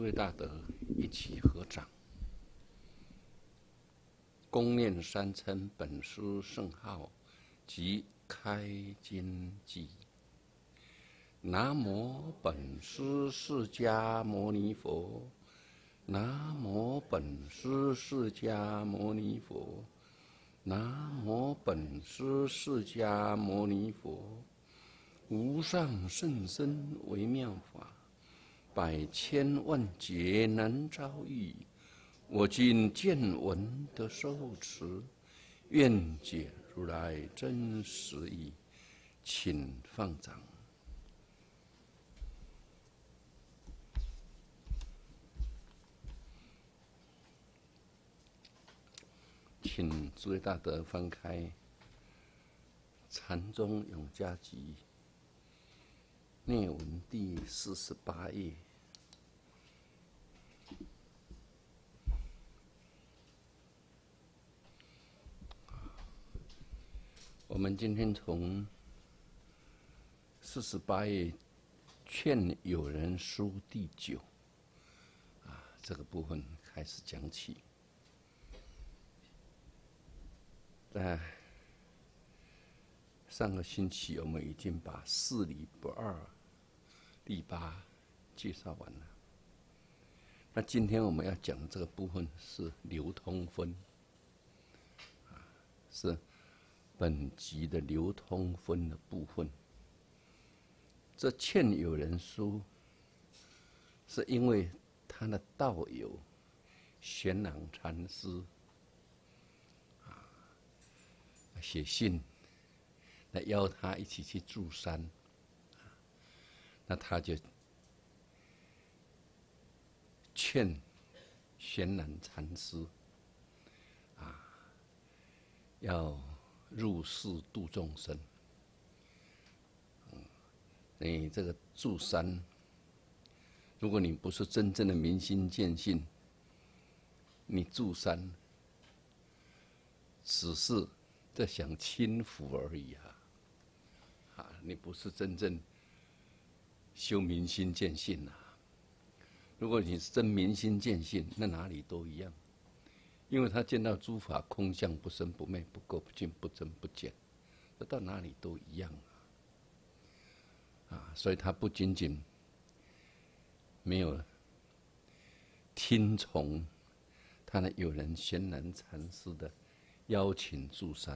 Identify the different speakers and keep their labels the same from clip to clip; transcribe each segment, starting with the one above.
Speaker 1: 诸位大德一起合掌，恭念三称本师圣号及开经偈。南无本师释迦牟尼佛，南无本师释迦牟尼佛，南无本师释迦牟尼佛。无上甚深微妙法，百千万劫难遭遇。我今见闻得受持，愿解如来真实义。请放掌。请诸位大德翻开《禅宗永嘉集》内文第48页。我们今天从48页劝友人书第9这个部分开始讲起。在上个星期，我们已经把四理不二第8介绍完了。那今天我们要讲这个部分是流通分，是本集的流通分的部分。这劝友人书，是因为他的道友玄朗禅师写信来邀他一起去住山，那他就劝玄朗禅师要入世度众生。你这个住山，如果你不是真正的明心见性，你住山只是在享清福而已你不是真正修明心见性如果你是真明心见性，那哪里都一样，因为他见到诸法空相，不生不灭，不垢不净，不增不减，那到哪里都一样所以他不仅仅没有听从他的友人玄朗禅师的邀请住山，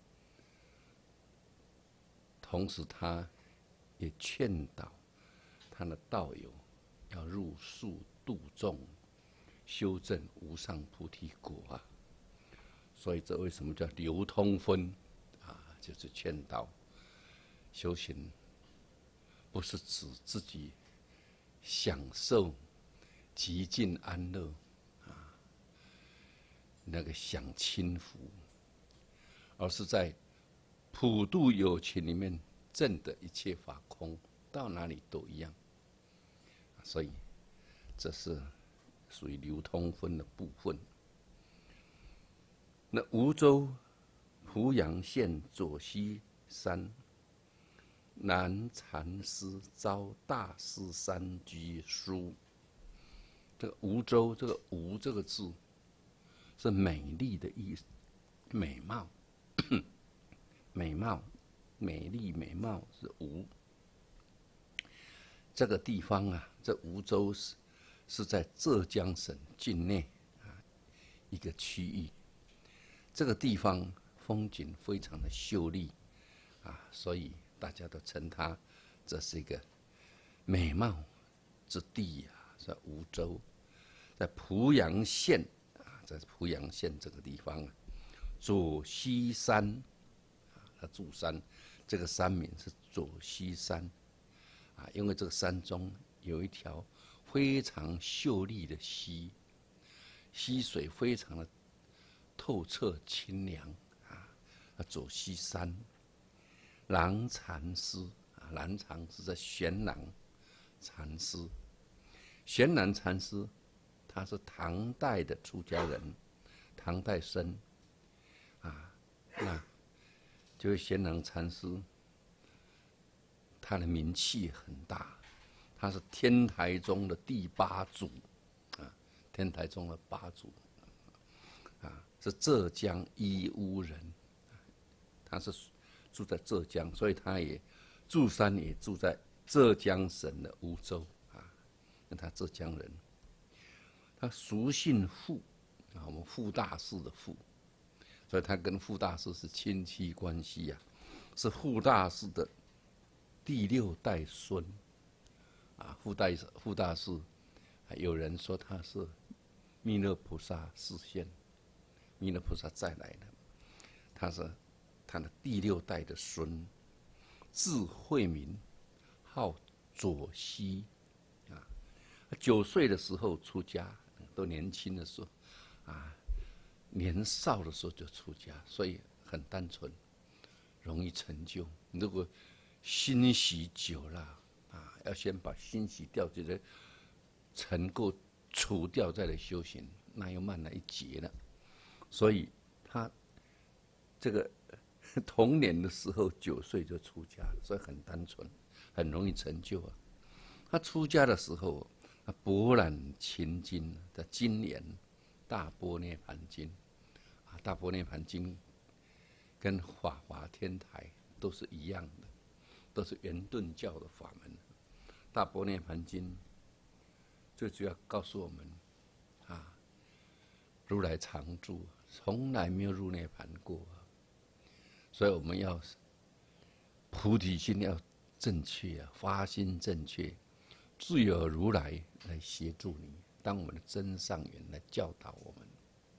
Speaker 1: 同时他也劝导他的道友要入树度众，修证无上菩提果所以这为什么叫流通分就是劝导修行不是指自己享受极尽安乐那个享清福，而是在普度有情里面证得一切法空，到哪里都一样。所以这是属于流通分的部分。那梧州濮阳县左溪山南禅师遭大师三居书。这个梧州，这个梧这个字是美丽的意思，美貌美貌美丽美貌是梧。这个地方这梧州是在浙江省境内一个区域。这个地方风景非常的秀丽所以大家都称它这是一个美貌之地在梧州，在濮阳县在濮阳县这个地方左溪山他住山，这个山名是左溪山因为这个山中有一条非常秀丽的溪，溪水非常的透彻清凉左溪山。郎禅师郎禅师在玄朗禅师，玄朗禅师他是唐代的出家人，唐代生那就是玄朗禅师，他的名气很大，他是天台宗的第8祖天台宗的八祖，是浙江义乌人，他是住在浙江，所以他也住山也住在浙江省的梧州那他浙江人，他俗姓傅我们傅大士的傅，所以他跟傅大士是亲戚关系是傅大士的第6代孙傅大士，有人说他是弥勒菩萨示现，弥勒菩萨再来的，他是他的第6代的孙，字惠民，号左熙9岁的时候出家，都年轻的时候年少的时候就出家，所以很单纯，容易成就。如果欣喜久了要先把欣喜掉这个尘垢除掉，再来修行，那又慢了一截了。所以他这个童年的时候9岁就出家了，所以很单纯，很容易成就他出家的时候，他博览勤经的经言《大般涅盘经》大般涅盘经跟法华天台都是一样的，都是圆顿教的法门。大般涅盘经最主要告诉我们如来常住，从来没有入涅盘过所以我们要菩提心要正确发心正确，自有如来来协助你，当我们的真上缘来教导我们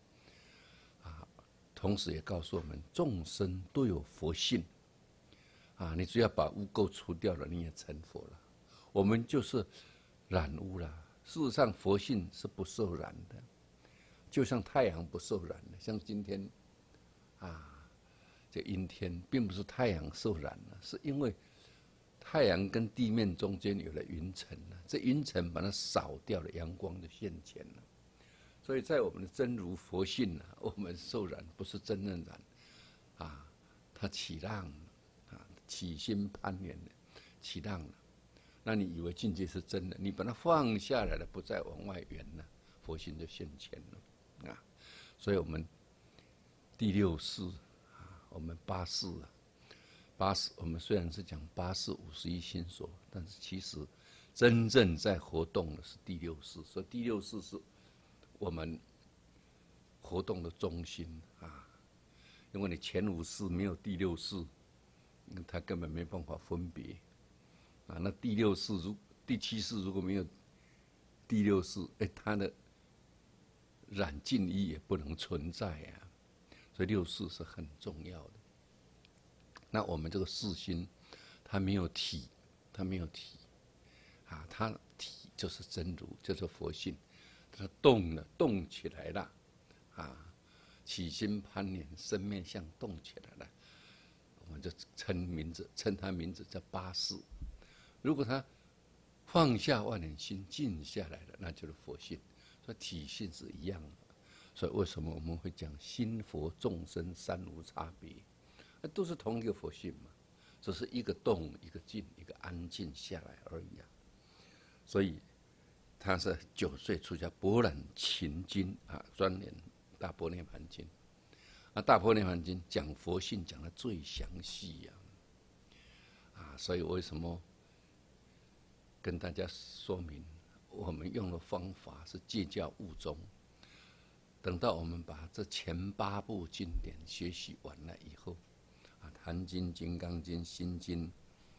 Speaker 1: 同时也告诉我们，众生都有佛性你只要把污垢除掉了，你也成佛了。我们就是染污了，事实上佛性是不受染的，就像太阳不受染的。像今天这阴天，并不是太阳受染了，是因为太阳跟地面中间有了云层这云层把它扫掉了，阳光就现前了。所以在我们的真如佛性我们受染不是真正染它起浪起心攀缘的起浪了。那你以为境界是真的，你把它放下来了，不再往外圆了，佛性就现前了所以我们第6世我们8世我们虽然是讲8世51心所，但是其实真正在活动的是第6世。所以第6世是我们活动的中心因为你前5世没有第6世，他根本没办法分别那第7世如果没有第6世，他的染净义也不能存在所以6世是很重要的。那我们这个世心，它没有体，它体就是真如，就是佛性。它动了，动起来了起心攀缘，生灭相动起来了，我们就称它名字叫8世。如果它放下万年心，静下来了，那就是佛性。所以体性是一样的。所以为什么我们会讲心佛众生三无差别？都是同一个佛性嘛，只是一个动，一个静，一个安静下来而已所以他是9岁出家，博览勤经钻研大般涅盘经大般涅盘经讲佛性讲得最详细所以为什么跟大家说明，我们用的方法是戒教悟宗。等到我们把这前8部经典学习完了以后坛经、金刚经、心经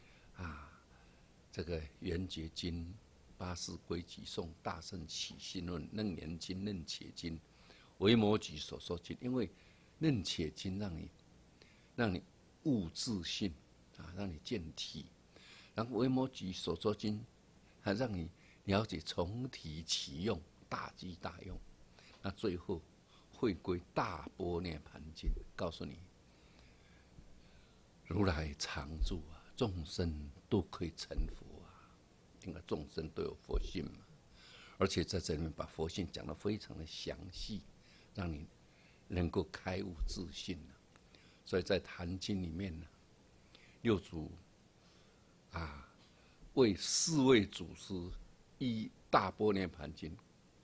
Speaker 1: 这个圆觉经、八识归集颂、大乘起信论、楞严经、楞伽经、维摩诘所说经，因为楞伽经让你悟自性让你见体，然后维摩诘所说经还让你了解从体起用，大机大用。那最后会归大般涅盘经，告诉你如来常住众生都可以成佛因为众生都有佛性嘛。而且在这里面把佛性讲得非常的详细，让你能够开悟自性所以在坛经里面六祖为4位祖师依大般涅盘经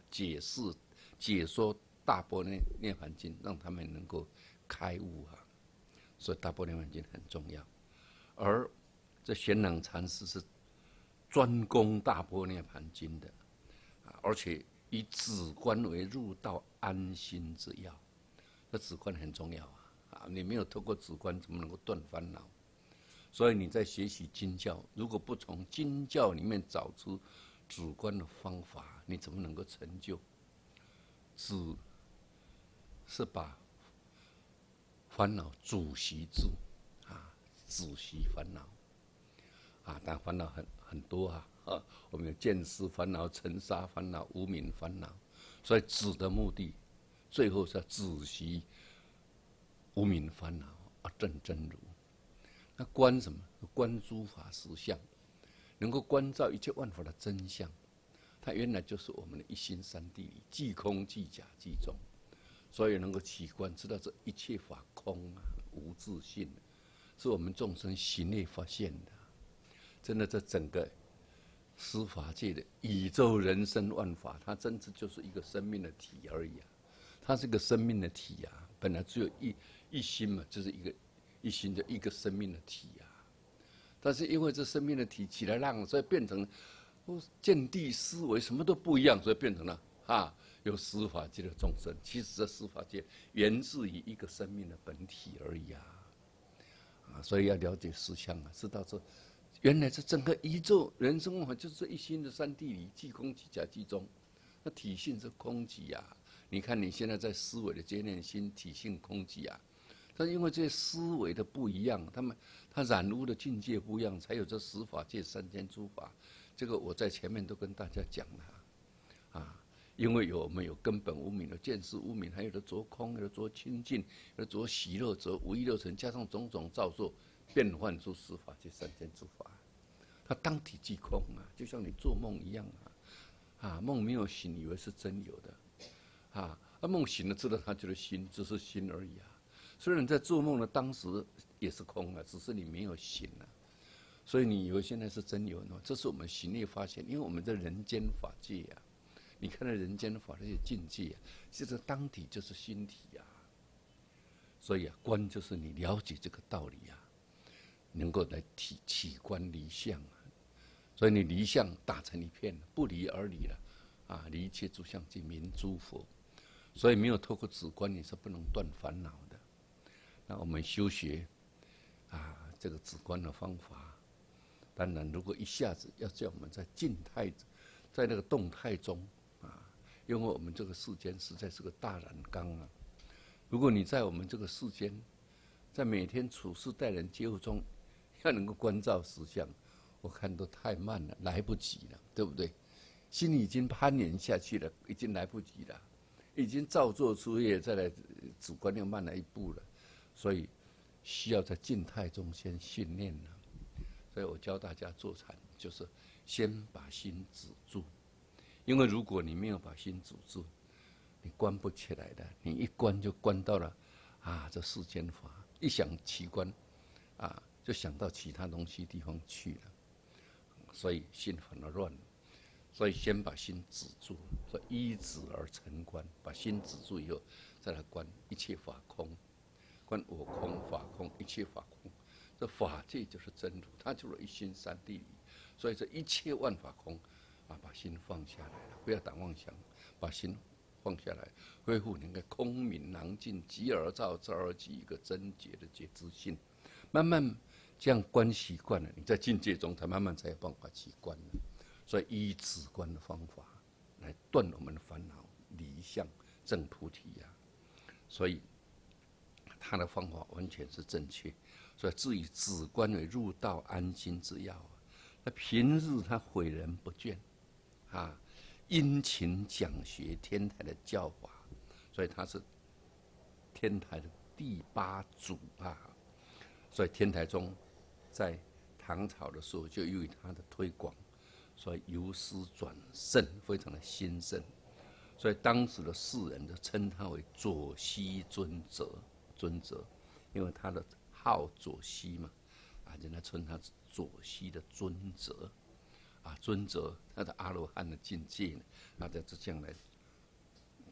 Speaker 1: 解释、解说大般涅槃经，让他们能够开悟啊。所以大般涅槃经很重要。而这玄奘禅师是专攻大般涅槃经的，而且以止观为入道安心之要。这止观很重要啊！你没有透过止观，怎么能够断烦恼？所以你在学习经教，如果不从经教里面找出止观的方法，你怎么能够成就？止是把烦恼止息住啊，止息烦恼啊，但烦恼很多啊，我们有见思烦恼、尘沙烦恼、无明烦恼，所以止的目的，最后是要止息无明烦恼啊，证真如。那观什么？观诸法实相，能够观照一切万法的真相。它原来就是我们的一心三谛里，即空即假即中，所以能够起观，知道这一切法空啊，无自性，是我们众生行内发现的。真的，这整个司法界的宇宙人生万法，它真的就是一个生命的体而已啊！它是个生命的体啊，本来只有一心嘛，就是一心就一个生命的体啊。但是因为这生命的体起来浪，所以变成见地思维什么都不一样，所以变成了有司法界的众生。其实这司法界源自于一个生命的本体而已啊！所以要了解实相啊，知道这原来这整个宇宙人生万法就是这一心的三谛里，即空即假即中。那体性是空寂啊！你看你现在在思维的接念心，体性空寂啊。但因为这些思维的不一样，他染污的境界不一样，才有这十法界三千诸法。这个我在前面都跟大家讲了啊。因为我们有根本无明，有见识无明，还有的着空，有的着清净，有的着喜乐，着无意六尘，加上种种造作，变幻出十法界三千诸法。它当体即空啊，就像你做梦一样啊。梦没有醒，以为是真有的梦醒了，知道它就是心，只是心而已啊。虽然在做梦的当时也是空啊，只是你没有醒啊。所以你以为现在是真有呢？这是我们行内发现，因为我们在人间法界啊，你看到人间的法这些境界啊，其实当体就是心体啊。所以观就是你了解这个道理啊，能够来起观离相啊。所以你离相打成一片，不离而离了离一切诸相即名诸佛。所以没有透过止观，你是不能断烦恼的。那我们修学这个止观的方法，当然如果一下子要叫我们在静态，在那个动态中因为我们这个世间实在是个大染缸啊。如果你在我们这个世间，在每天处事待人接物中，要能够关照实相，我看都太慢了，来不及了，对不对？心里已经攀岩下去了，已经来不及了，已经造作出业，再来止观又慢了一步了。所以需要在静态中先训练了。所以我教大家坐禅，就是先把心止住，因为如果你没有把心止住，你关不起来的。你一关就关到了这世间法，一想起观就想到其他东西地方去了，所以心反而乱了。所以先把心止住，所以依止而成观。把心止住以后，再来观一切法空。观我空、法空，一切法空。这法界就是真如，它就是一心三谛里。所以这一切万法空把心放下来了，不要打妄想，把心放下来，恢复你的空明囊净，即而照，照而即一个真觉的觉知性。慢慢这样观习惯了，你在境界中才慢慢才有办法起观了。所以依止观的方法来断我们的烦恼，离相证菩提所以他的方法完全是正确。所以至于止观为入道安心之要那平日他诲人不倦殷勤讲学天台的教法，所以他是天台的第8祖所以天台宗在唐朝的时候就由于他的推广，所以由师转圣，非常的兴盛。所以当时的世人就称他为左西尊者，因为他的号左西嘛，人家称他左西的尊者，尊者他的阿罗汉的境界呢，在这将来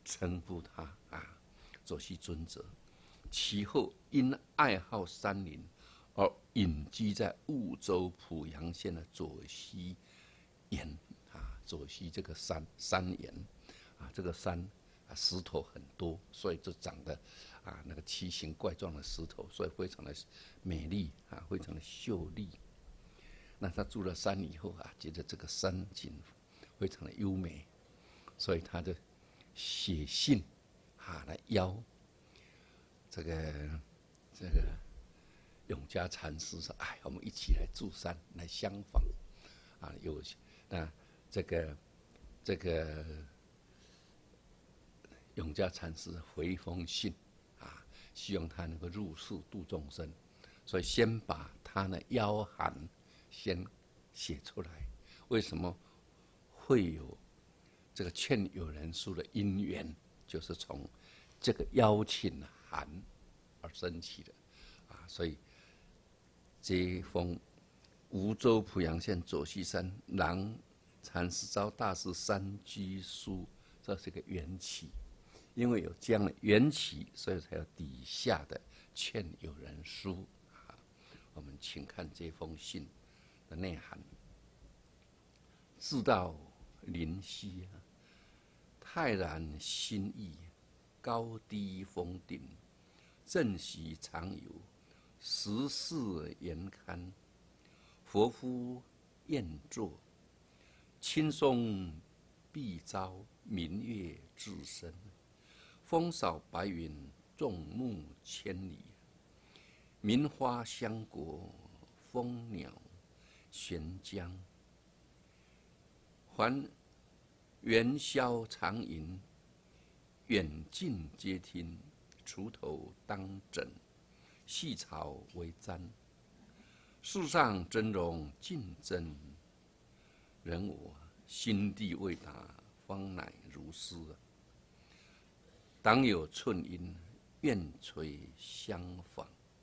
Speaker 1: 称呼他左西尊者。其后因爱好山林而隐居在婺州濮阳县的左西岩左西这个山岩这个山石头很多，所以就长得那个奇形怪状的石头，所以非常的美丽非常的秀丽。那他住了山以后觉得这个山景非常的优美，所以他就写信来邀这个永嘉禅师说：“哎，我们一起来住山，来相访那这个永嘉禅师回一封信希望他能够入世度众生，所以先把他的邀函先写出来。为什么会有这个劝友人书的因缘，就是从这个邀请函而生起的所以这一封梧州濮阳县左西山郎禅师昭大师山居书，这是个缘起。因为有这样的缘起，所以才有底下的劝友人书我们请看这封信的内涵。自到临溪泰然心意，高低峰顶，正习常有，时事严堪。佛夫宴坐，轻松必遭明月至深。风扫白云，众目千里。名花香果，蜂鸟悬江。还元宵长吟，远近皆听。锄头当枕，细草为簪。世上真容尽真，人我心地未达，方乃如斯。当有寸阴，愿垂相访。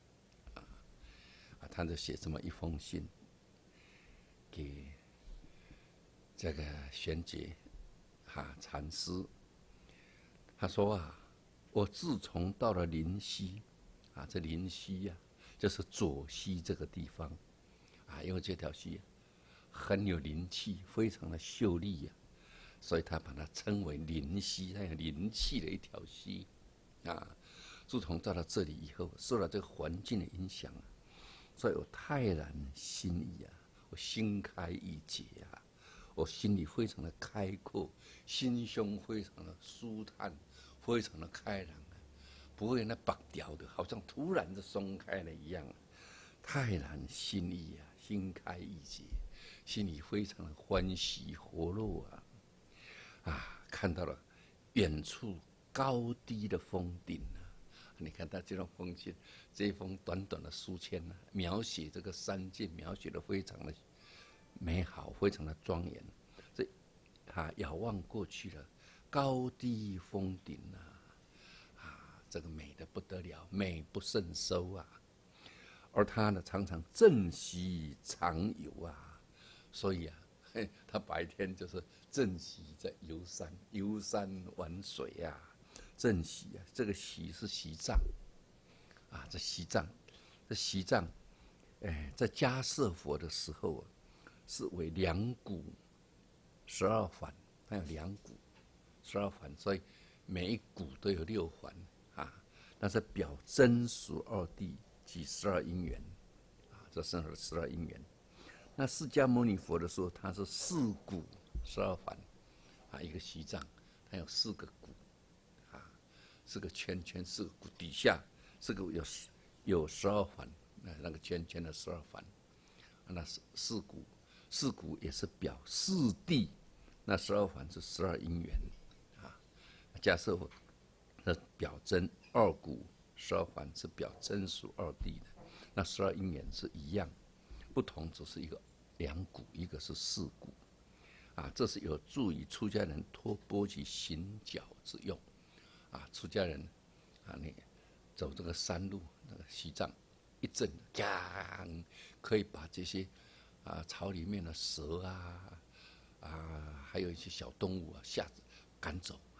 Speaker 1: 他就写这么一封信给这个玄觉禅师。他说我自从到了临溪这临溪就是左溪这个地方因为这条溪很有灵气，非常的秀丽所以他把它称为灵溪，它有灵气的一条溪自从到了这里以后，受了这个环境的影响所以我泰然心意我心开意解我心里非常的开阔，心胸非常的舒坦，非常的开朗不会那拔掉的，好像突然的松开了一样泰然心意心开意解，心里非常的欢喜活络看到了远处高低的峰顶你看他这种风景，这一封短短的书签描写这个山境，描写的非常的美好，非常的庄严。这遥望过去了，高低峰顶这个美得不得了，美不胜收而他呢，常常正习常游所以他白天就是正习在游山玩水正习这个习是习藏这习藏在迦摄佛的时候是为两股12环，它有2股12环，所以每一股都有6环那是表真俗二谛及12因缘这12因缘。那释迦牟尼佛的时候，它是4股12环一个西藏，它有4个股4个圈圈，4个股底下4个有12环，那个圈圈的12环那4股也是表4谛，那12环是12因缘迦摄佛那表真2股12环是表真俗二谛的，那12因缘是一样，不同只是一个2股，一个是4股这是有助于出家人托钵及行脚之用出家人你走这个山路，那个西藏一阵可以把这些草里面的蛇还有一些小动物赶走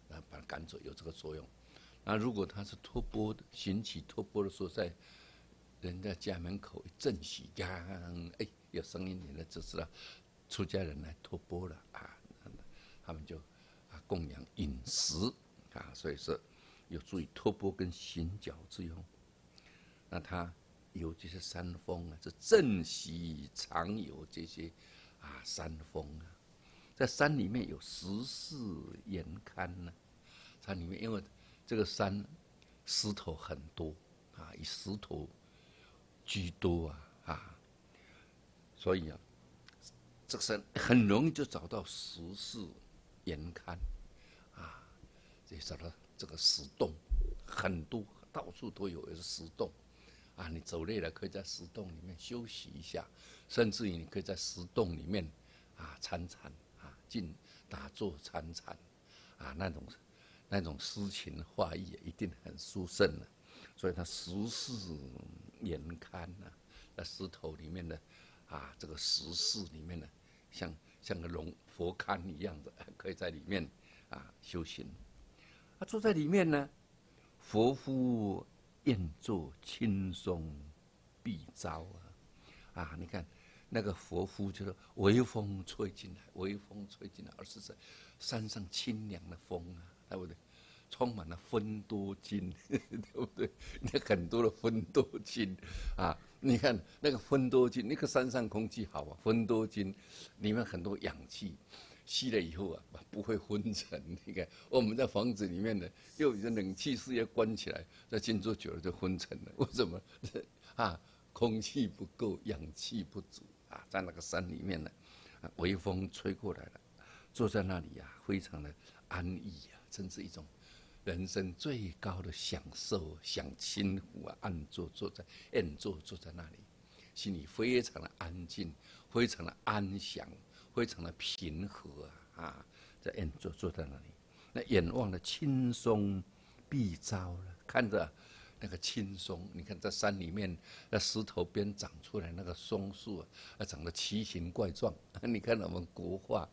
Speaker 1: 把它赶走，有这个作用。那如果它是托钵的，行起托钵的时候，在人家家门口一震起，有声音，你就知道出家人来托钵了啊。他们就供养饮食啊，所以说有助于托钵跟行脚之用。那它有这些山峰啊，这正习常有这些山峰啊，在山里面有14岩龛呢。山里面因为这个山石头很多啊，以石头居多所以这个山很容易就找到14岩龛就找到这个石洞，很多，到处都有石洞你走累了，可以在石洞里面休息一下，甚至于你可以在石洞里面参禅打坐参禅那种诗情画意一定很殊胜了。所以它14岩龛在石头里面的这个石室里面呢，像个佛龛一样的，可以在里面修行。坐在里面呢，佛夫宴坐轻松必招你看那个佛夫就是微风吹进来，而是在山上清凉的风对不对？充满了芬多精，对不对？那很多的芬多精你看那个芬多精，那个山上空气好芬多精里面很多氧气，吸了以后不会昏沉。你看我们在房子里面呢，又有冷气室也关起来，在静坐久了就昏沉了。为什么？空气不够，氧气不足在那个山里面呢，微风吹过来了，坐在那里非常的安逸真是一种人生最高的享受，享清福安坐，宴坐坐在那里，心里非常的安静，非常的安详，非常的平和在宴坐在那里，那眼望的轻松必招了，看着那个青松，你看在山里面，在石头边长出来那个松树长得奇形怪状。你看我们国画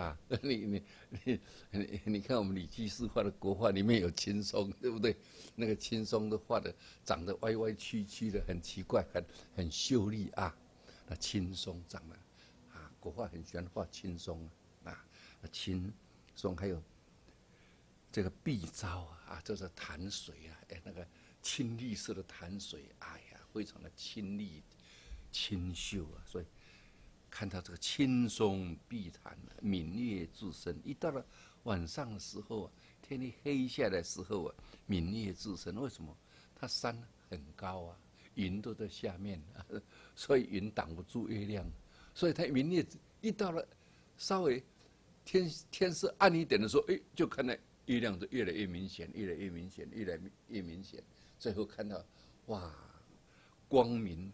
Speaker 1: 你看我们李济师画的国画里面有青松，对不对？那个青松都画的长得歪歪曲曲的，很奇怪，很秀丽那青松长得国画很喜欢画青松青松还有这个碧糟就是潭水那个青绿色的潭水，非常的清丽清秀所以看到这个青松碧潭，明月自生。一到了晚上的时候天气黑下来的时候明月自生。为什么？它山很高云都在下面所以云挡不住月亮，所以它明月一到了稍微天色暗一点的时候，就看到月亮就越来越明显，越来越明显，越来越明显。最后看到光明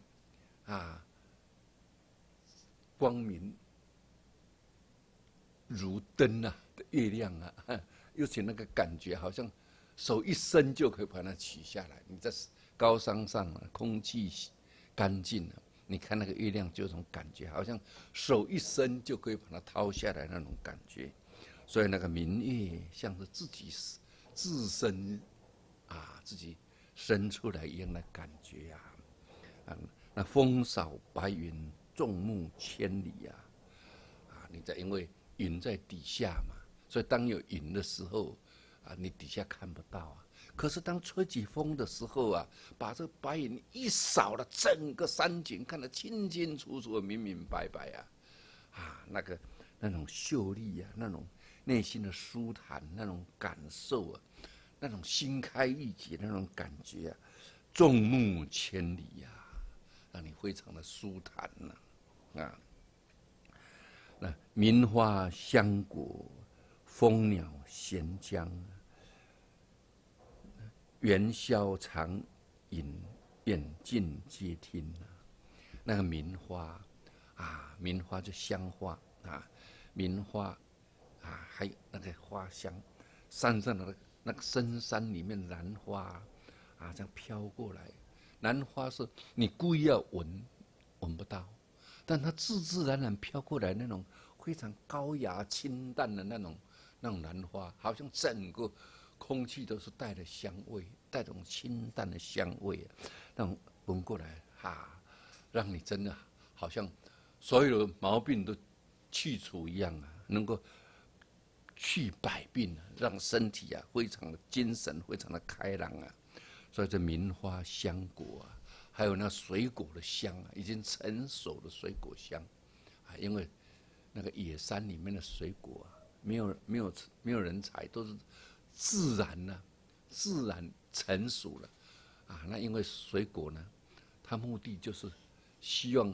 Speaker 1: 光明如灯的月亮尤其那个感觉好像手一伸就可以把它取下来。你在高山上空气干净你看那个月亮就有种感觉，好像手一伸就可以把它掏下来那种感觉。所以那个明月像是自己自身自己生出来一样的感觉那风扫白云，众目千里你在因为云在底下嘛，所以当有云的时候你底下看不到可是当吹起风的时候把这个白云一扫了，整个山景看得清清楚楚、明明白白那种秀丽那种内心的舒坦，那种感受那种心开意解那种感觉众目千里让你非常的舒坦那名花香果，蜂鸟衔江，元宵长饮，远近皆听那个名花名花就香花名花还有那个花香，山上的那个深山里面兰花这样飘过来。兰花是你故意要闻不到，但它自然飘过来那种非常高雅清淡的那那种兰花，好像整个空气都是带着香味，带种清淡的香味，那种闻过来让你真的好像所有的毛病都去除一样啊，能够去百病啊，让身体非常的精神，非常的开朗啊。所以这名花香果啊，还有那水果的香啊，已经成熟的水果香啊，因为那个野山里面的水果啊，没有人采，都是自然自然成熟了啊。那因为水果呢，它目的就是希望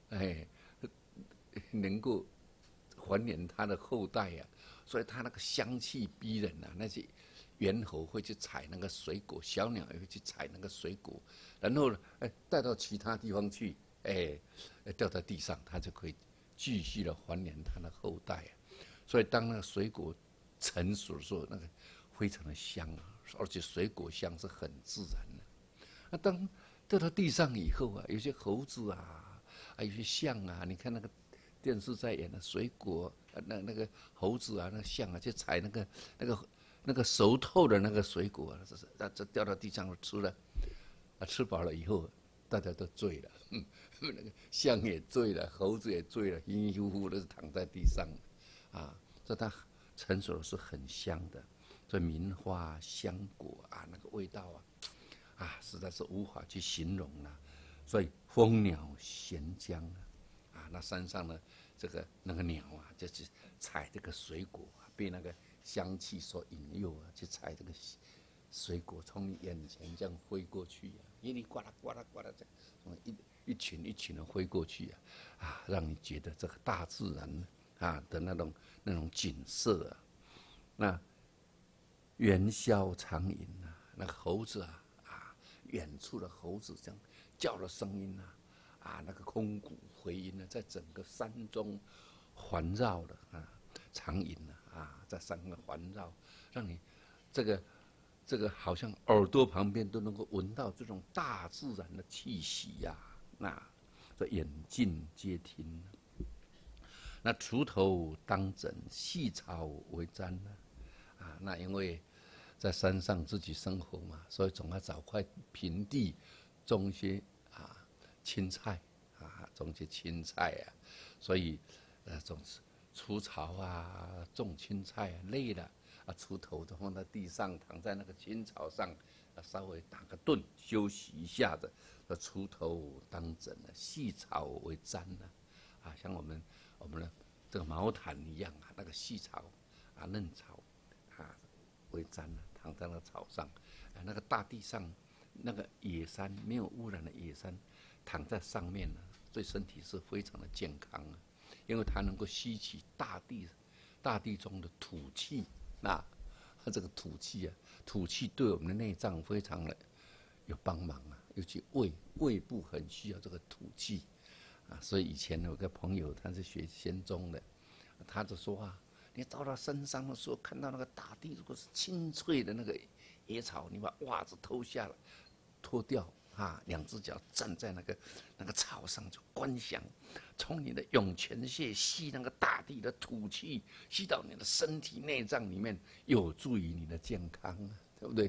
Speaker 1: 能够繁衍它的后代呀，所以它那个香气逼人啊，那些猿猴会去采那个水果，小鸟也会去采那个水果，然后呢，带到其他地方去，掉在地上，它就可以继续的繁衍它的后代啊。所以当那个水果成熟的时候，那个非常的香啊，而且水果香是很自然的。那当掉到地上以后啊，有些猴子啊，有些象啊，你看那个电视在演的水果，那个猴子啊，那个象啊，去采那个熟透的那个水果，这掉到地上吃了，吃饱了以后，大家都醉了，那个象也醉了，猴子也醉了，晕晕乎乎的躺在地上，所以它成熟的是很香的，所以名花香果啊，那个味道实在是无法去形容了。所以蜂鸟衔浆那山上呢，那个鸟就是采这个水果被那个香气所引诱去采这个水果，从你眼前这样飞过去因为呱啦呱啦呱啦这样，一群一群的飞过去让你觉得这个大自然的那种景色那元宵长吟那个猴子远处的猴子这样叫的声音那个空谷回音在整个山中环绕的长吟在山上环绕，让你这个好像耳朵旁边都能够闻到这种大自然的气息那这眼尽皆听。那锄头当枕，细草为簪那因为在山上自己生活嘛，所以总要找块平地种一些青菜种一些青菜所以种除草种青菜累了锄头都放在地上，躺在那个青草上稍微打个盹休息一下子，锄头当枕细草为簪像我们的这个毛毯一样那个细草嫩草为簪躺在那个草上那个大地上那个野山没有污染的野山，躺在上面对身体是非常的健康因为它能够吸取大地中的土气这个土气对我们的内脏非常的有帮忙尤其胃部很需要这个土气所以以前有个朋友他是学仙宗的，他就说你到了山上的时候，看到那个大地如果是青翠的那个野草，你把袜子脱掉两只脚站在那个草上就观想，从你的涌泉穴吸那个大地的土气，吸到你的身体内脏里面，有助于你的健康对不对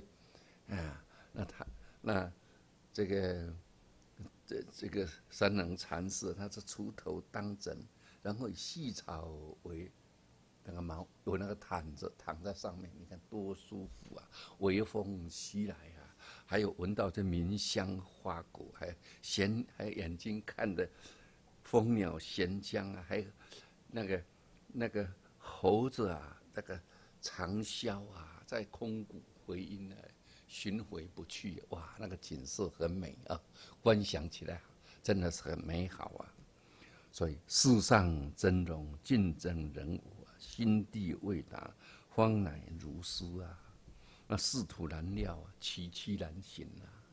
Speaker 1: 那这个三能禅师，他是锄头当枕，然后以细草为那个毛，有那个毯子躺在上面，你看多舒服微风袭来还有闻到这茗香花果，还有眼睛看的蜂鸟衔浆还有那个猴子那个长啸在空谷回音巡回不去哇，那个景色很美观想起来真的是很美好所以世上真容竞争人物心地未达，方乃如斯那仕途难料崎岖难行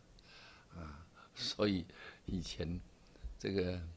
Speaker 1: 所以以前这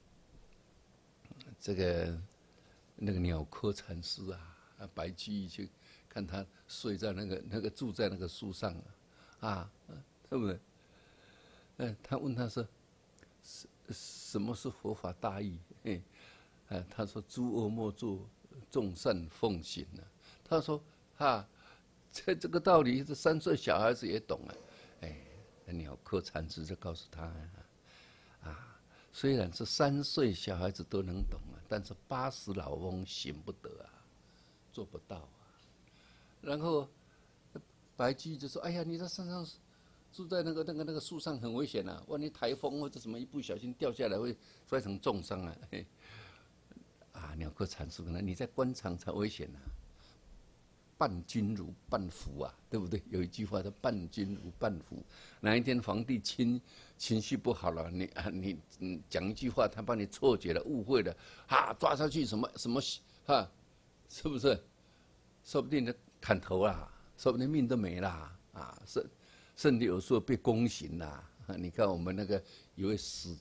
Speaker 1: 个那个鸟科禅师白居易去看他睡在那个住在那个树上对不对？他问他说什么是佛法大义？他说诸恶莫作，众善奉行他说哈，这个道理，这3岁小孩子也懂啊。哎，鸟科禅师就告诉他啊，虽然是3岁小孩子都能懂啊，但是80老翁行不得啊，做不到啊。然后白居易就说：“哎呀，你在山上住在那个树上很危险啊，万一台风或者什么一不小心掉下来会摔成重伤啊。”嘿，啊，鸟科禅师跟他：“你在官场才危险啊。”伴君如伴虎啊，对不对？有一句话叫"伴君如伴虎"。哪一天皇帝情绪不好了，你讲一句话，他把你错觉了、误会了，抓下去什么是不是？说不定就砍头啦，说不定命都没啦啊！甚至有时候被宫刑啦。你看我们那个有位史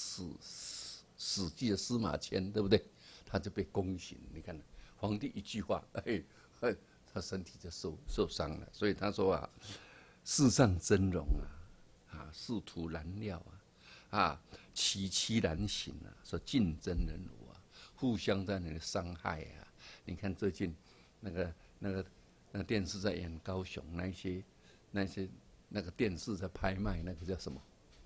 Speaker 1: 记的司马迁，对不对？他就被宫刑。你看皇帝一句话，他身体就受伤了。所以他说啊，世上真容仕途难料崎岖难行啊，说竞争人如互相在那里伤害啊。你看最近那个电视在演高雄那些那个电视在拍卖那个叫什么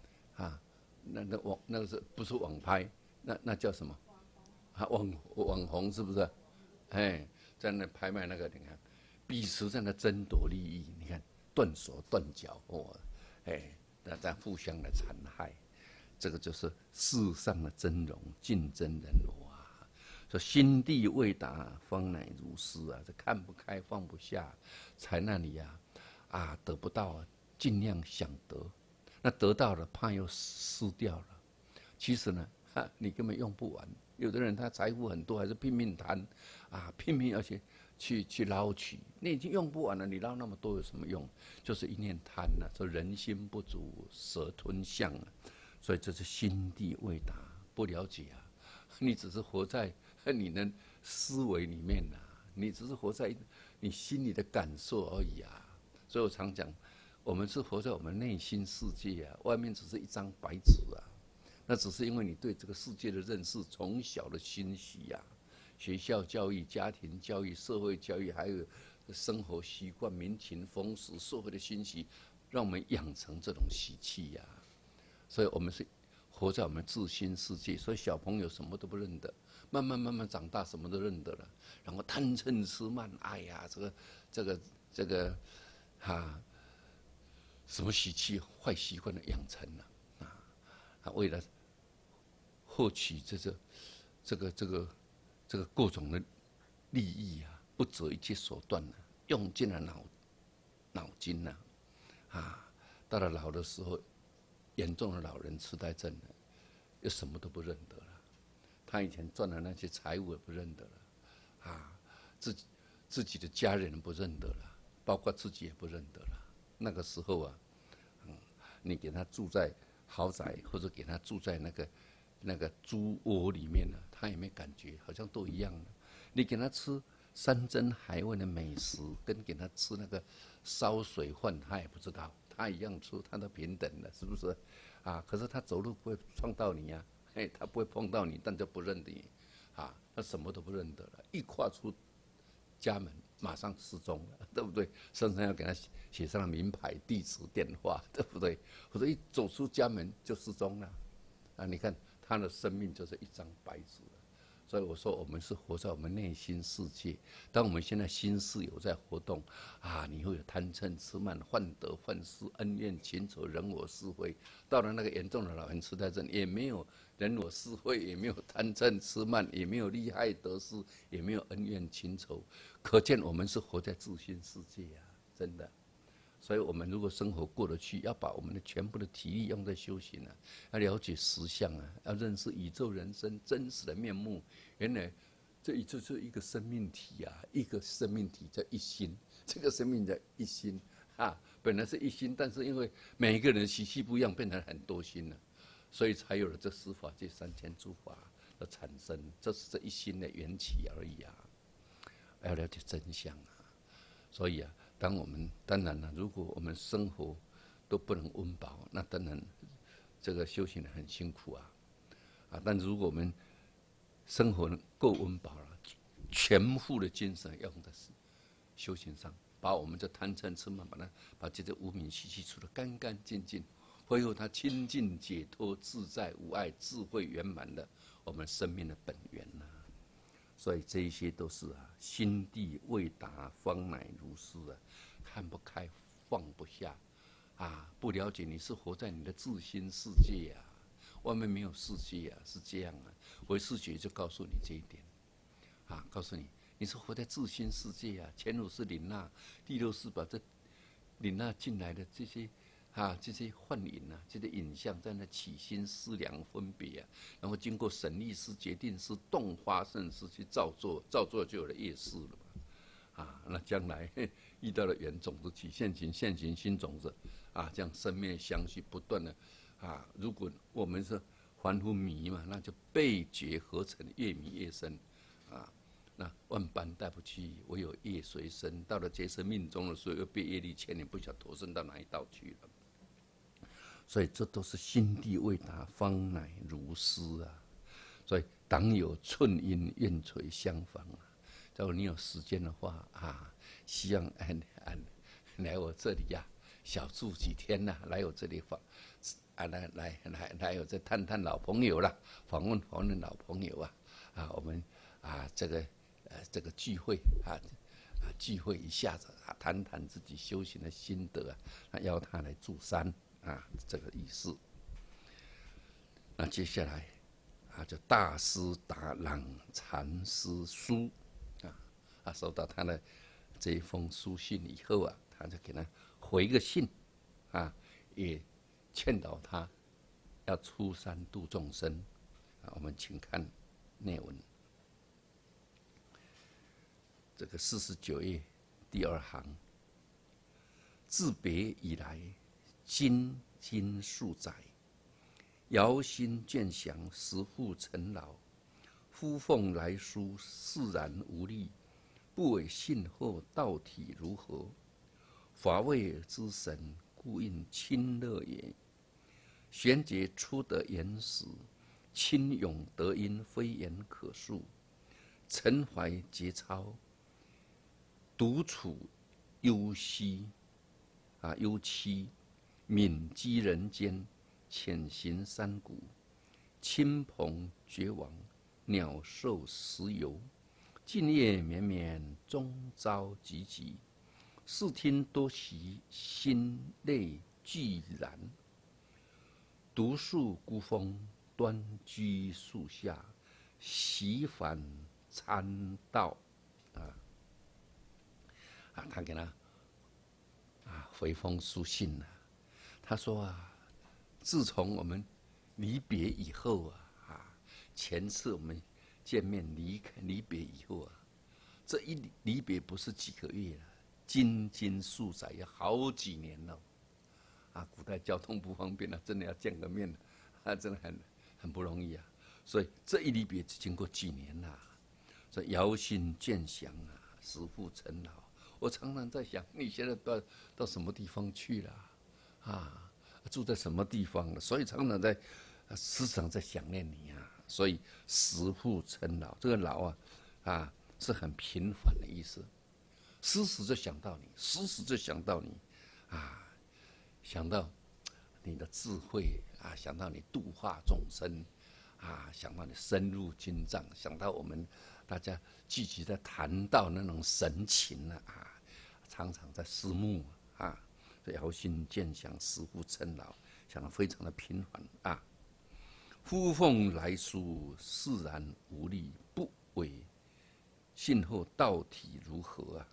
Speaker 1: 那个是不是网拍？那叫什么？网红是不是？哎，在那拍卖那个，你看彼此在那争夺利益，你看断手断脚那在互相的残害，这个就是世上的真容，竞争人如啊。说心地未达，方乃如斯啊，这看不开放不下，才那里得不到尽量想得，那得到了怕又失掉了。其实呢，你根本用不完。有的人他财富很多，还是拼命贪拼命而且去捞取，你已经用不完了，你捞那么多有什么用？就是一念贪说人心不足蛇吞象所以这是心地未达，不了解你只是活在你的思维里面你只是活在你心里的感受而已所以我常讲，我们是活在我们内心世界外面只是一张白纸那只是因为你对这个世界的认识从小的熏习学校教育、家庭教育、社会教育，还有生活习惯、民情风俗、社会的熏习，让我们养成这种习气所以我们是活在我们自心世界。所以小朋友什么都不认得，慢慢长大什么都认得了，然后贪嗔痴慢，哎呀，这个什么习气、坏习惯的养成为了获取这个各种的利益不择一切手段用尽了脑筋到了老的时候，严重的老人痴呆症又什么都不认得了。他以前赚的那些财物也不认得了自己的家人不认得了，包括自己也不认得了。那个时候你给他住在豪宅，或者给他住在那个猪窝里面他也没感觉，好像都一样你给他吃山珍海味的美食，跟给他吃那个烧水饭，他也不知道，他一样吃，他都平等的，是不是可是他走路不会撞到你他不会碰到你，但就不认得你他什么都不认得了。一跨出家门马上失踪了，对不对？身上要给他写上名牌、地址、电话，对不对？或者一走出家门就失踪了你看他的生命就是一张白纸了。所以我说，我们是活在我们内心世界。当我们现在心事有在活动你会有贪嗔痴慢、患得患失、恩怨情仇、人我是非。到了那个严重的老年痴呆症，也没有人我是非，也没有贪嗔痴慢，也没有利害得失，也没有恩怨情仇。可见我们是活在自心世界真的。所以我们如果生活过得去，要把我们的全部的体力用在修行要了解实相要认识宇宙人生真实的面目。原来这宇宙是一个生命体一个生命体叫一心，这个生命叫一心本来是一心，但是因为每一个人的习气不一样，变成很多心了，所以才有了这十法界3000诸法的产生。这是这一心的缘起而已要了解真相所以当然了，如果我们生活都不能温饱，那当然这个修行人很辛苦但如果我们生活够温饱了，全副的精神用的是修行上，把我们这贪嗔痴慢把这些无明习气除得干干净净，恢复它清净解脱自在无碍智慧圆满的我们生命的本源呐。所以这一些都是心地未达方乃如是看不开放不下不了解你是活在你的自心世界外面没有世界是这样唯识学就告诉你这一点告诉你你是活在自心世界前五是领纳，第六是把这领纳进来的这些这些幻影这些影像在那起心思量分别然后经过审力师、决定师、动发圣师去造作，造作就有了业识了嘛那将来遇到了缘种子起现行，现行新种子这样生灭相续不断的如果我们是凡夫迷嘛，那就倍觉合成，越迷越深那万般带不去，唯有业随身。到了结生命中的时候，又被业力牵连，不晓得投生到哪一道去了。所以这都是心地未达，方乃如是所以当有寸阴，愿垂相逢假如你有时间的话希望来我这里小住几天来我这里来我这探探老朋友啦，访问老朋友我们这个聚会聚会一下子谈谈自己修行的心得邀他来住山这个意思。那接下来就大师达朗禅师书收到他的这一封书信以后他就给他回个信也劝导他要出山度众生我们请看内文。这个49页第2行，自别以来，经数载，遥心倦详，时复尘劳。呼奉来书，释然无力，不为信后道体如何？法味之神，故应亲乐也。玄觉出得言时，清勇德音，非言可述。沉怀节操，独处幽息幽栖，敏积人间，潜行山谷，亲朋绝往，鸟兽食游。静夜绵绵，终朝寂寂。视听多习，心内俱然。独树孤峰，端居树下，习反参道他给他回封书信他说自从我们离别以后前次我们见面离别以后这一离别不是几个月了，经数载要好几年了古代交通不方便真的要见个面真的很不容易所以这一离别经过几年了，所以遥心倦详时复尘劳。我常常在想，你现在到什么地方去了住在什么地方了？所以常常在时常在想念你所以时复尘劳，这个劳是很频繁的意思，时时就想到你，时时就想到你想到你的智慧想到你度化众生想到你深入经藏，想到我们大家聚集在谈道那种神情常常在思慕遥心渐详，时复尘劳，想得非常的频繁呼奉来书，释然无力，不为信后道体如何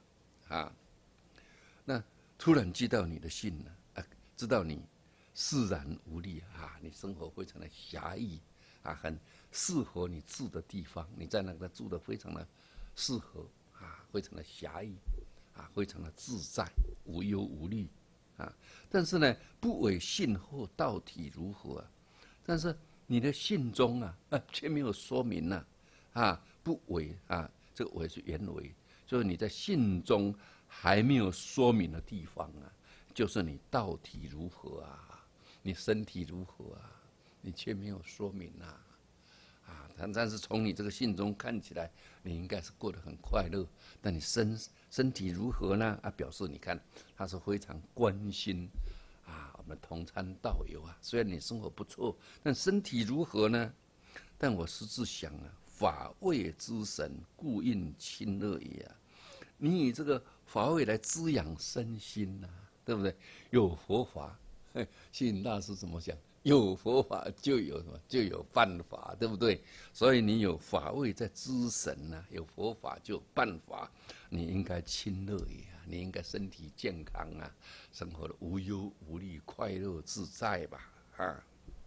Speaker 1: 那突然接到你的信知道你释然无力你生活非常的狭义很适合你住的地方，你在那个住的非常的适合非常的狭义非常的自在，无忧无虑但是呢，不为信后道体如何但是你的信中却没有说明不为这个为是原为，就是你在信中还没有说明的地方就是你道体如何你身体如何你却没有说明但是从你这个信中看起来，你应该是过得很快乐。但你身体如何呢？啊，表示你看他是非常关心啊，我们同参道友啊。虽然你生活不错，但身体如何呢？但我实质想啊，法味之神，故应亲乐也啊。你以这个法味来滋养身心呐、对不对？有佛法，星云大师怎么讲？有佛法就有什么？就有办法，对不对？所以你有法味在滋神呐、有佛法就有办法，你应该亲乐也啊，你应该身体健康啊，生活的无忧无虑、快乐自在吧，啊。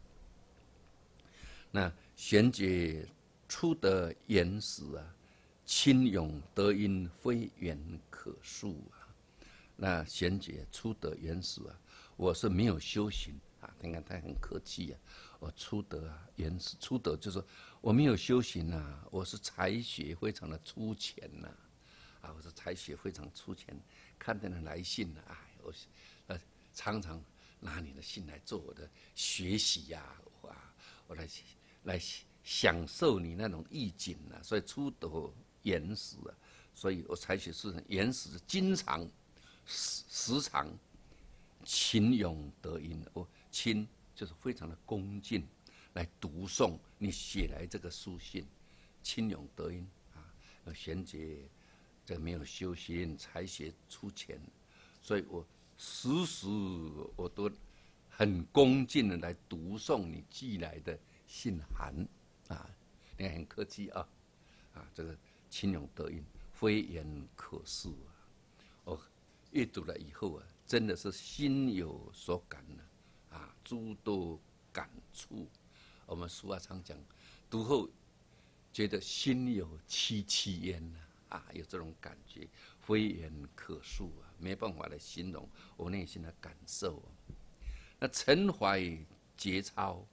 Speaker 1: 那玄觉初得原始啊，亲勇德音，非远可述啊。那玄觉初得原始啊，我是没有修行啊。你看他很客气啊，我初得啊原始，初得就是说我没有修行啊，我是才学非常的粗浅呐、啊，我是才学非常粗浅，看到的来信啊，哎，我常常拿你的信来做我的学习呀、啊，我来享受你那种意境啊，所以初得原始啊，所以我采取是原始，经常时常勤勇德音。我勤就是非常的恭敬来读诵你写来这个书信，勤勇德音啊。玄觉这没有修行，才学粗浅，所以我时时我都很恭敬的来读诵你寄来的信函啊，你看很客气啊，这个勤勇德音，非言可述啊。我阅读了以后啊，真的是心有所感啊，诸多感触。我们俗话常讲，读后觉得心有戚戚焉啊，有这种感觉，非言可述啊，没办法来形容我内心的感受啊。那陈怀节操，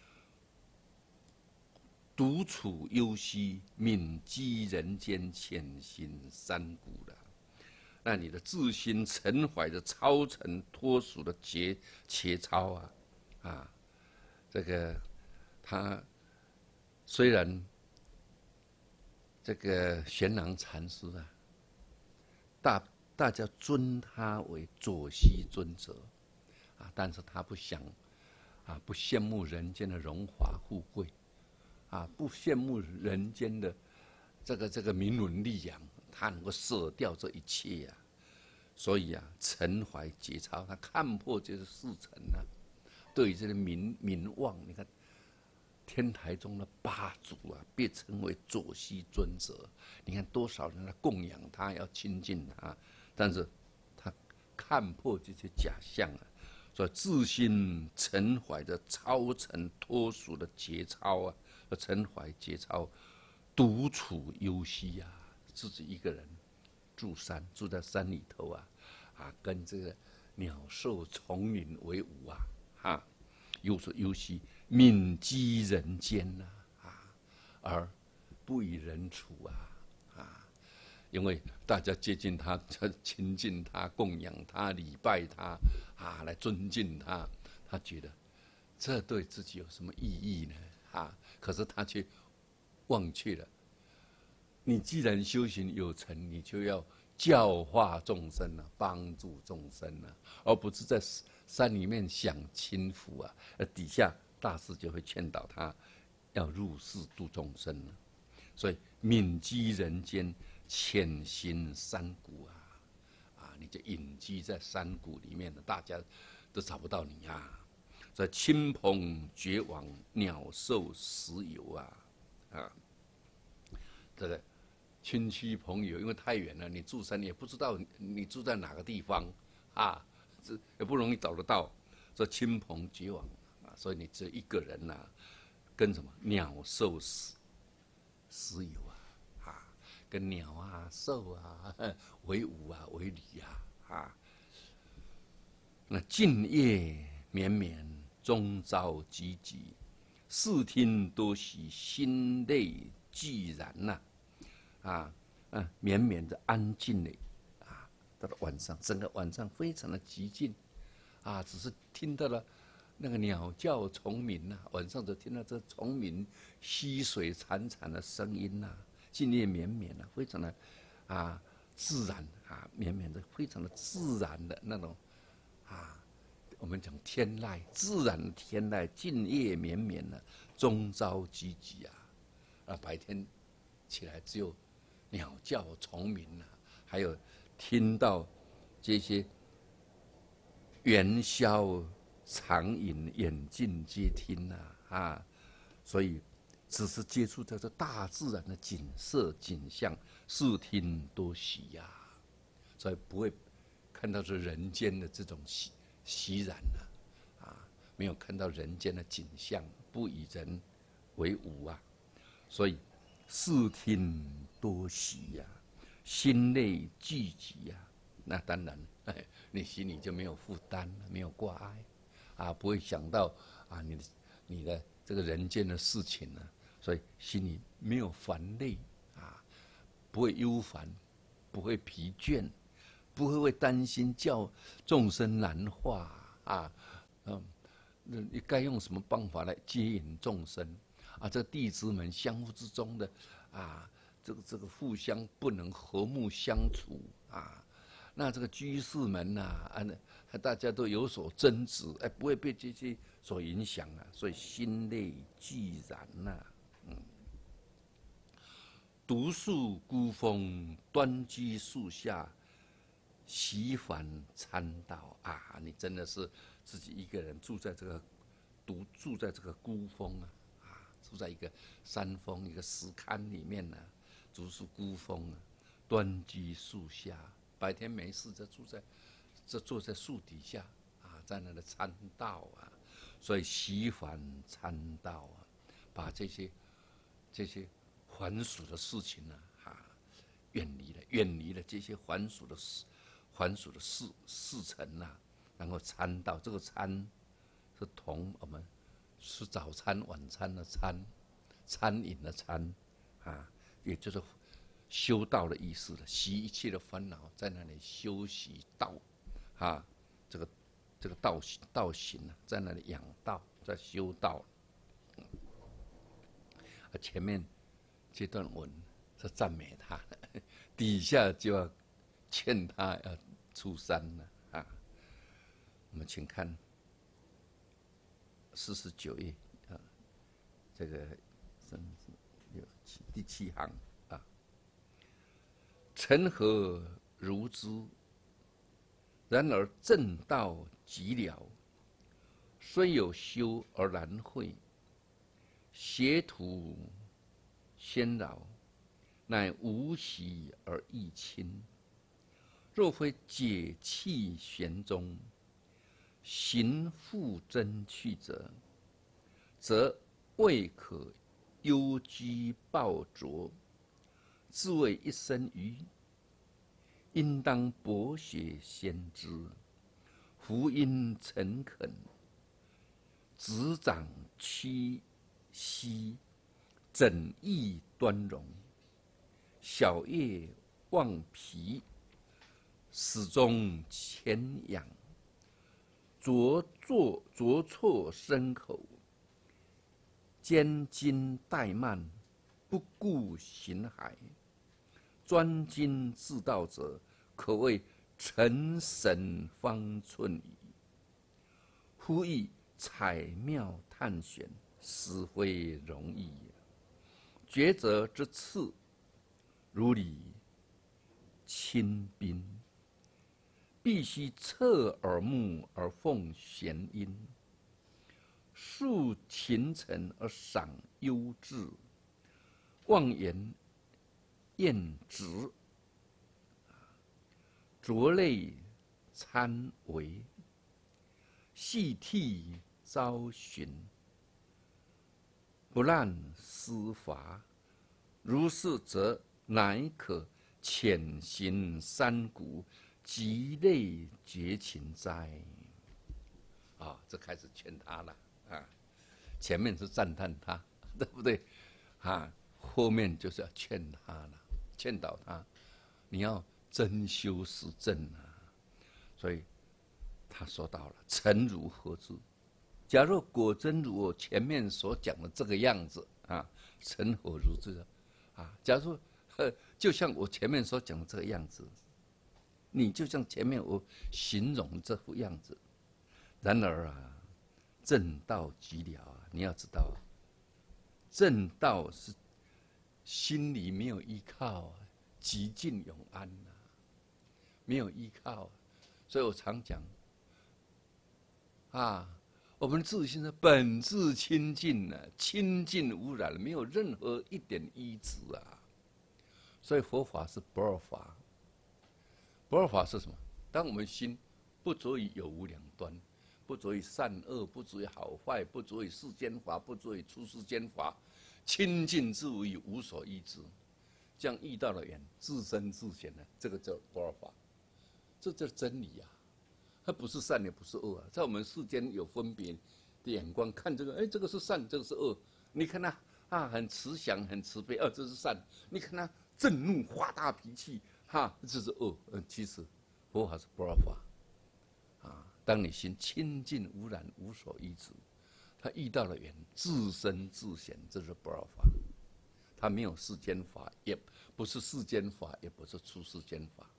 Speaker 1: 独处幽兮，敏积人间，潜行山谷了。那你的自心陈怀着超尘脱俗的节操啊，这个他虽然这个玄奘禅师啊，大家尊他为左西尊者啊，但是他不想啊，不羡慕人间的荣华富贵啊，不羡慕人间的这个名闻利养，他能够舍掉这一切啊。所以啊，陈怀节操，他看破这个世尘啊，对于这个名望，你看天台中的八祖啊，被称为左西尊者，你看多少人来供养他，要亲近他，但是他看破这些假象啊，所以自心陈怀着超尘脱俗的节操啊，陈怀节操，独处幽兮啊，自己一个人住在山里头跟这个鸟兽虫鸣为伍又说幽兮，敏积人间而不与人处因为大家接近他，亲近他，供养他，礼拜他来尊敬他，他觉得这对自己有什么意义呢？可是他却忘却了，你既然修行有成，你就要教化众生帮助众生而不是在山里面享清福底下大师就会劝导他要入世度众生所以敏积人间，潜行山谷你就隐居在山谷里面大家都找不到你所以亲朋绝往，鸟兽食游这个亲戚朋友，因为太远了，你住山也不知道你住在哪个地方这也不容易找得到。所以亲朋绝往所以你只有一个人跟什么鸟兽食游跟鸟兽为伍为侣那静夜绵绵，终朝寂寂，视听多喜，心内寂然绵绵的安静的到了晚上，整个晚上非常的寂静只是听到了那个鸟叫虫鸣呐，晚上就听到这虫鸣溪水潺潺的声音呐，静夜绵绵呐，非常的自然绵绵的，非常的自然的那种我们讲天籁，自然的天籁，静夜绵绵的，终朝寂寂白天起来只有鸟叫虫鸣还有听到这些元宵长饮，眼尽皆听所以只是接触到这大自然的景色景象，视听多喜所以不会看到这人间的这种熙然没有看到人间的景象，不以人为伍所以视听多喜心内寂寂那当然你心里就没有负担，没有挂碍不会想到你的这个人间的事情所以心里没有烦累不会忧烦，不会疲倦，不会为担心叫众生难化你该用什么办法来接引众生这弟子们相互之中的这个互相不能和睦相处那这个居士们大家都有所争执不会被这些所影响所以心内寂然独树孤峰，端居树下，习凡参道你真的是自己一个人住在这个住在这个孤峰住在一个山峰一个石龛里面独树孤峰端居树下，白天没事就坐在树底下在那里参道所以习凡参道把这些凡俗的事情远离了这些凡俗的事情然后参道，这个参是同我们吃早餐晚餐的餐饮的餐也就是修道的意思了，习一切的烦恼，在那里修习道这个道行在那里养道，在修道前面这段文是赞美他底下就要劝他要出山了我们请看49页这个第7行成何如之？然而正道极了，虽有修而难会，邪途先扰，乃无习而易亲。若非解气玄宗，行复真去者，则未可忧居抱拙，自谓一生愚。应当博学先知，福音诚恳，执掌屈膝，整义端容，小业忘疲，始终谦仰，着错身口，兼经怠慢，不顾形骸。专精自道者，可谓成神方寸矣。忽亦采妙探险，实非容易也。抉择之次，如履轻冰，必须侧耳目而奉弦音，述情诚而赏优质，妄言厌直，浊泪参为，细涕遭寻，不滥思伐。如是则乃可潜行山谷，极类绝情哉！这开始劝他了前面是赞叹他，对不对后面就是要劝他了。劝导他，你要真修实证所以他说到了：诚如何之？ 假若果真如我前面所讲的这个样子啊，成佛如这啊，假如说就像我前面所讲的这个样子，你就像前面我形容这副样子。然而啊，正道极了啊，你要知道啊，正道是心里没有依靠啊，极尽永安啊，没有依靠啊，所以我常讲啊，我们自心的本质清净呢，清净无染，没有任何一点依止啊。所以佛法是不二法。不二法是什么？当我们心不着于有无两端，不着于善恶，不着于好坏，不着于世间法，不着于出世间法，清净自无以无所依止，这样遇到了缘，自生自显的，这个叫不二法。这叫真理啊！它不是善也不是恶啊，在我们世间有分别的眼光看这个，哎，这个是善，这个是恶。你看他啊，很慈祥，很慈悲，这是善；你看他震怒，发大脾气，这是恶。其实佛法是不二法啊。当你心清净无染，无所依止，他遇到了缘，自生自显，这是不二法。他没有世间法，也不是世间法，也不是出世间法。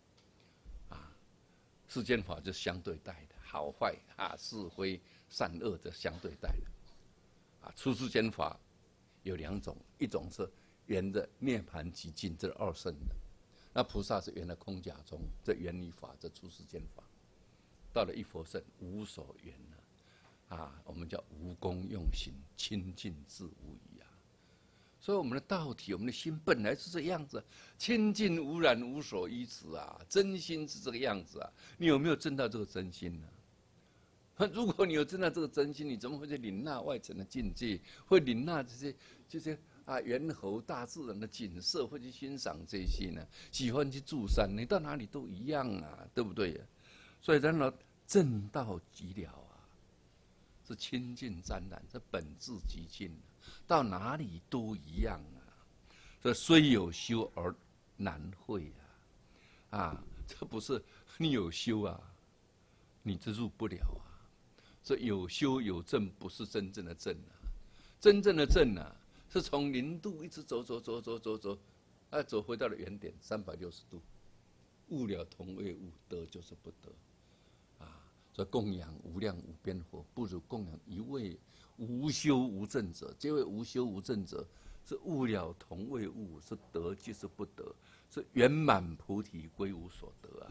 Speaker 1: 世间法就相对待的，好坏是非善恶的相对待的。出世间法有两种，一种是圆的涅槃极尽，这是二圣的；那菩萨是圆的空假中，这圆理法，这出世间法。到了一佛圣，无所缘了，我们叫无功用行，清净自无疑啊。所以我们的道体，我们的心本来是这样子，清净无染，无所依止啊，真心是这个样子啊。你有没有证到这个真心呢？如果你有证到这个真心，你怎么会去领纳外层的境界，会领纳这些猿猴大自然的景色，会去欣赏这些呢？喜欢去住山，你到哪里都一样啊，对不对？所以然后正道极了啊，是清净沾染，是本质极尽。到哪里都一样啊，所以虽有修而难会这不是你有修啊，你就入不了啊。所以有修有证不是真正的证啊，真正的证啊，是从零度一直走，走回到了原点360度，悟了同为悟，得就是不得所以供养无量无边佛，不如供养一位无修无证者。这位无修无证者，是悟了同为悟，是得即是不得，是圆满菩提归无所得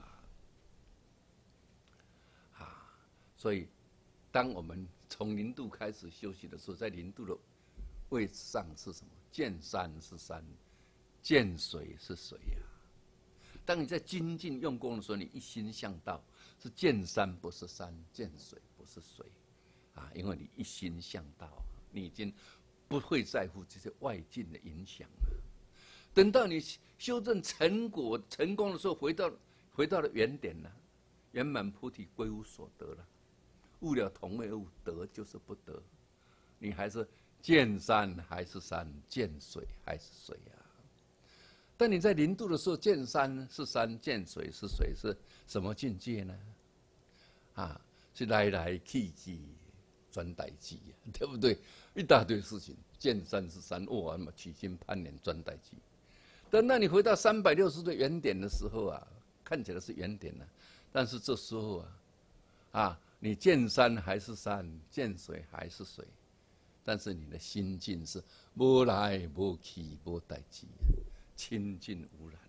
Speaker 1: 所以，当我们从0度开始修习的时候，在0度的位置上是什么？见山是山，见水是水当你在精进用功的时候，你一心向道，是见山不是山，见水不是水因为你一心向道，你已经不会在乎这些外境的影响了。等到你修正成果成功的时候，回到了原点了，圆满菩提归无所得了，悟了同为悟，得就是不得，你还是见山还是山，见水还是水当你在0度的时候，见山是山，见水是水，是什么境界呢？是来来去去转代志对不对？一大堆事情，见山是山，起心攀缘转代志。等到你回到360度原点的时候看起来是原点但是这时候你见山还是山，见水还是水，但是你的心境是无来无去无代志。清净无染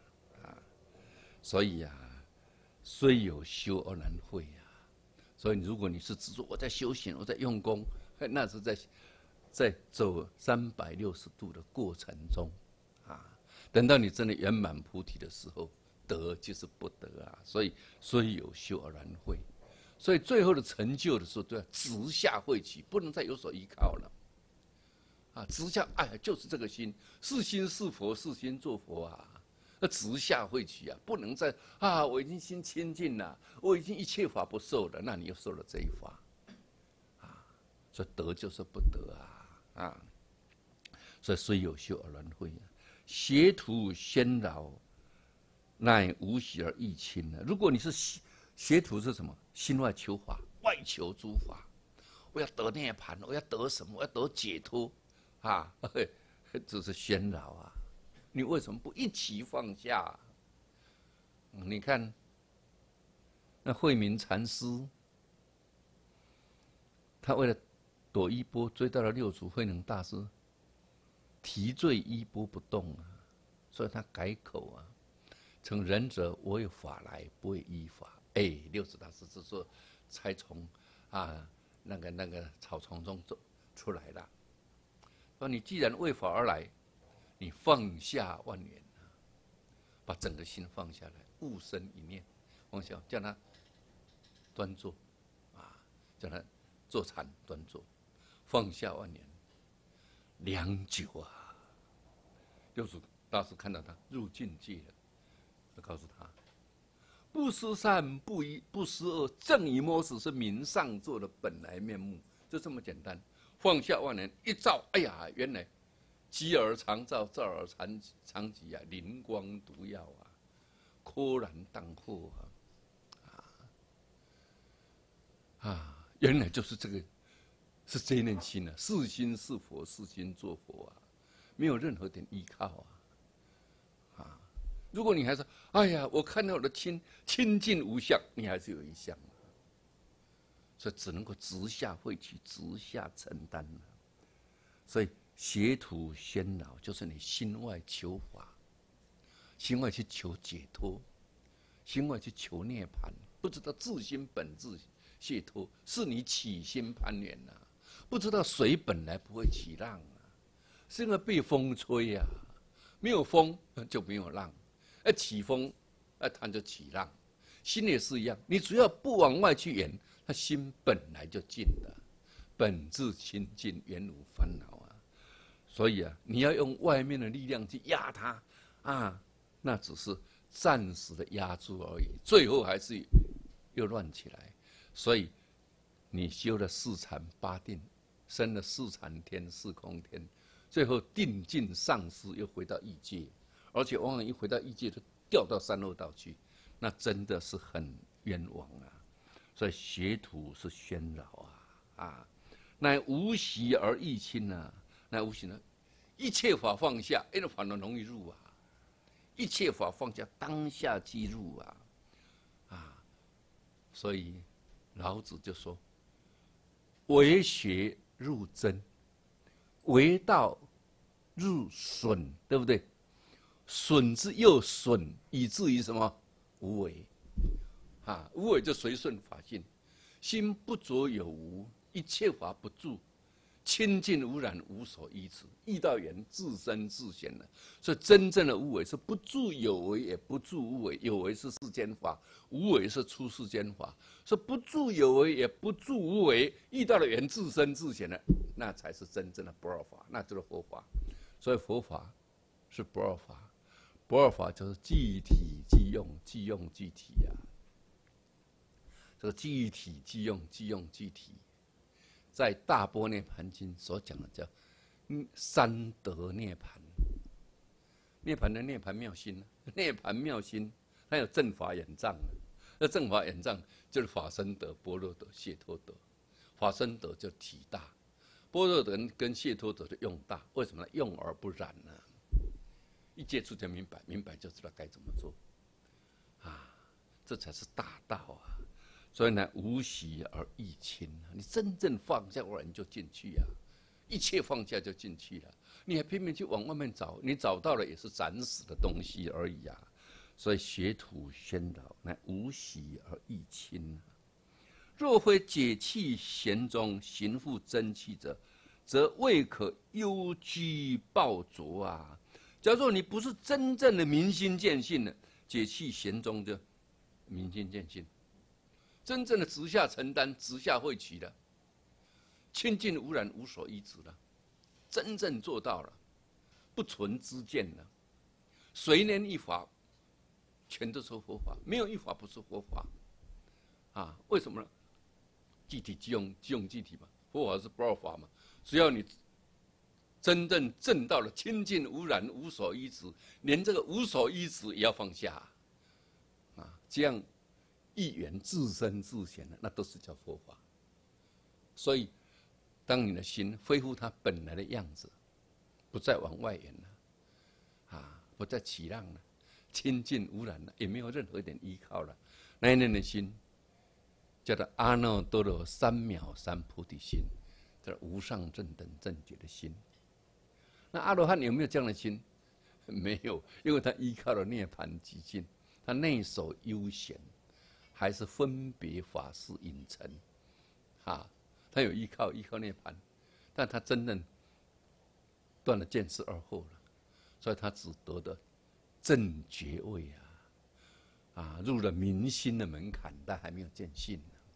Speaker 1: 所以虽有修而难会所以如果你是执着我在修行，我在用功，那是在走360度的过程中等到你真的圆满菩提的时候，得就是不得所以虽有修而难会，所以最后的成就的时候，都要直下慧起，不能再有所依靠了。直下就是这个心，是心是佛，是心做佛那直下慧起不能再我已经心清净了，我已经一切法不受了，那你又受了这一法所以得就是不得所以虽有修而难会邪徒先扰，乃无喜而益亲如果你是邪徒是什么？心外求法，外求诸法， 我要得涅槃，我要得什么？我要得解脱啊！这是喧扰啊！你为什么不一起放下？你看那慧明禅师，他为了躲衣钵，追到了六祖慧能大师，提坠衣钵不动啊，所以他改口啊，成仁者我有法来，不为依法。六祖大师这时候才从那个草丛中走出来了。说你既然为法而来，你放下万缘啊，把整个心放下来，勿生一念，放下，叫他端坐啊，叫他坐禅端坐，放下万缘，良久啊。六祖大师看到他入境界了，就告诉他：不思善，不思恶，正以摸识是明上座的本来面目，就这么简单。放下万缘，一照，哎呀，原来极而常照，照而常寂啊，灵光毒药啊，豁然荡豁原来就是这个，是这一念心啊，是心是佛，是心作佛啊，没有任何点依靠啊。如果你还说，哎呀，我看到我的清净无相，你还是有一相。所以只能够直下慧取，直下承担了。所以邪途喧扰，就是你心外求法，心外去求解脱，心外去求涅槃，不知道自心本质解脱，是你起心攀缘呐。不知道水本来不会起浪啊，是因为被风吹啊，没有风就没有浪，起风它就起浪。心也是一样，你只要不往外去缘，他心本来就净的，本质清净，原无烦恼啊。所以你要用外面的力量去压它那只是暂时的压住而已，最后还是又乱起来。所以你修了四禅八定，生了四禅天、四空天，最后定境丧失，又回到异界，而且往往一回到异界就掉到三恶道去，那真的是很冤枉啊。所以邪途是喧扰乃无习而易亲啊，乃无习呢，一切法放下，那法能容易入啊，一切法放下，当下即入所以老子就说：为学入真，为道入损，对不对？损之又损，以至于什么？无为无为就随顺法性，心不着有无，一切法不住，清净无染，无所依止，遇到缘自生自显了。所以真正的无为是不住有为，也不住无为。有为是世间法，无为是出世间法。说不住有为，也不住无为，遇到了缘自生自显了，那才是真正的不二法，那就是佛法。所以佛法是不二法，不二法就是即体即用，即用即体这个即体即用，即用即体，在《大般涅盘经》所讲的叫三德涅盘。涅盘的涅盘妙心，涅盘妙心，它有正法眼藏那正法眼藏就是法身德、般若德、解脱德。法身德就体大，般若德跟解脱德的用大。为什么呢？用而不染呢？一接触就明白，明白就知道该怎么做这才是大道所以呢，无习而易亲你真正放下万缘就进去一切放下就进去了。你还拼命去往外面找，你找到了也是暂时的东西而已所以邪途喧扰，乃无习而易亲若非解气闲中，行复真气者，则未可幽居抱着假如你不是真正的明心见性的，解气闲中就明心见性，真正的直下承担，直下慧取的，清净无染，无所依止了，真正做到了，不存知见了。随念一法，全都是佛法，没有一法不是佛法为什么呢？即体即用，即用即体嘛，佛法是不二法嘛。只要你真正证到了清净无染，无所依止，连这个无所依止也要放下这样一缘自生自显的，那都是叫佛法。所以当你的心恢复它本来的样子，不再往外延了，不再起浪了，清净无染了，也没有任何一点依靠了，那一念的心叫做阿耨多罗三藐三菩提心，叫无上正等正觉的心。那阿罗汉有没有这样的心？没有，因为他依靠了涅槃寂静，他内守悠闲，还是分别法事隐尘，他有依靠涅槃，但他真正断了见思二惑了，所以他只得的正觉位入了明心的门槛，但还没有见性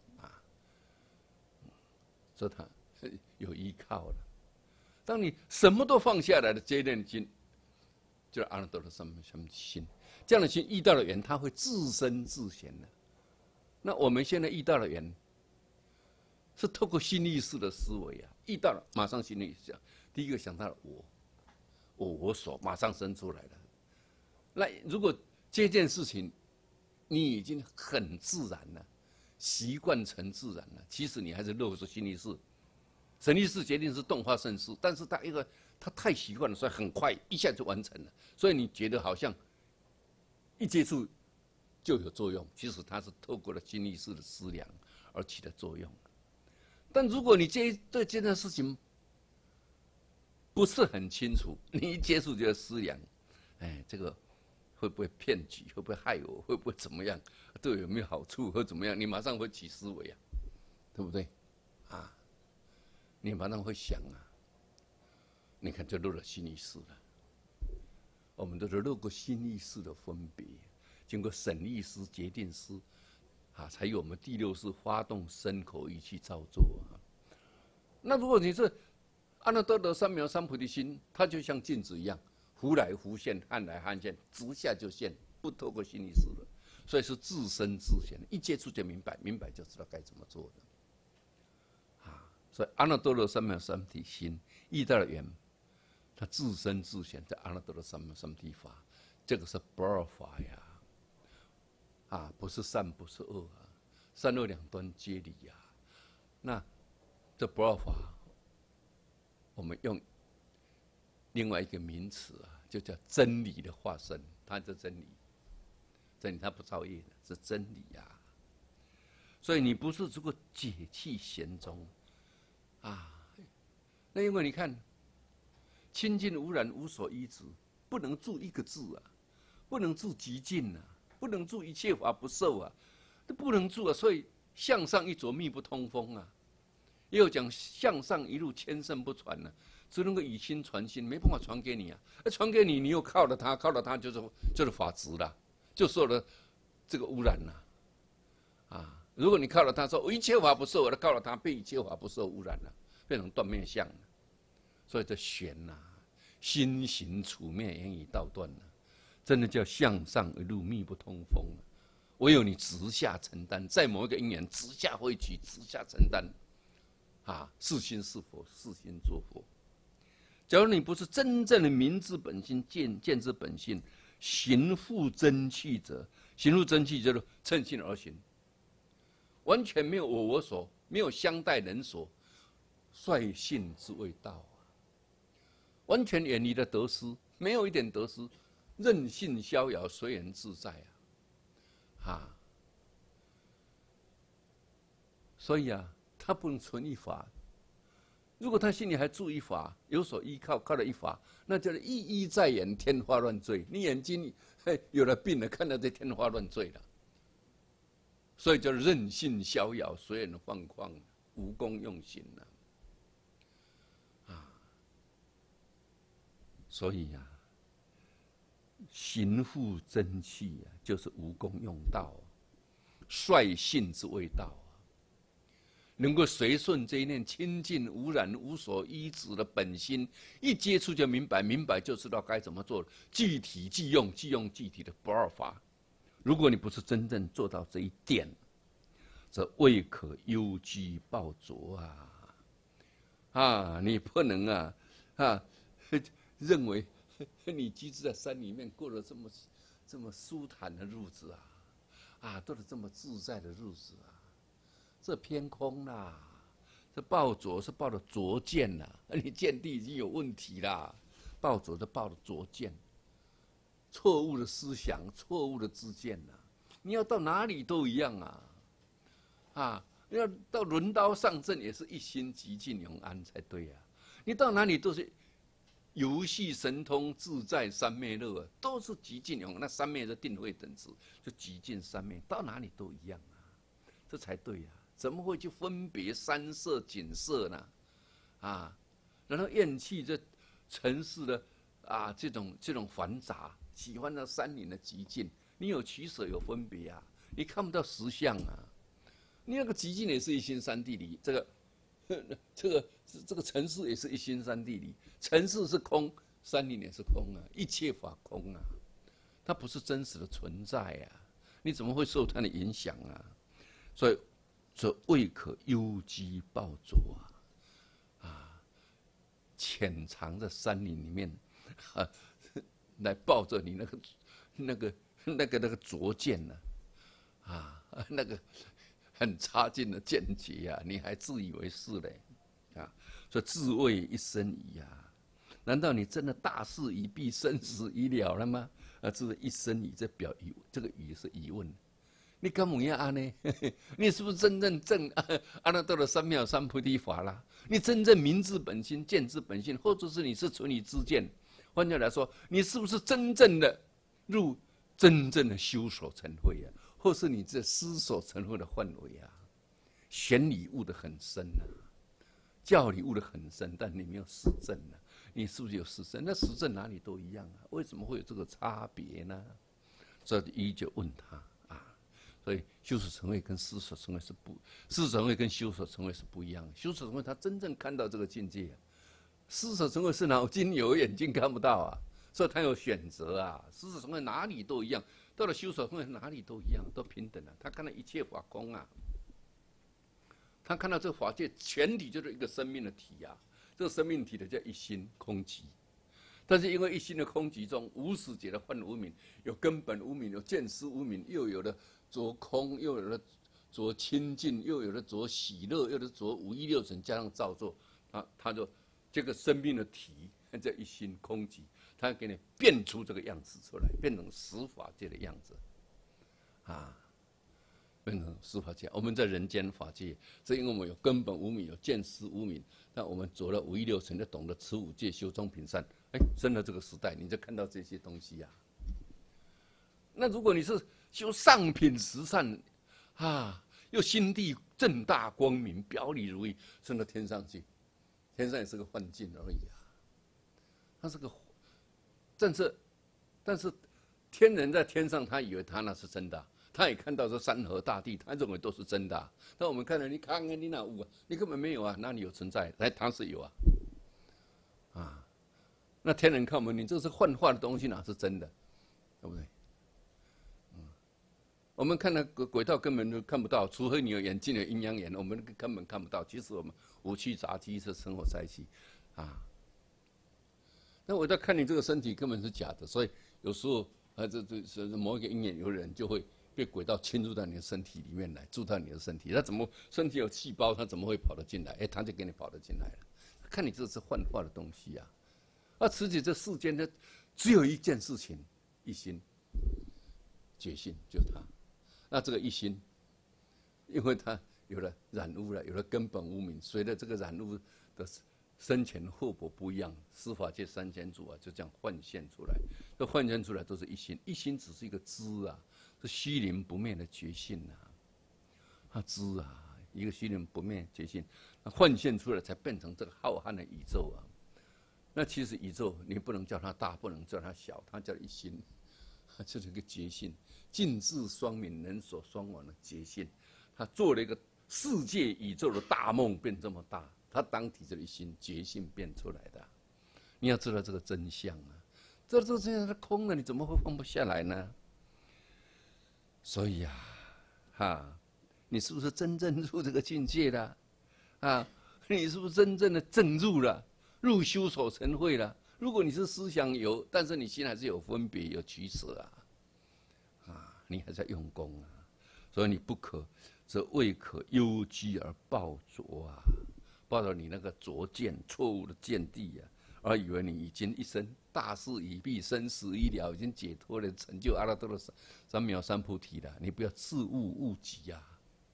Speaker 1: 所以他有依靠了。当你什么都放下来的这一念心，就是阿耨多罗三藐三菩提心。这样的心遇到了缘，它会自生自显的。那我们现在遇到了缘，是透过心意识的思维遇到了马上心里想，第一个想到了我所马上生出来了。那如果这件事情你已经很自然了，习惯成自然了，其实你还是漏出心意识。神意识决定是动化生事，但是他太习惯了，所以很快一下就完成了。所以你觉得好像一接触就有作用，其实它是透过了心意识的思量而起的作用。但如果你对这件事情不是很清楚，你一接触就要思量，这个会不会骗局？会不会害我？会不会怎么样？对我有没有好处？或怎么样？你马上会起思维对不对？你马上会想你看就漏了心意识了。我们都是漏过心意识的分别，经过审意识、决定识才有我们第六识发动身口意去造作那如果你是阿耨多罗三藐三菩提心，它就像镜子一样，忽来忽现，汉来汉现，直下就现，不透过心意识了，所以是自生自显，一接触就明白，明白就知道该怎么做的。所以阿耨多罗三藐三菩提心遇到了缘，它自生自显，在阿耨多罗三藐三菩提法，这个是不二法不是善，不是恶善恶两端皆离那这不二法，我们用另外一个名词就叫真理的化身，它是真理，真理它不造业的，是真理所以你不是如果解气闲中那因为你看，清净无染，无所依止，不能住一个字不能住极尽不能住一切法不受都不能住所以向上一着，密不通风也有讲向上一路，千圣不传只能够以心传心，没办法传给你传给你，你又靠了它，靠了它就是法执了，就受了这个污染了如果你靠了它说一切法不受，靠了它被一切法不受污染了，变成断灭相了。所以这玄心行处灭，言语道断真的叫向上一路，密不通风唯有你直下承担，在某一个因缘直下汇聚，直下承担是心是佛，是心作佛。假如你不是真正的明知本心，见知本性，行复真气者，行复真气就是趁性而行，完全没有我所，没有相待人所，率性之谓道完全远离了得失，没有一点得失，任性逍遥，随缘自在所以他不能存一法。如果他心里还住一法，有所依靠，靠了一法，那叫做一一在眼，天花乱坠。你眼睛有了病了，看到这天花乱坠了，所以叫任性逍遥，随缘放旷，无功用行所以行复真气就是无功用道，率性之谓道能够随顺这一念清净无染无所依止的本心，一接触就明白，明白就知道该怎么做，具体即用，即用具体的不二法。如果你不是真正做到这一点，则未可忧居抱着你不能认为你居住在山里面，过了这么舒坦的日子过了这么自在的日子这偏空啦， 这抱着是抱的拙见呐，你见地已经有问题啦。抱着是抱的拙见，错误的思想，错误的知见呐。你要到哪里都一样啊，要到轮刀上阵也是一心极尽永安才对啊。你到哪里都是游戏神通自在三昧乐，都是极尽永安。那三昧是定慧等值，就极尽三昧，到哪里都一样啊，这才对啊。怎么会去分别三色景色呢？然后厌弃这尘世的这种繁杂，喜欢那山林的极尽。你有取舍，有分别啊，你看不到实相啊。你那个极尽也是一心三地理，这个尘世也是一心三地理。尘世是空，山林也是空啊，一切法空啊，它不是真实的存在啊，你怎么会受它的影响啊？所以未可幽机抱着潜藏在山林里面来抱着你那个拙见呢那个很差劲的见解啊，你还自以为是嘞所以自谓一生矣难道你真的大事已毕，生死已了了吗？自谓一生矣，这个语是疑问。你敢问呀呢？你是不是真正阿那到了三藐三菩提法啦？你真正明知本心、见知本性，或者是你是存于知见？换句话来说，你是不是真正的入真正的修所成慧或是你这思所成慧的范围玄理悟得很深教理悟得很深，但你没有实证你是不是有实证？那实证哪里都一样为什么会有这个差别呢？所以一就问他。所以修所成慧跟思所成慧是思所成慧跟修所成慧是不一样的。修所成慧他真正看到这个境界思所成慧是脑筋有眼睛看不到所以他有选择思所成慧哪里都一样，到了修所成慧哪里都一样，都平等他看到一切法空他看到这个法界全体就是一个生命的体这个生命体的叫一心空寂。但是因为一心的空寂中，无始劫的幻无明，有根本无明，有见思无明，又有了着空，又有了着清净，又有了着喜乐，又有了着五欲六尘，加上造作，他就这个生命的体叫一心空寂，他给你变出这个样子出来，变成十法界的样子变成十法界。我们在人间法界，是因为我们有根本无明，有见思无明，那我们着了五欲六尘，就懂得持五戒，修中品善。生了这个时代，你就看到这些东西那如果你是修上品十善又心地正大光明，表里如一，升到天上去，天上也是个幻境而已它是个，但是天人在天上，他以为他那是真的他也看到这山河大地，他认为都是真的但我们看到你看你哪有你根本没有哪里有存在？他是有那天人看我们，你这是幻化的东西，哪是真的？对不对？我们看那轨道根本就看不到，除非你有眼镜、有阴阳眼，我们根本看不到。其实我们五趣杂机是生活在一起那我在看你这个身体根本是假的，所以有时候这某一个因缘，有人就会被轨道侵入到你的身体里面来，住到你的身体。他怎么身体有细胞，他怎么会跑得进来？他就给你跑得进来了。看你这是幻化的东西实际这世间的只有一件事情，一心觉性，就他。那这个一心，因为他有了染污了，有了根本无明，随着这个染污的深浅厚薄不一样，司法界三千组就这样幻现出来。这幻现出来都是一心，一心只是一个知是虚灵不灭的觉性它知一个虚灵不灭觉性，那幻现出来才变成这个浩瀚的宇宙那其实宇宙你不能叫它大，不能叫它小，它叫一心，它就是一个觉性，尽智双泯，人所双往的觉性。它做了一个世界宇宙的大梦，变这么大，它当体这一心觉性变出来的。你要知道这个真相这真相它空了，你怎么会放不下来呢？所以你是不是真正入这个境界了你是不是真正的正入了？入修所成慧了。如果你是思想有，但是你心还是有分别、有取舍你还在用功所以你不可，则未可幽居而抱着抱着你那个拙见、错误的见地呀、而以为你已经一生大事已毕，生死已了，已经解脱了，成就阿耨多罗三藐三菩提了。你不要自误己呀！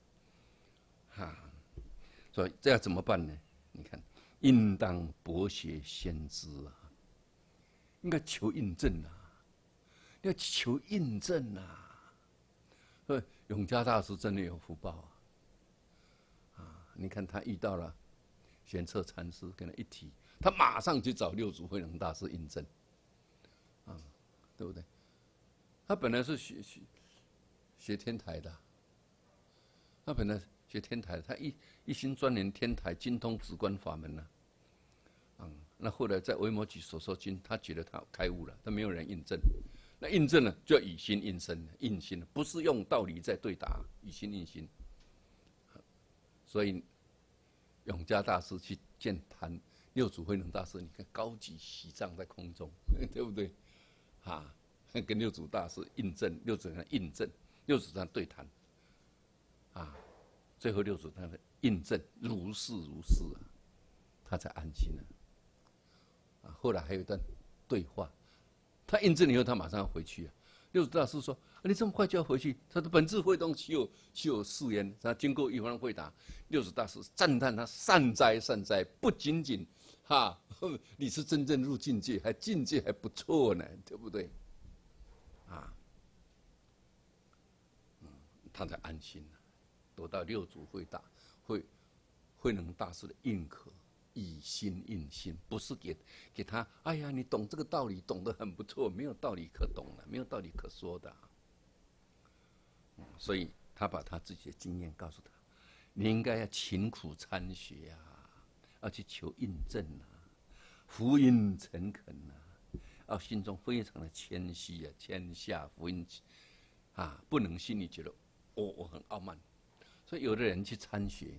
Speaker 1: 所以这要怎么办呢？你看，应当博学先知啊，应该求印证啊，要求印证啊。所以永嘉大师真的有福报啊！你看他遇到了玄策禅师，跟他一提，他马上去找六祖慧能大师印证，对不对？他本来是学天台的，他本来学天台的，他一心钻研天台，精通止观法门呢。那后来在维摩诘所说经，他觉得他开悟了，但没有人印证。那印证了，就要以心印身，印心不是用道理在对答，以心印心。所以永嘉大师去见谈六祖慧能大师，你看高举席杖在空中，对不对？跟六祖大师印证，六祖跟他印证，六祖跟他对谈，最后六祖他的印证如是啊，他才安心了。后来还有一段对话，他印证以后，他马上要回去啊。六祖大师说：“你这么快就要回去？”他的本质会动，岂有是焉？他经过一番回答，六祖大师赞叹他善哉善哉，不仅仅你是真正入境界，还境界还不错呢，对不对？他才安心了，得到六祖慧能大师的认可，以心印心，不是给他，哎呀，你懂这个道理，懂得很不错，没有道理可懂了，没有道理可说的。所以他把他自己的经验告诉他，你应该要勤苦参学啊，要去求印证啊，福音诚恳啊，心中非常的谦虚啊，谦下福音不能心里觉得我很傲慢。所以有的人去参学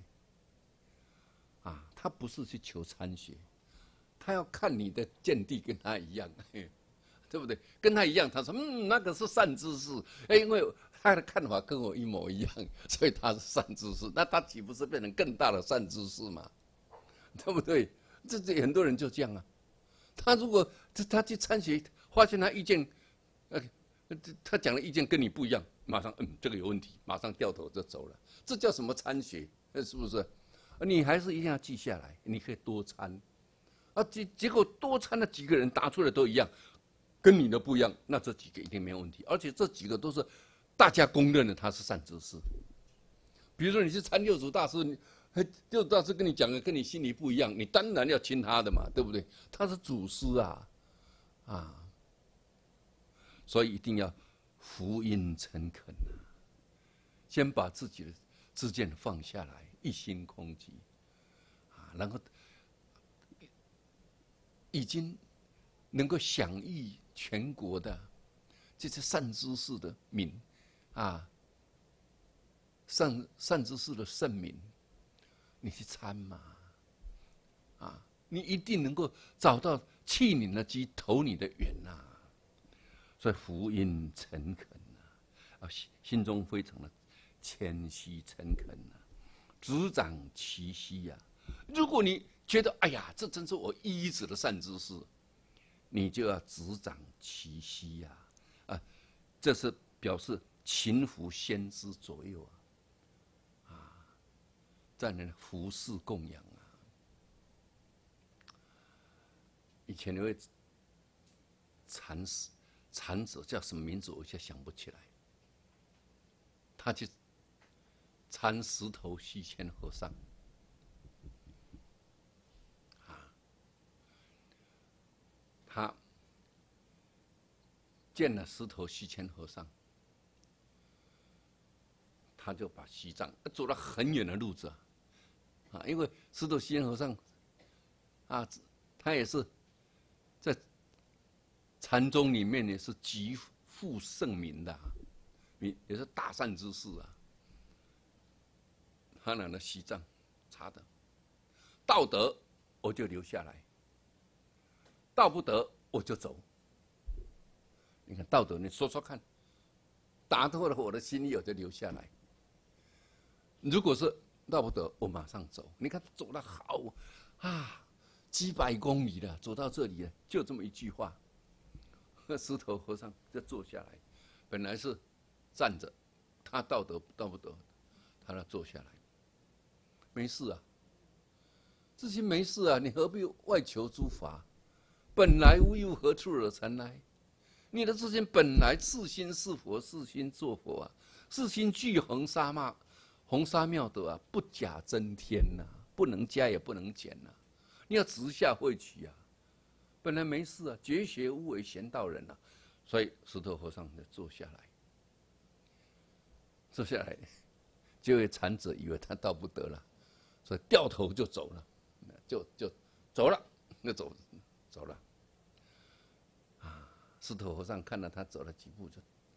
Speaker 1: 他不是去求参学，他要看你的见地跟他一样，对不对？跟他一样，他说那个是善知识，因为他的看法跟我一模一样，所以他是善知识。那他岂不是变成更大的善知识吗？对不对？这很多人就这样啊。他如果他去参学，发现他意见，他讲的意见跟你不一样，马上这个有问题，马上掉头就走了。这叫什么参学？是不是？你还是一定要记下来，你可以多参，结果多参的几个人答出来都一样，跟你的不一样，那这几个一定没有问题，而且这几个都是大家公认的他是善知识。比如说你去参六祖大师，六祖大师跟你讲的跟你心里不一样，你当然要听他的嘛，对不对？他是祖师所以一定要福音诚恳先把自己的知见放下来，一心空寂然后已经能够享誉全国的这些善知识的名善知识的圣名，你去参嘛你一定能够找到弃你的机，投你的缘所以福音诚恳心中非常的谦虚诚恳执掌其虚如果你觉得哎呀，这真是我依止的善知识，你就要执掌其虚这是表示勤服先知左右在那服侍供养以前有位禅者叫什么名字，我现在想不起来。他去参石头须谦和尚他见了石头须谦和尚，他就把西藏走了很远的路子因为石头须谦和尚他也是在禅宗里面也是极负盛名的也是大善知识他拿了西藏查的，道德我就留下来，道不得我就走。你看道德，你说说看，打透了我的心意，我就留下来。如果是到不得，我马上走。你看走了好啊，几百公里了，走到这里了，就这么一句话。石头和尚就坐下来，本来是站着，他到不得，他要坐下来，没事啊，自己没事啊，你何必外求诸法？本来无一物，何处惹尘埃？你的自心本来自心是佛，是心作佛啊，是心具红沙妙德啊，不假增添呐、不能加也不能减呐、你要直下慧取啊。本来没事啊，绝学无为贤道人啊，所以石头和尚就坐下来，就会禅者以为他到不得了，所以掉头就走了，就走了，就走了。啊，石头和尚看到他走了几步，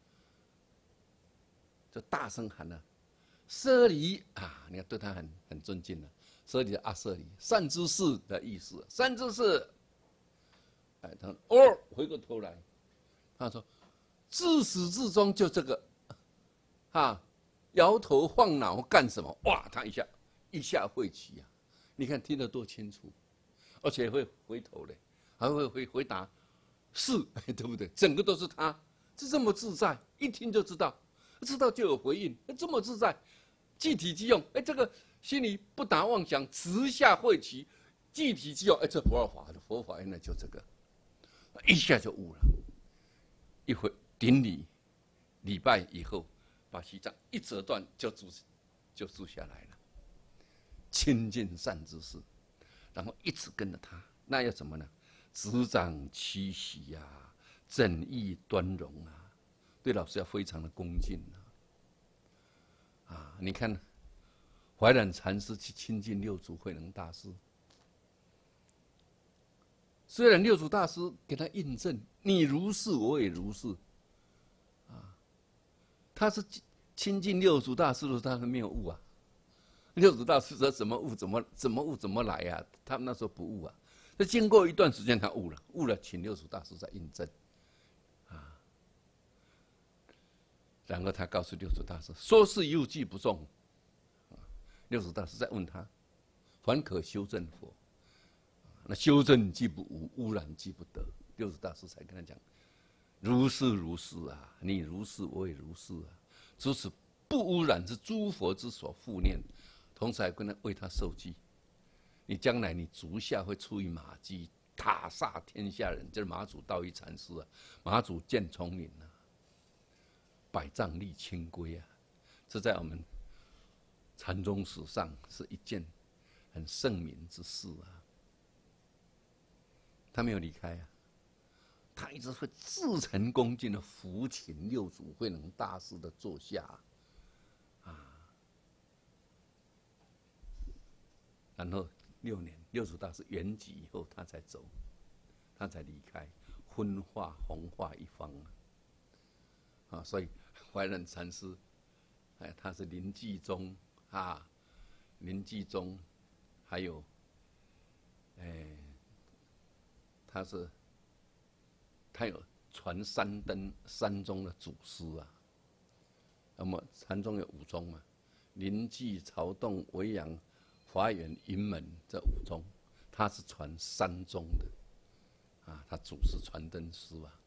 Speaker 1: 就大声喊了：“舍利啊！”你看对他很尊敬了，舍利的阿舍利，善知识的意思，善知识。哎，他回过头来，他说：“自始至终就这个，啊，摇头晃脑干什么？哇，他一下会起啊！你看听得多清楚，而且会回头嘞，还会回答是，对不对？整个都是他，是这么自在，一听就知道，知道就有回应，这么自在，即体即用。哎，这个心里不打妄想，直下慧起，即体即用。哎，这佛法原来就这个。”一下就悟了，一回顶礼拜以后，把西藏一折断就住下来了，亲近善知识，然后一直跟着他，那要怎么呢？执掌七喜呀，整义端容啊，对老师要非常的恭敬啊！你看，怀染禅师去亲近六祖慧能大师。虽然六祖大师给他印证，你如是，我也如是，啊，他是亲近六祖大师的时候，他还没有悟啊。六祖大师说怎么悟，怎么悟，怎么来啊？他们那时候不悟啊。那经过一段时间，他悟了，请六祖大师再印证，啊，然后他告诉六祖大师，说是一物即不中，六祖大师再问他，凡可修正佛。那修正既不无，污染既不得。六祖大师才跟他讲：“如是如是啊，你如是，我也如是啊。如此不污染是诸佛之所护念，同时还跟他为他受记。你将来你足下会出于马迹，塔煞天下人。这是马祖道一禅师啊，马祖见聪明啊，百丈立清规啊，这在我们禅宗史上是一件很盛名之事啊。”他没有离开啊，他一直会至诚恭敬的扶请六祖慧能大师的座下啊。然后6年，六祖大师圆寂以后，他才走，他才离开，分化弘化一方啊。所以怀忍禅师，哎，他是临济宗啊，临济宗，还有，哎。他有传三宗的祖师啊。那么禅宗有5宗嘛，临济、曹洞、维扬、华严、云门这5宗，他是传3宗的啊，他祖师传灯师啊。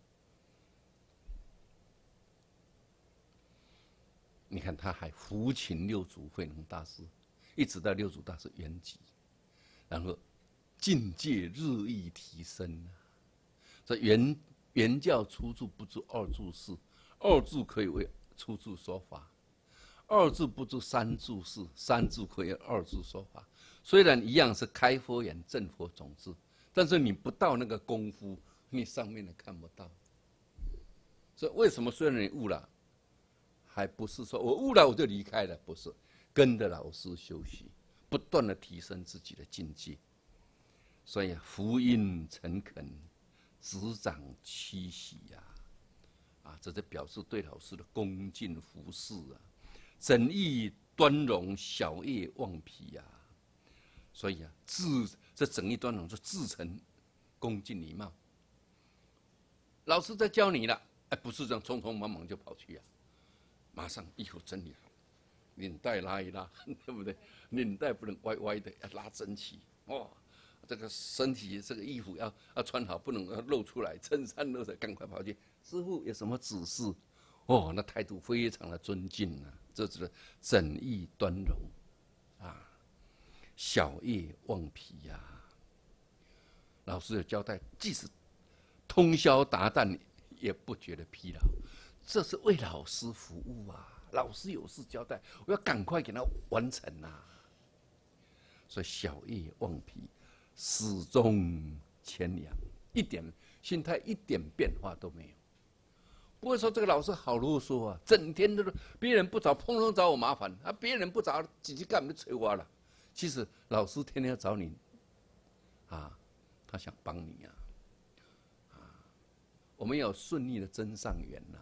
Speaker 1: 你看他还扶请六祖慧能大师，一直到六祖大师圆寂，然后境界日益提升啊！这原教出处不足2注释，2注可以为出处说法；2注不足3注释，3注可以2注说法。虽然一样是开佛眼正佛种子，但是你不到那个功夫，你上面的看不到。所以为什么虽然你悟了，还不是说我悟了我就离开了？不是，跟着老师修习，不断的提升自己的境界。所以福音诚恳，执掌七喜啊，这是表示对老师的恭敬服侍啊，整义端容，小业忘疲啊。所以啊，这整义端容就至诚恭敬礼貌。老师在教你了，哎，不是这样匆匆忙忙就跑去啊，马上衣服整理好， 领带拉一拉，对不对？领带不能歪歪的，要拉整齐。哇，这个身体这个衣服要穿好，不能露出来，衬衫露出来，赶快跑去。师傅有什么指示？哦，那态度非常的尊敬啊，这是整义端容啊，小叶忘疲呀。老师有交代，即使通宵达旦，也不觉得疲劳，这是为老师服务啊。老师有事交代，我要赶快给他完成啊。所以小叶忘疲，始终谦扬，一点心态一点变化都没有。不会说这个老师好啰嗦啊，整天都是别人不找，碰碰找我麻烦啊，别人不找，自己干嘛催我了？其实老师天天要找你，啊，他想帮你啊，我们要有顺利的真上缘呐，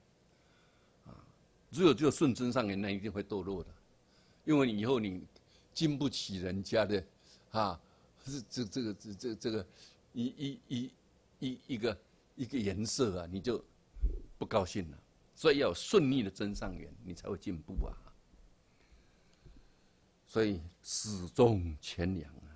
Speaker 1: 只有顺真上缘，那一定会堕落的，因为你以后你经不起人家的，这个一个颜色啊，你就不高兴了，所以要有顺利的真上缘，你才会进步啊。所以始终谦扬啊，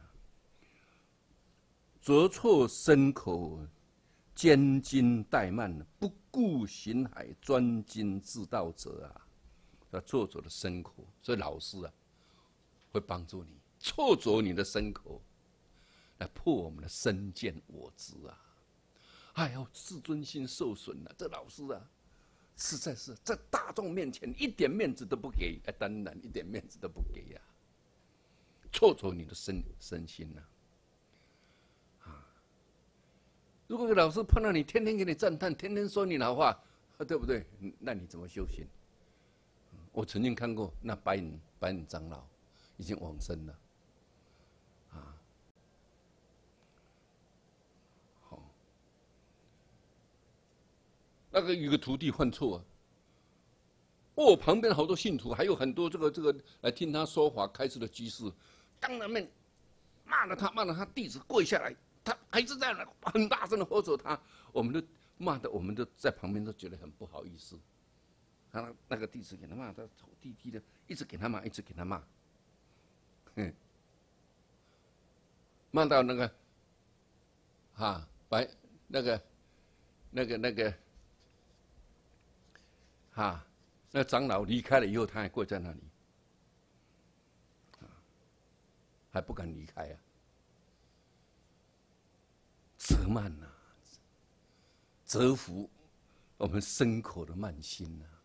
Speaker 1: 着错身口，兼经怠慢，不顾行海，专精自道者啊。要挫折的身口，所以老师啊会帮助你挫折你的身口，来破我们的身见我执啊。哎呦，自尊心受损了，这老师啊，实在是在大众面前一点面子都不给，当然一点面子都不给呀，挫折你的身心呐。如果老师碰到你，天天给你赞叹，天天说你好话，对不对？那你怎么修行？我曾经看过那白隐长老已经往生了，那个有个徒弟犯错啊，哦，旁边好多信徒，还有很多这个来听他说法开示的居士，当着面骂了他弟子跪下来，他还是在那很大声的呵责他，我们都在旁边都觉得很不好意思。他那个弟子给他骂，他臭弟弟的，一直给他骂，骂到那个那长老离开了以后，他还跪在那里，还不敢离开啊，责慢呐，折服我们身口的慢心呐，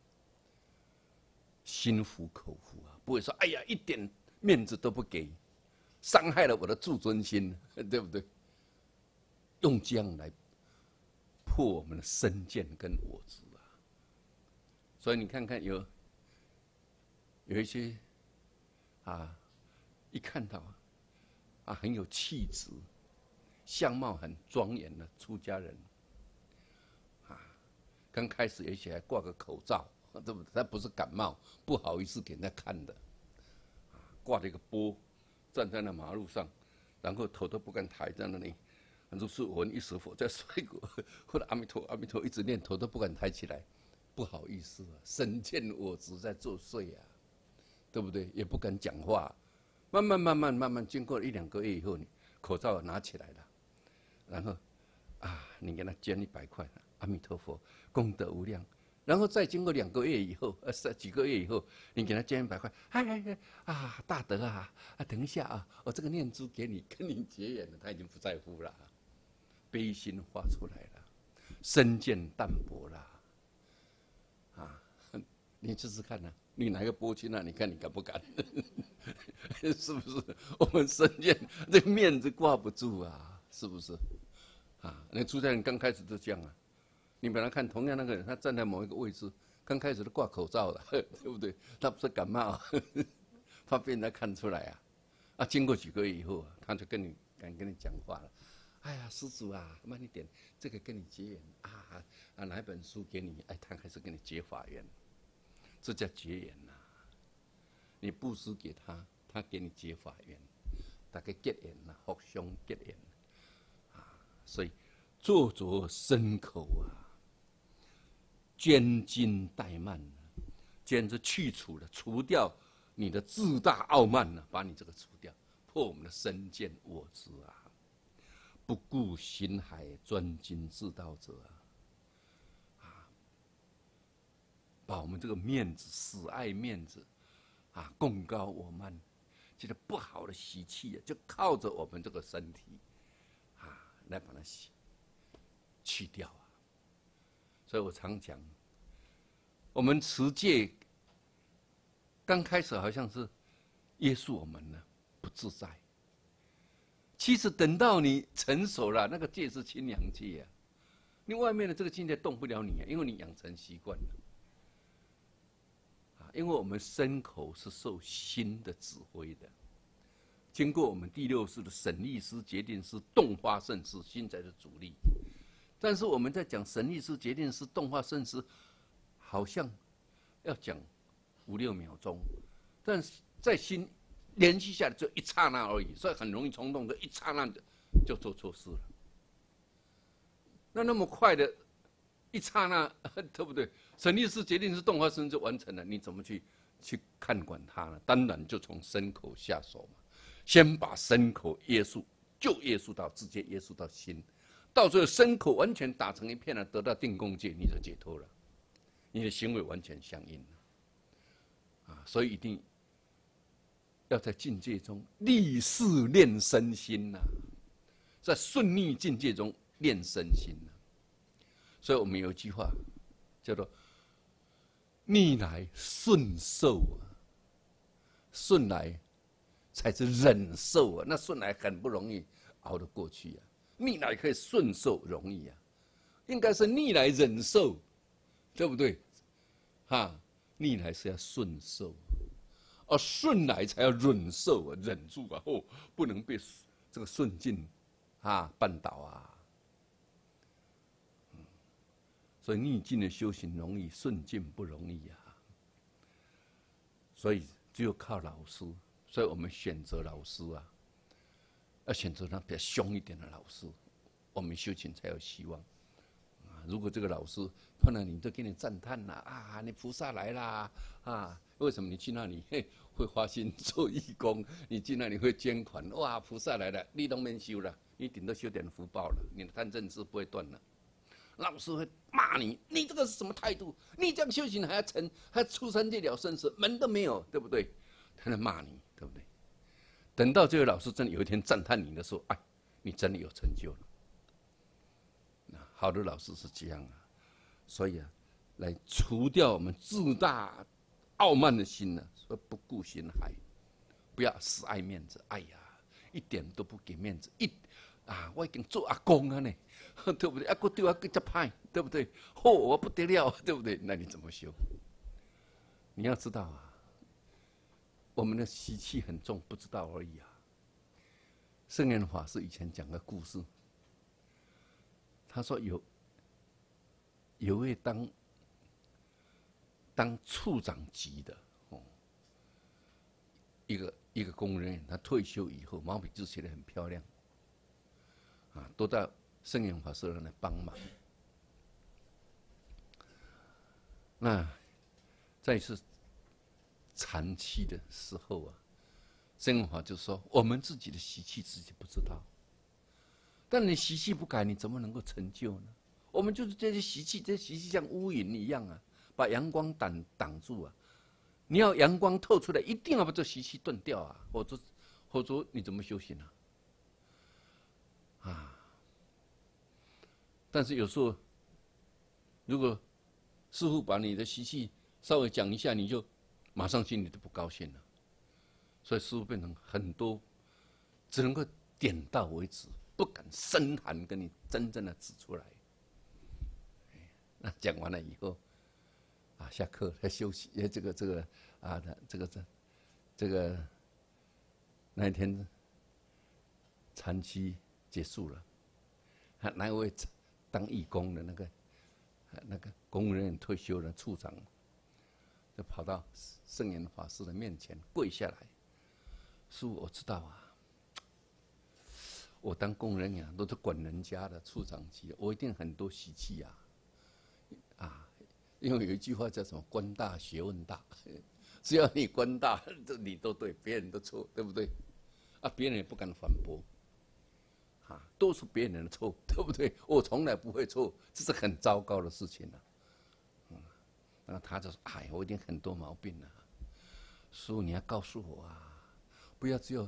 Speaker 1: 心服口服啊，不会说哎呀一点面子都不给，伤害了我的自尊心，对不对？用这样来破我们的身见跟我执啊。所以你看看有一些一看到很有气质，相貌很庄严的出家人，刚开始也许还挂个口罩，对不对？他不是感冒，不好意思给人家看的，挂了一个钵，站在那马路上，然后头都不敢抬在那里，如是闻一时佛在睡过，或者阿弥陀阿弥陀一直念，头都不敢抬起来，不好意思啊，身见我执在作祟啊，对不对？也不敢讲话，慢慢，经过1-2个月以后，你口罩拿起来了，然后你给他捐100块，阿弥陀佛，功德无量。然后再经过2个月以后，几个月以后，你给他捐100块，大德等一下我这个念珠给你，跟你结缘了，他已经不在乎了，悲心化出来了，身见淡薄了，你试试看你拿个钵去那，你看你敢不敢？是不是？我们身见这个面子挂不住啊，是不是？那出家人刚开始就这样啊。你本来看同样那个人，他站在某一个位置，刚开始都挂口罩了，对不对？他不是感冒，怕被人家看出来经过几个月以后，他就敢跟你讲话了。哎呀，施主慢一点，这个跟你结缘哪一本书给你？他开始跟你结法缘，这叫结缘呐。你布施给他，他给你结法缘，大家结缘呐，互相结缘所以做着身口捐精怠慢， 简直去除了，除掉你的自大傲慢呢，把你这个除掉，破我们的身见我执啊！不顾形骸，专精自道者啊！把我们这个面子，死爱面子啊，贡高我慢，这个不好的习气啊，就靠着我们这个身体啊，来把它去掉啊！所以我常讲，我们持戒刚开始好像是约束我们呢，不自在。其实等到你成熟了，那个戒是清凉戒啊，你外面的这个境界动不了你啊，因为你养成习惯了。啊，因为我们身口是受心的指挥的，经过我们第六识的审力师、决定师、动化圣师，心才是主力。但是我们在讲审力师、决定师、动化圣师，好像要讲5、6秒钟，但是在心连续下来就一刹那而已，所以很容易冲动，就一刹那就做错事了。那么快的一刹那，对不对？审力师、决定师、动化圣师就完成了，你怎么去看管它呢？当然就从身口下手嘛，先把身口约束，就约束到直接约束到心，到最后身口完全打成一片了，得到定共戒，你就解脱了，你的行为完全相应了。啊，所以一定要在境界中立誓练身心呐，在顺逆境界中练身心呐。所以我们有一句话叫做“逆来顺受”啊，顺来才是忍受啊，那顺来很不容易熬得过去啊，逆来可以顺受容易啊，应该是逆来忍受，对不对？哈，逆来是要顺受。而顺来才要忍受啊，忍住啊，不能被这个顺境啊绊倒啊。所以逆境的修行容易，顺境不容易啊。所以只有靠老师，所以我们选择老师啊，要选择那比较凶一点的老师，我们修行才有希望。如果这个老师碰到你都给你赞叹啦，啊，你菩萨来啦，啊，为什么你去那里会花心做义工？你去那里会捐款，哇，菩萨来了，你都免修了，你顶多修点福报了，你的贪嗔痴不会断了。老师会骂你，你这个是什么态度？你这样修行还要出三界了生死，门都没有，对不对？他在骂你，对不对？等到这位老师真的有一天赞叹你的时候，哎，你真的有成就了。好的老师是这样啊，所以啊，来除掉我们自大傲慢的心呢，说不顾形骸，不要死爱面子。哎呀，一点都不给面子，我已经做阿公了呢，对不对？阿公对我更加歹，对不对？我不得了，对不对？那你怎么修？你要知道啊，我们的习气很重，不知道而已啊。圣严法师以前讲个故事，他说有位当处长级的一个公务人员，他退休以后毛笔字写得很漂亮，啊，都到圣严法师那来帮忙。那在一次禅期的时候啊，圣严法就说：我们自己的习气自己不知道，但你习气不改，你怎么能够成就呢？我们就是这些习气，这些习气像乌云一样啊，把阳光挡住啊。你要阳光透出来，一定要把这习气断掉啊，否则你怎么修行啊？但是有时候，如果师父把你的习气稍微讲一下，你就马上心里就不高兴了。所以师父变成很多只能够点到为止，不敢深含跟你真正的指出来。那讲完了以后，啊，下课再休息，这个那一天禅期结束了，那一位当义工的那个公务人员退休的处长，就跑到圣严法师的面前跪下来，师父，我知道啊，我当公务人员都是管人家的处长级，我一定很多习气啊， 因为有一句话叫什么"官大学问大"，只要你官大，你都对，别人都错，对不对？啊，别人也不敢反驳，啊，都是别人的错，对不对？我从来不会错，这是很糟糕的事情了。然后他就说："哎，我一定很多毛病了，师父你要告诉我啊，不要只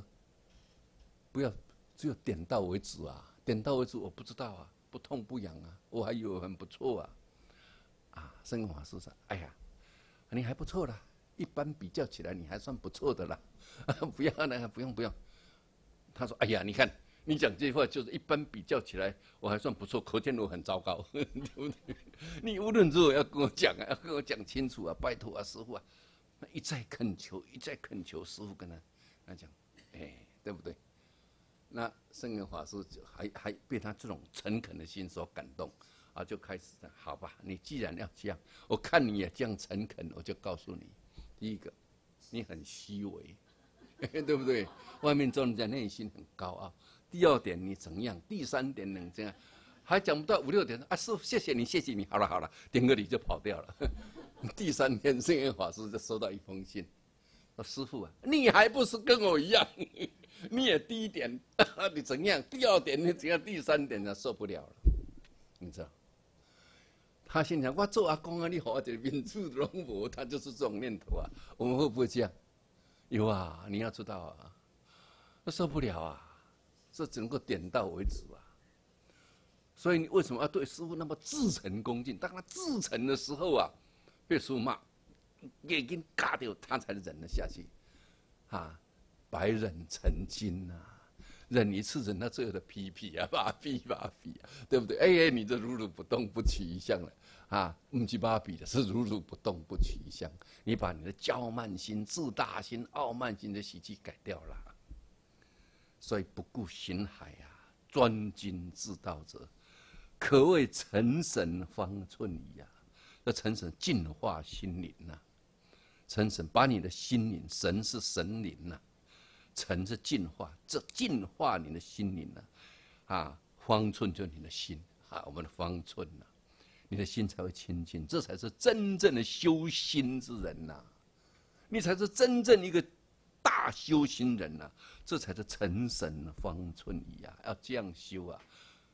Speaker 1: 有点到为止啊，点到为止我不知道啊，不痛不痒啊，我还以为很不错啊。"啊，圣严法师说："哎呀，你还不错啦，一般比较起来你还算不错的啦，不要那个，不用。"他说："哎呀，你看你讲这句话就是一般比较起来我还算不错，可见我很糟糕，对不对？你无论如何要跟我讲啊，要跟我讲清楚啊，拜托啊，师父啊。"一再恳求，师父跟他讲，对不对？那圣严法师就还被他这种诚恳的心所感动啊，就开始好吧，你既然要这样，我看你也这样诚恳，我就告诉你，第一个，你很虚伪，对不对？外面做人家内心很高傲。第二点，你怎样？第三点，能这样？还讲不到5、6点啊，师父谢谢你，好了，点个礼就跑掉了。第3天，圣严法师就收到一封信，说："师父啊，你还不是跟我一样？你也第1点，你怎样？第2点你怎样？第3点呢？受不了了。"你知道？他心想：我做阿公啊，你好，这民主拢无，他就是这种念头啊。我们会不会这样？有啊，你要知道啊，受不了啊，这只能够点到为止啊。所以你为什么要对师父那么至诚恭敬？当他至诚的时候啊，被师父骂，已经嘎掉，他才忍得下去。啊，百忍成金呐、忍一次忍到最后的批啊，把批啊，对不对？你这如如不动，不起一相了啊！不是把比的，是如如不动，不起一相。你把你的骄慢心、自大心、傲慢心的习气改掉了。所以不顾形骸啊，专精自道者，可谓成神方寸矣啊！这成神净化心灵呐、成神把你的心灵，神是神灵呐、成是净化，这净化你的心灵呐、方寸就是你的心啊，我们的方寸呐、你的心才会清净，这才是真正的修心之人呐、你才是真正一个大修行人呐、这才是成神方寸矣啊！要这样修啊，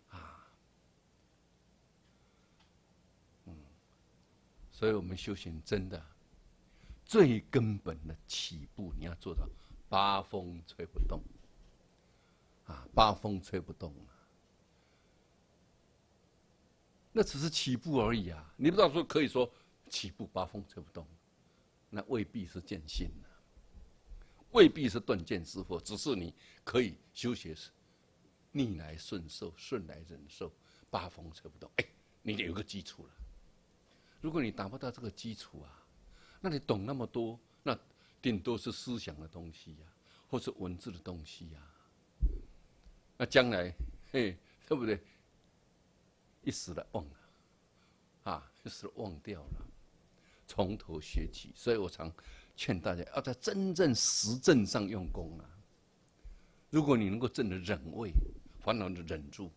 Speaker 1: 所以我们修行真的最根本的起步，你要做到八风吹不动啊，八风吹不动啊，那只是起步而已啊！你不知道说可以说起步八风吹不动，那未必是见性啊，未必是断见思佛，只是你可以修学时逆来顺受，顺来忍受，八风吹不动。你有个基础了。如果你达不到这个基础啊，那你懂那么多，那顶多是思想的东西呀、或是文字的东西呀、那将来，对不对？一时的忘了，一时的忘掉了，从头学起。所以我常劝大家要在真正实证上用功啊。如果你能够证得忍位，烦恼的忍住，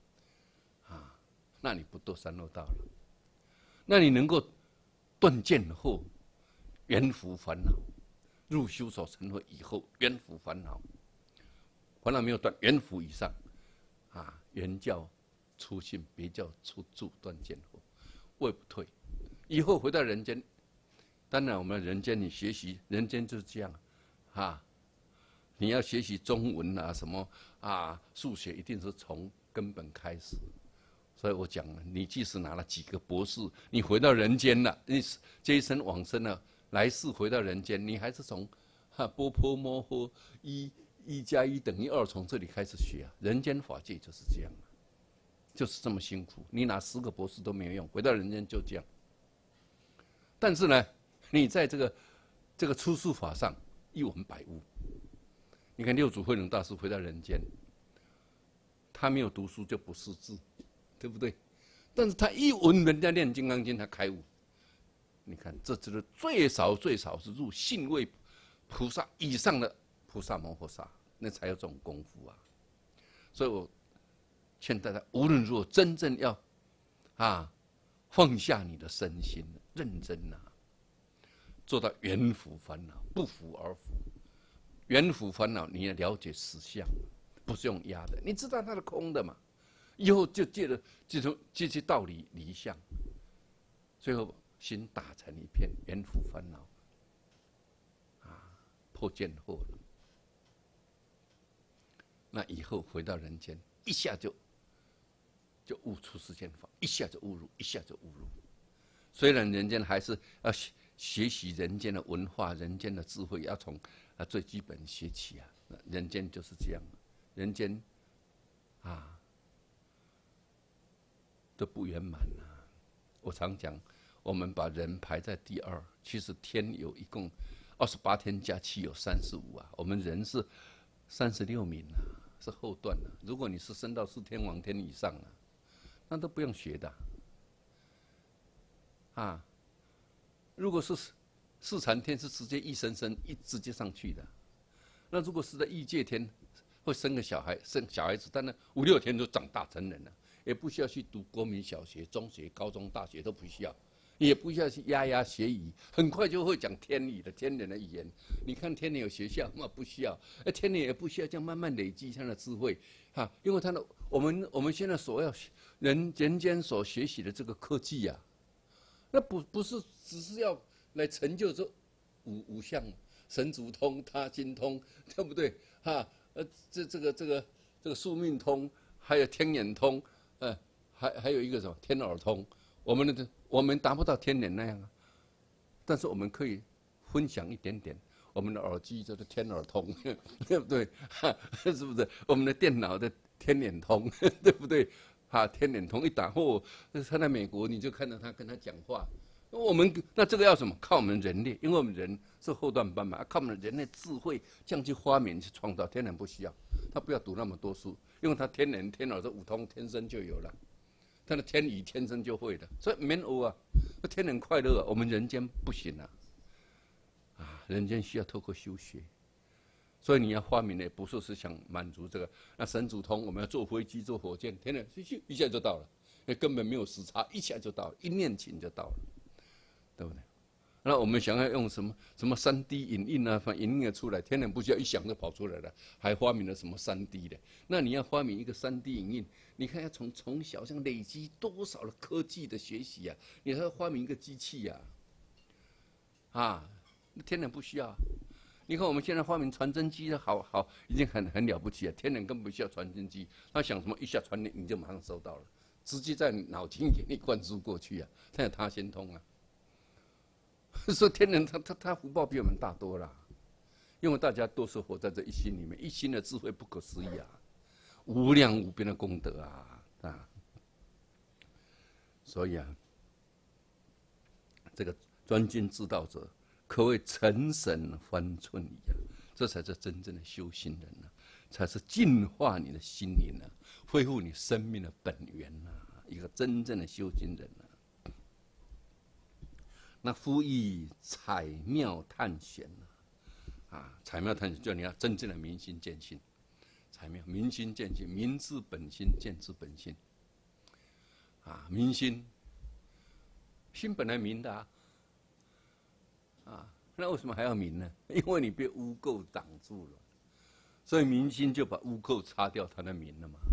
Speaker 1: 那你不堕三恶道了。那你能够断见后圆伏烦恼，入修所成佛以后圆伏烦恼，烦恼没有断，圆伏以上，圆教出信，别教出住，断见后位不退。以后回到人间，当然我们人间你学习人间就是这样你要学习中文啊什么数学一定是从根本开始。所以我讲了，你即使拿了几个博士，你回到人间了，你这一生往生了，来世回到人间，你还是从波波摩诃1+1=2从这里开始学啊。人间法界就是这样就是这么辛苦。你拿10个博士都没有用，回到人间就这样。但是呢，你在这个出世法上一文百悟。你看六祖慧能大师回到人间，他没有读书就不识字。对不对？但是他一闻人家念《金刚经》，他开悟。你看，这就是最少是入信位菩萨以上的菩萨摩诃萨，那才有这种功夫啊。所以我劝大家，无论如何，真正要放下你的身心， 认真呐、做到圆伏烦恼，不伏而伏。圆伏烦恼，你要了解实相，不是用压的，你知道它的空的嘛？以后就借着这些道理离相，最后心打成一片，圆伏烦恼，破见惑了。那以后回到人间，一下就悟出世间法，一下就悟入，一下就悟入。虽然人间还是要学习人间的文化、人间的智慧，要从最基本学起啊。人间就是这样，人间都不圆满啊。我常讲，我们把人排在第二，其实天有一共28天加7有35啊，我们人是36名啊，是后段啊。如果你是升到4天王天以上啊，那都不用学的啊。如果是四禅天，是直接一生直接上去的。那如果是在异界天，会生个小孩，生小孩子，但那5、6天就长大成人了，也不需要去读国民小学、中学、高中、大学都不需要，也不需要去牙学语，很快就会讲天语的天人的语言。你看天人有学校吗？不需要，天人也不需要这样慢慢累积他的智慧因为他的我们现在所要人间所学习的这个科技啊，那不是只是要来成就这五项神足通、他心通，对不对？这个宿命通，还有天眼通，还有一个什么天耳通。我们达不到天眼那样啊，但是我们可以分享一点点。我们的耳机就是天耳通，对不对？是不是？我们的电脑的天眼通，对不对？天眼通一打后，他在美国，你就看到他跟他讲话。那这个要什么？靠我们人类，因为我们人是后段班嘛，靠我们人类智慧这样去发明去创造。天然不需要，他不要读那么多书，因为他天人天耳这5通天生就有了，他的天语天生就会的，所以免学啊，天人快乐啊。我们人间不行啊，人间需要透过修学。所以你要发明的不是想满足这个，那神足通我们要坐飞机、坐火箭，天人一下就到了，根本没有时差，一下就到了，一念情就到了。对不对？那我们想要用什么3D 影印啊，影印的出来，天然不需要一想就跑出来了，还发明了什么3D 的？那你要发明一个3D 影印，你看要从小像累积多少的科技的学习啊？你还要发明一个机器天然不需要。你看我们现在发明传真机，好，已经很了不起了。天然根本不需要传真机，他想什么一下传你就马上收到了，直接在脑筋给你灌输过去啊，他有他先通啊。说天人他福报比我们大多了，因为大家都是活在这一心里面，一心的智慧不可思议啊，无量无边的功德所以这个专精知道者，可谓成神翻寸矣这才是真正的修行人才是净化你的心灵恢复你生命的本源一个真正的修行人那夫以采妙探险采妙探险，就你要真正的明心见性。采妙，明心见性，明知本心，见知本性。明心，心本来明的那为什么还要明呢？因为你被污垢挡住了，所以明心就把污垢擦掉，它才明了嘛。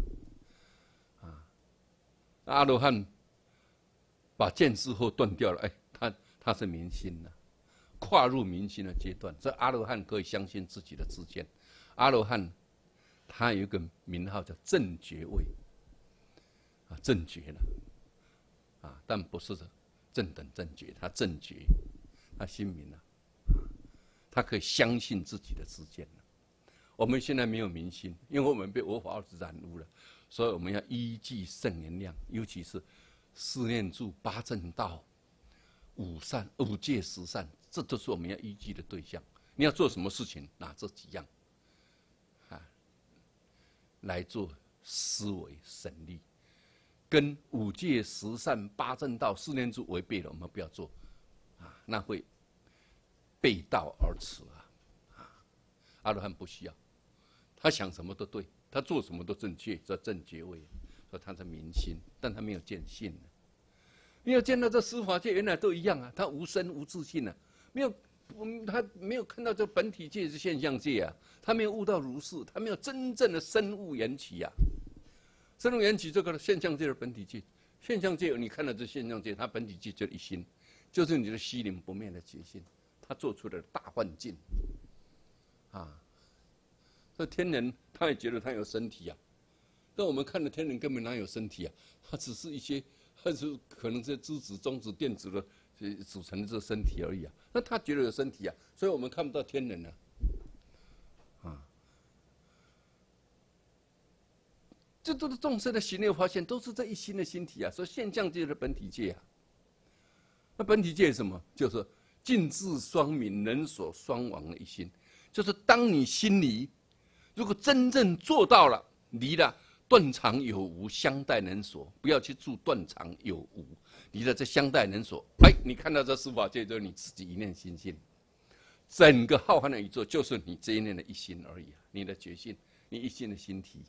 Speaker 1: 阿罗汉把见识后断掉了，他是明心了，跨入明心的阶段。所以阿罗汉可以相信自己的知见。阿罗汉他有一个名号叫正觉位，正觉了，但不是正等正觉，他正觉，他心明了，他可以相信自己的知见了。我们现在没有明心，因为我们被我法染污了，所以我们要依据圣言量，尤其是四念住、八正道、五善、五戒、十善，这都是我们要依据的对象。你要做什么事情，拿这几样来做思维审理，跟五戒、十善、八正道、四念住违背了，我们不要做那会背道而驰阿罗汉不需要，他想什么都对，他做什么都正确，这正觉位，所以他是明心，但他没有见性你要见到这司法界原来都一样啊，它无生无自性啊，没有，他没有看到这本体界是现象界啊，他没有悟到如是，他没有真正的深悟缘起啊。深悟缘起这个现象界的本体界，现象界你看到这现象界，它本体界就是一心，就是你的虚灵不灭的觉性，他做出来的大幻境啊。这天人他也觉得他有身体啊，但我们看的天人根本哪有身体啊？他只是一些，他是可能是质子、中子、电子的组成的这个身体而已啊。那他觉得有身体啊，所以我们看不到天人啊。啊，这都是众生的行为发现，都是这一心的心体啊。所以现象界的本体界啊，那本体界是什么？就是尽智双明、人所双亡的一心，就是当你心里如果真正做到了，离了断常有无、相待人所，不要去住断常有无，离了这相待人所，哎，你看到这司法界就是你自己一念心性，整个浩瀚的宇宙就是你这一念的一心而已啊，你的觉性，你一心的心体。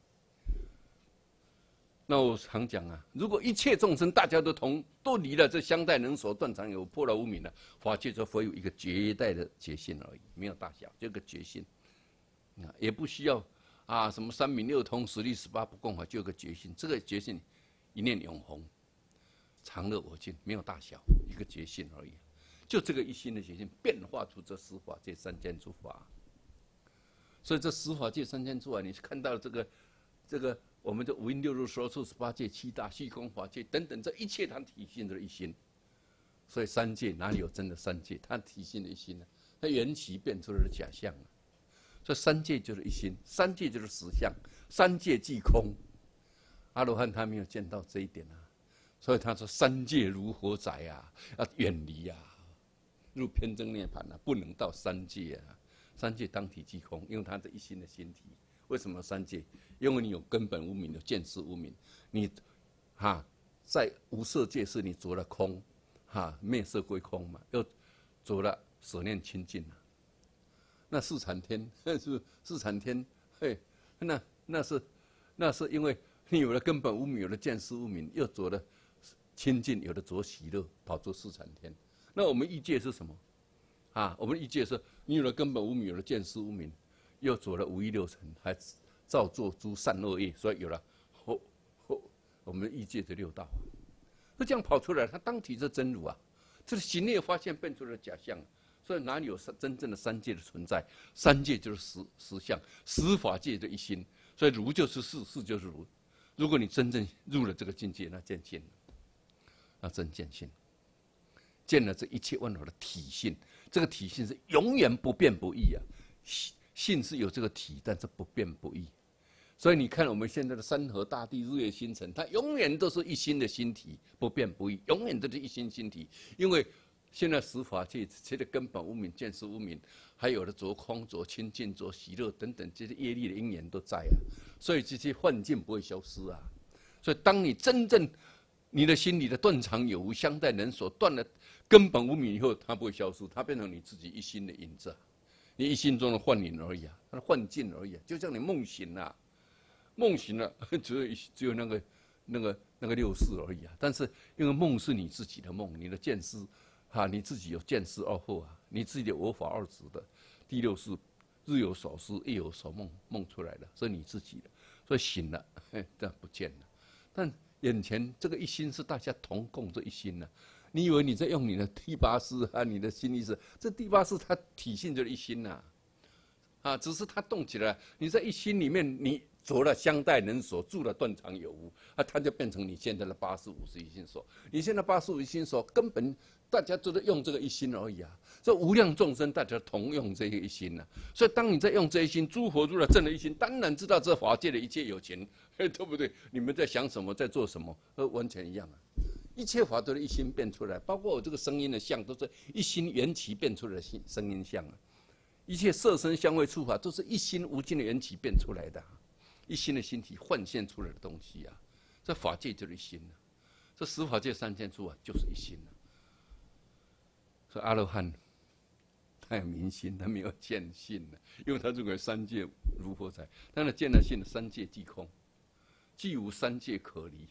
Speaker 1: 那我常讲啊，如果一切众生大家都离了这相待人所、断常有无、破了无明了，法界就会有一个绝代的觉性而已，没有大小，就一个觉性。也不需要啊，什么三明六通、十力十八不共法，就有个觉性。这个觉性一念永恒，常乐我净，没有大小，一个觉性而已。就这个一心的觉性，变化出这十法界三千诸法。所以这十法界三千诸法，你看到这个我们的五阴六入、十二处、十八界、七大虚空法界等等，这一切它体现的一心。所以三界哪里有真的三界？它体现的一心呢？它缘起变出来的假象啊。所以三界就是一心，三界就是实相，三界即空。阿罗汉他没有见到这一点啊，所以他说三界如火宅啊，要远离啊，入偏真涅槃啊，不能到三界啊。三界当体即空，因为他这一心的心体。为什么三界？因为你有根本无明，有见识无明。你在无色界是你着了空，灭色归空嘛，又着了舍念清净了。那四禅天是四禅天，嘿，那是因为你有了根本无明，有了见识无明，又着了清净，有了着喜乐，跑出四禅天。那我们异界是什么？我们异界是你有了根本无明，有了见识无明，又着了五欲六尘，还造作诸善恶业，所以有了我们异界的六道。那这样跑出来，它当体是真如啊，这是行业发现变出来的假象。所以哪里有真正的三界的存在？三界就是实相，十法界的一心。所以如就是事，事就是如。如果你真正入了这个境界，那见性，那真见性，见了这一切万法的体性。这个体性是永远不变不异啊。性是有这个体，但是不变不异。所以你看我们现在的山河大地、日月星辰，它永远都是一心的心体，不变不异，永远都是一心心体，因为。现在十法界，其的根本无明、见识无明，还有的着空、着清净、着喜乐等等这些业力的因缘都在啊，所以这些幻境不会消失啊。所以当你真正你的心里的断常有无、相待人所断了根本无明以后，它不会消失，它变成你自己一心的影子，你一心中的幻影而已啊，它的幻境而已啊，就像你梦醒了，梦醒了只有那个六识而已啊。但是因为梦是你自己的梦，你的见识。你自己有见识二惑啊，你自己有我法二执的，第六是日有所思，夜有所梦，梦出来的，是你自己的，所以醒了，但不见了。但眼前这个一心是大家同共这一心呢、你以为你在用你的第八识你的心意识，这第八识它体现就是一心呐、只是它动起来，你在一心里面，你着了相待人所，住了断常有无，它就变成你现在的85一心所。你现在85一心所根本。大家都在用这个一心而已啊！这无量众生，大家同用这个一心啊。所以，当你在用这一心，诸佛如来证了一心，当然知道这法界的一切有情，对不对？你们在想什么，在做什么，完全一样啊！一切法都是一心变出来，包括我这个声音的相，都是一心缘起变出来的声音相啊。一切色声香味触法，都是一心无尽的缘起变出来的、一心的心体幻现出来的东西啊。这法界就是一心啊，这十法界三千诸法就是一心啊。所以阿罗汉，他有明心，他没有见性的，因为他认为三界如火宅，但他见了性，三界即空，既无三界可离，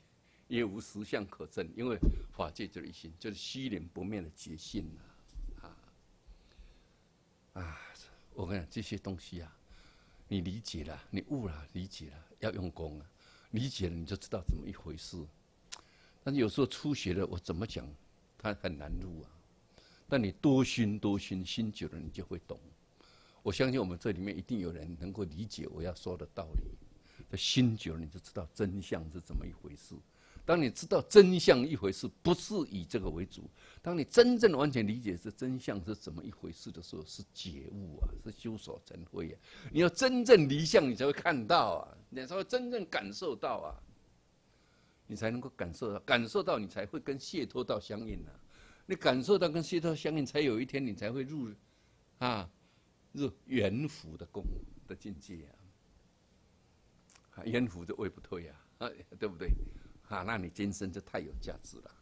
Speaker 1: 也无实相可证，因为法界就是一心，就是虚灵不灭的觉性我跟你讲这些东西啊，你理解了，你悟了，理解了，要用功啊，理解了你就知道怎么一回事。但是有时候初学的，我怎么讲，它很难入啊。但你多熏多熏，熏久了你就会懂。我相信我们这里面一定有人能够理解我要说的道理。熏久了你就知道真相是怎么一回事。当你知道真相一回事，不是以这个为主。当你真正完全理解这真相是怎么一回事的时候，是觉悟啊，是修所成慧啊。你要真正离相，你才会看到啊，你才会真正感受到啊，你才能够感受到，感受到你才会跟解脱道相应啊。你感受到跟解脱相应，才有一天你才会入圆福的功的境界啊，圆福就位不退啊，对不对？那你今生就太有价值了。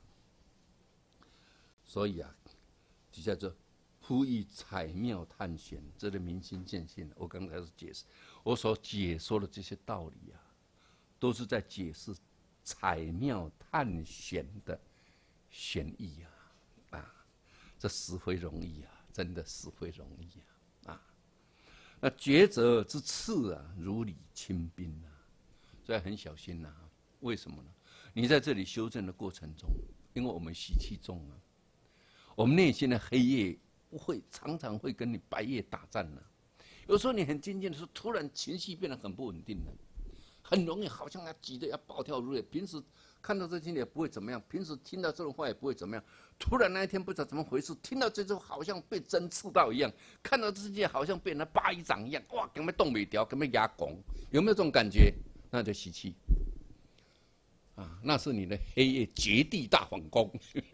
Speaker 1: 所以啊，就叫做呼吁采妙探玄，这是明心见性。我刚才是解释，我所解说的这些道理啊，都是在解释采妙探玄的玄义啊，这实非容易啊，真的实非容易啊。那抉择之次啊，如履轻冰啊，所以很小心呐。为什么呢？你在这里修正的过程中，因为我们习气重啊，我们内心的黑夜常常会跟你白夜打战呢。有时候你很精进的时候，突然情绪变得很不稳定了，很容易好像要急得要暴跳如雷。平时看到这些也不会怎么样，平时听到这种话也不会怎么样。突然那一天不知道怎么回事，听到这种好像被针刺到一样，看到这些好像被人巴一掌一样，哇，根本动不掉，根本压拱，有没有这种感觉？那就习气。那是你的黑夜绝地大反攻，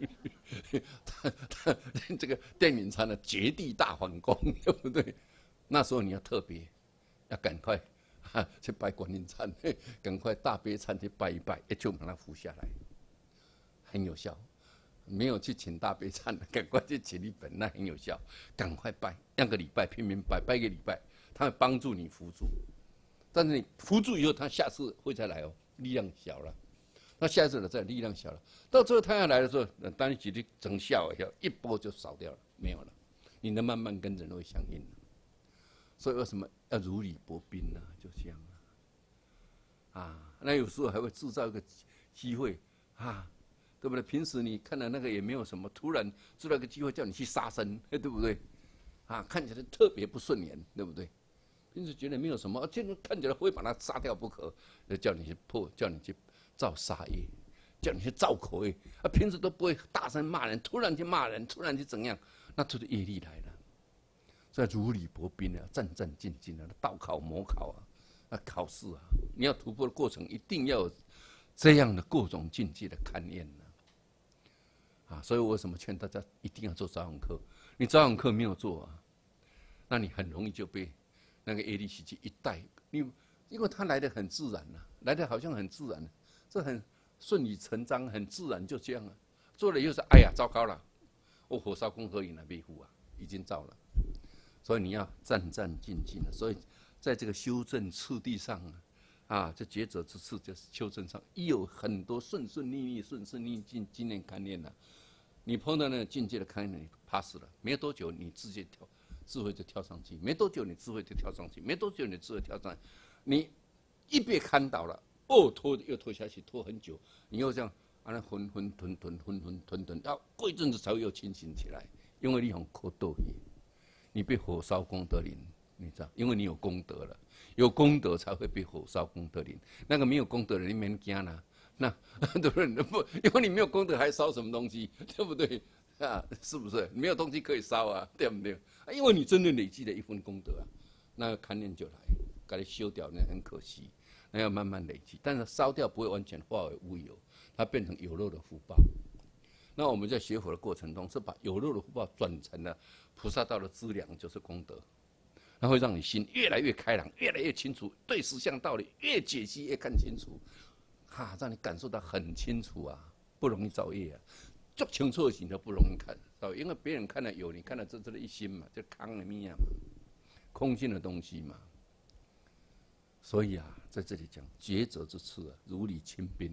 Speaker 1: 这个电影唱的绝地大反攻，对不对？那时候你要特别，要赶快去拜观音忏，赶快大悲忏去拜一拜，就把它服下来，很有效。没有去请大悲忏的，赶快去请一本，那很有效。赶快拜，2个礼拜拼命拜，拜1个礼拜，它会帮助你扶住。但是你扶住以后，它下次会再来哦，力量小了。那下一次了，再力量小了，到最后他要来的时候，当你举例整效以后，一波就扫掉了，没有了。你能慢慢跟人会相应了。所以为什么要如履薄冰呢？就这样那有时候还会制造一个机会对不对？平时你看到那个也没有什么，突然制造一个机会叫你去杀生，对不对？看起来特别不顺眼，对不对？平时觉得没有什么，现在看起来会把它杀掉不可，叫你去叫你去造杀业，叫你去造口业平时都不会大声骂人，突然去骂人，突然去怎样，那就是业力来了。所以如履薄冰战战兢兢道考模考考试你要突破的过程，一定要有这样的各种境界的勘验所以我为什么劝大家一定要做早晚课？你早晚课没有做那你很容易就被那个业力习气一带因为它来得很自然来得好像很自然这很顺理成章，很自然就这样做了以后是哎呀糟糕了，我火烧功德林没护已经造了。所以你要战战兢兢所以在这个修正次第上这抉择之次就是修正上，有很多顺顺利利、顺顺利利经验勘验你碰到那个境界的勘验，你 pass 了，没有多久你智慧就跳上去，没多久你智慧就跳上去，没多久你智慧跳上去，你一被看到了，拖又拖下去，拖很久，你又这样混沌，要过一阵子才会又清醒起来，因为你很苦斗你被火烧功德林，你知道，因为你有功德了，有功德才会被火烧功德林。那个没有功德的，你免惊啦，那对不对？因为你没有功德，还烧什么东西，对不对？是不是？没有东西可以烧对不对？因为你真的累积了一份功德那个勘验就来，把你修掉，那很可惜，那要慢慢累积。但是烧掉不会完全化为乌有，它变成有肉的福报。那我们在学佛的过程中，是把有肉的福报转成了菩萨道的资粮，就是功德，那会让你心越来越开朗，越来越清楚，对实相道理越解析越看清楚，让你感受到很清楚不容易造业做清楚的事都不容易看到，因为别人看了有，你看了这一心嘛，就空的面嘛，空性的东西嘛。所以在这里讲抉择之次如履轻冰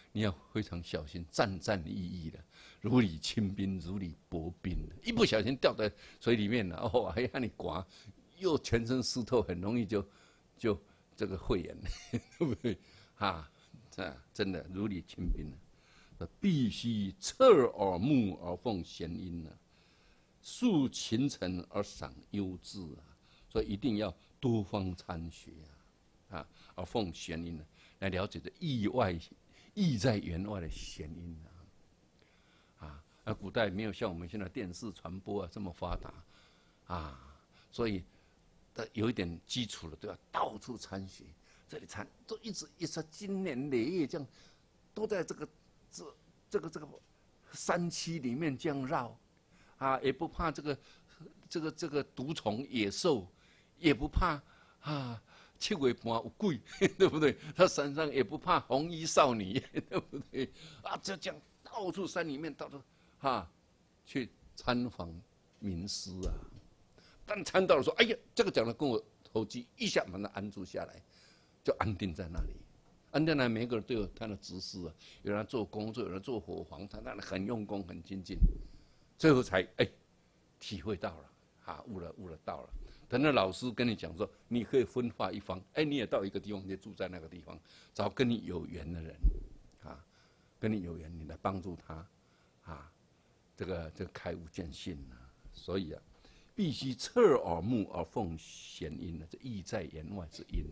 Speaker 1: 你要非常小心，战战兢兢的，如履轻兵，如履薄冰的，一不小心掉在水里面了，哦，还让你刮，又全身湿透，很容易就这个肺炎，对不对？啊，真的如履轻兵了，必须侧耳目而奉弦音啊，述群臣而赏优质啊，所以一定要多方参学啊，而奉弦音来了解这意在言外的弦音古代没有像我们现在电视传播这么发达所以有一点基础的都要到处参学，这里参都一直经年累月这样，都在这个山区里面这样绕也不怕这个毒虫野兽，也不怕七尾半有鬼，对不对？他山上也不怕红衣少女，对不对？就这样到处山里面到处去参访名师但参到了说，哎呀，这个讲的跟我投机，一下把他安住下来，就安定在那里。安定在每个人都有他的职事有人做工作，有人做伙房，他那里很用功，很精进，最后才体会到了悟了道了。等到老师跟你讲说，你可以分化一方，你也到一个地方，你住在那个地方，找跟你有缘的人跟你有缘，你来帮助他这个开悟见性所以必须侧耳目而奉弦音这意在言外之音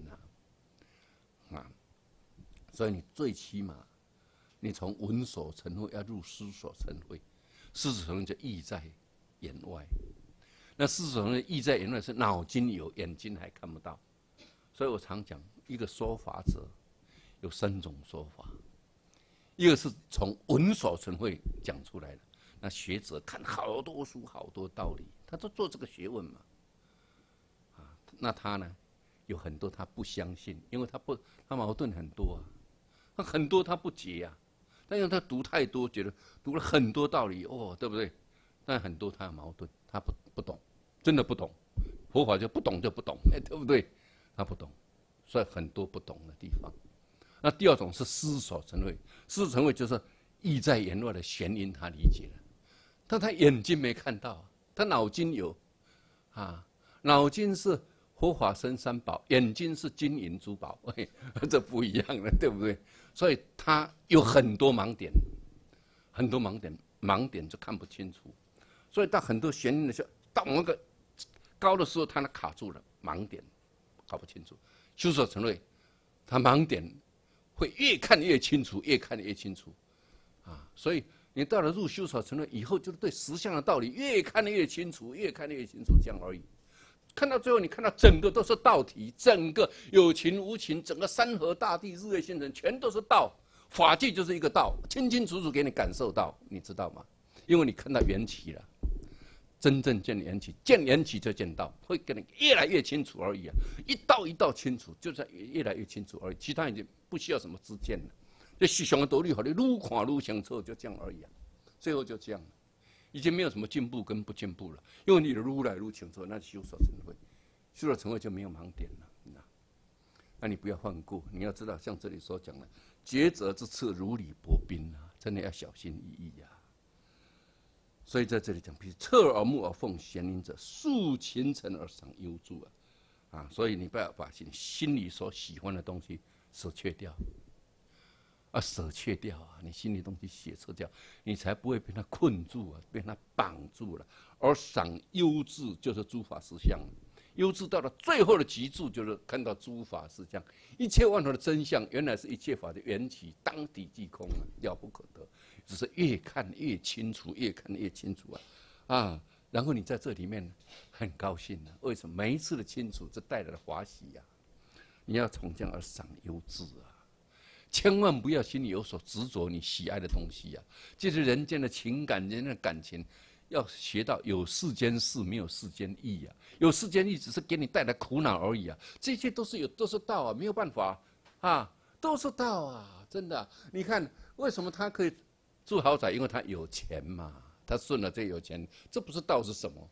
Speaker 1: 所以你最起码，你从闻所成慧要入思所成慧，思所成慧就意在言外。那思所成慧意在言外是脑筋有，眼睛还看不到。所以我常讲，一个说法者有3种说法，一个是从闻所成慧讲出来的，那学者看好多书好多道理，他都做这个学问嘛，那他呢有很多他不相信，因为他矛盾很多他很多他不解但因为他读太多，觉得读了很多道理对不对？但很多他有矛盾，他不懂，真的不懂，佛法就不懂，对不对？他不懂，所以很多不懂的地方。那第2种是思所成慧，思所成慧就是意在言外的弦音，他理解了，但他眼睛没看到，他脑筋有脑筋是佛法僧3宝，眼睛是金银珠宝，这不一样的，对不对？所以他有很多盲点，盲点就看不清楚。所以到很多弦音的时候，到某个高的时候，他那卡住了，盲点搞不清楚。修所成慧，他盲点会越看越清楚，越看越清楚所以你到了入修所成慧以后，就是对实相的道理越看越清楚，越看越清楚，这样而已。看到最后，你看到整个都是道体，整个有情无情，整个山河大地、日月星辰，全都是道。法界就是一个道，清清楚楚给你感受到，你知道吗？因为你看到缘起了，真正见缘起，见缘起就见道，会给你越来越清楚而已一道一道清楚，就在越来越清楚而已，其他已经不需要什么知见了。这实相的道理，好，你愈看愈清楚，就这样而已最后就这样了。已经没有什么进步跟不进步了，因为你的愈来愈清楚，那修所成慧，修所成慧就没有盲点了。那你不要放过，你要知道，像这里所讲的，抉择之次如履薄冰真的要小心翼翼所以在这里讲，比如侧耳目而奉弦音者，述群臣而赏优助所以你不要把你心里所喜欢的东西舍却掉。舍却掉你心里东西写撤掉，你才不会被它困住被它绑住了。而赏优智就是诸法实相，优智到了最后的极致，就是看到诸法实相，一切万法的真相，原来是一切法的缘起，当体即空了不可得。只是越看越清楚，越看越清楚然后你在这里面很高兴为什么？每一次的清楚，这带来的欢喜你要从这样而赏优智千万不要心里有所执着，你喜爱的东西就是人间的情感，人间的感情，要学到有世间事，没有世间意有世间意只是给你带来苦恼而已这些都是道没有办法都是道真的你看为什么他可以住豪宅？因为他有钱嘛，他顺了这有钱，这不是道是什么？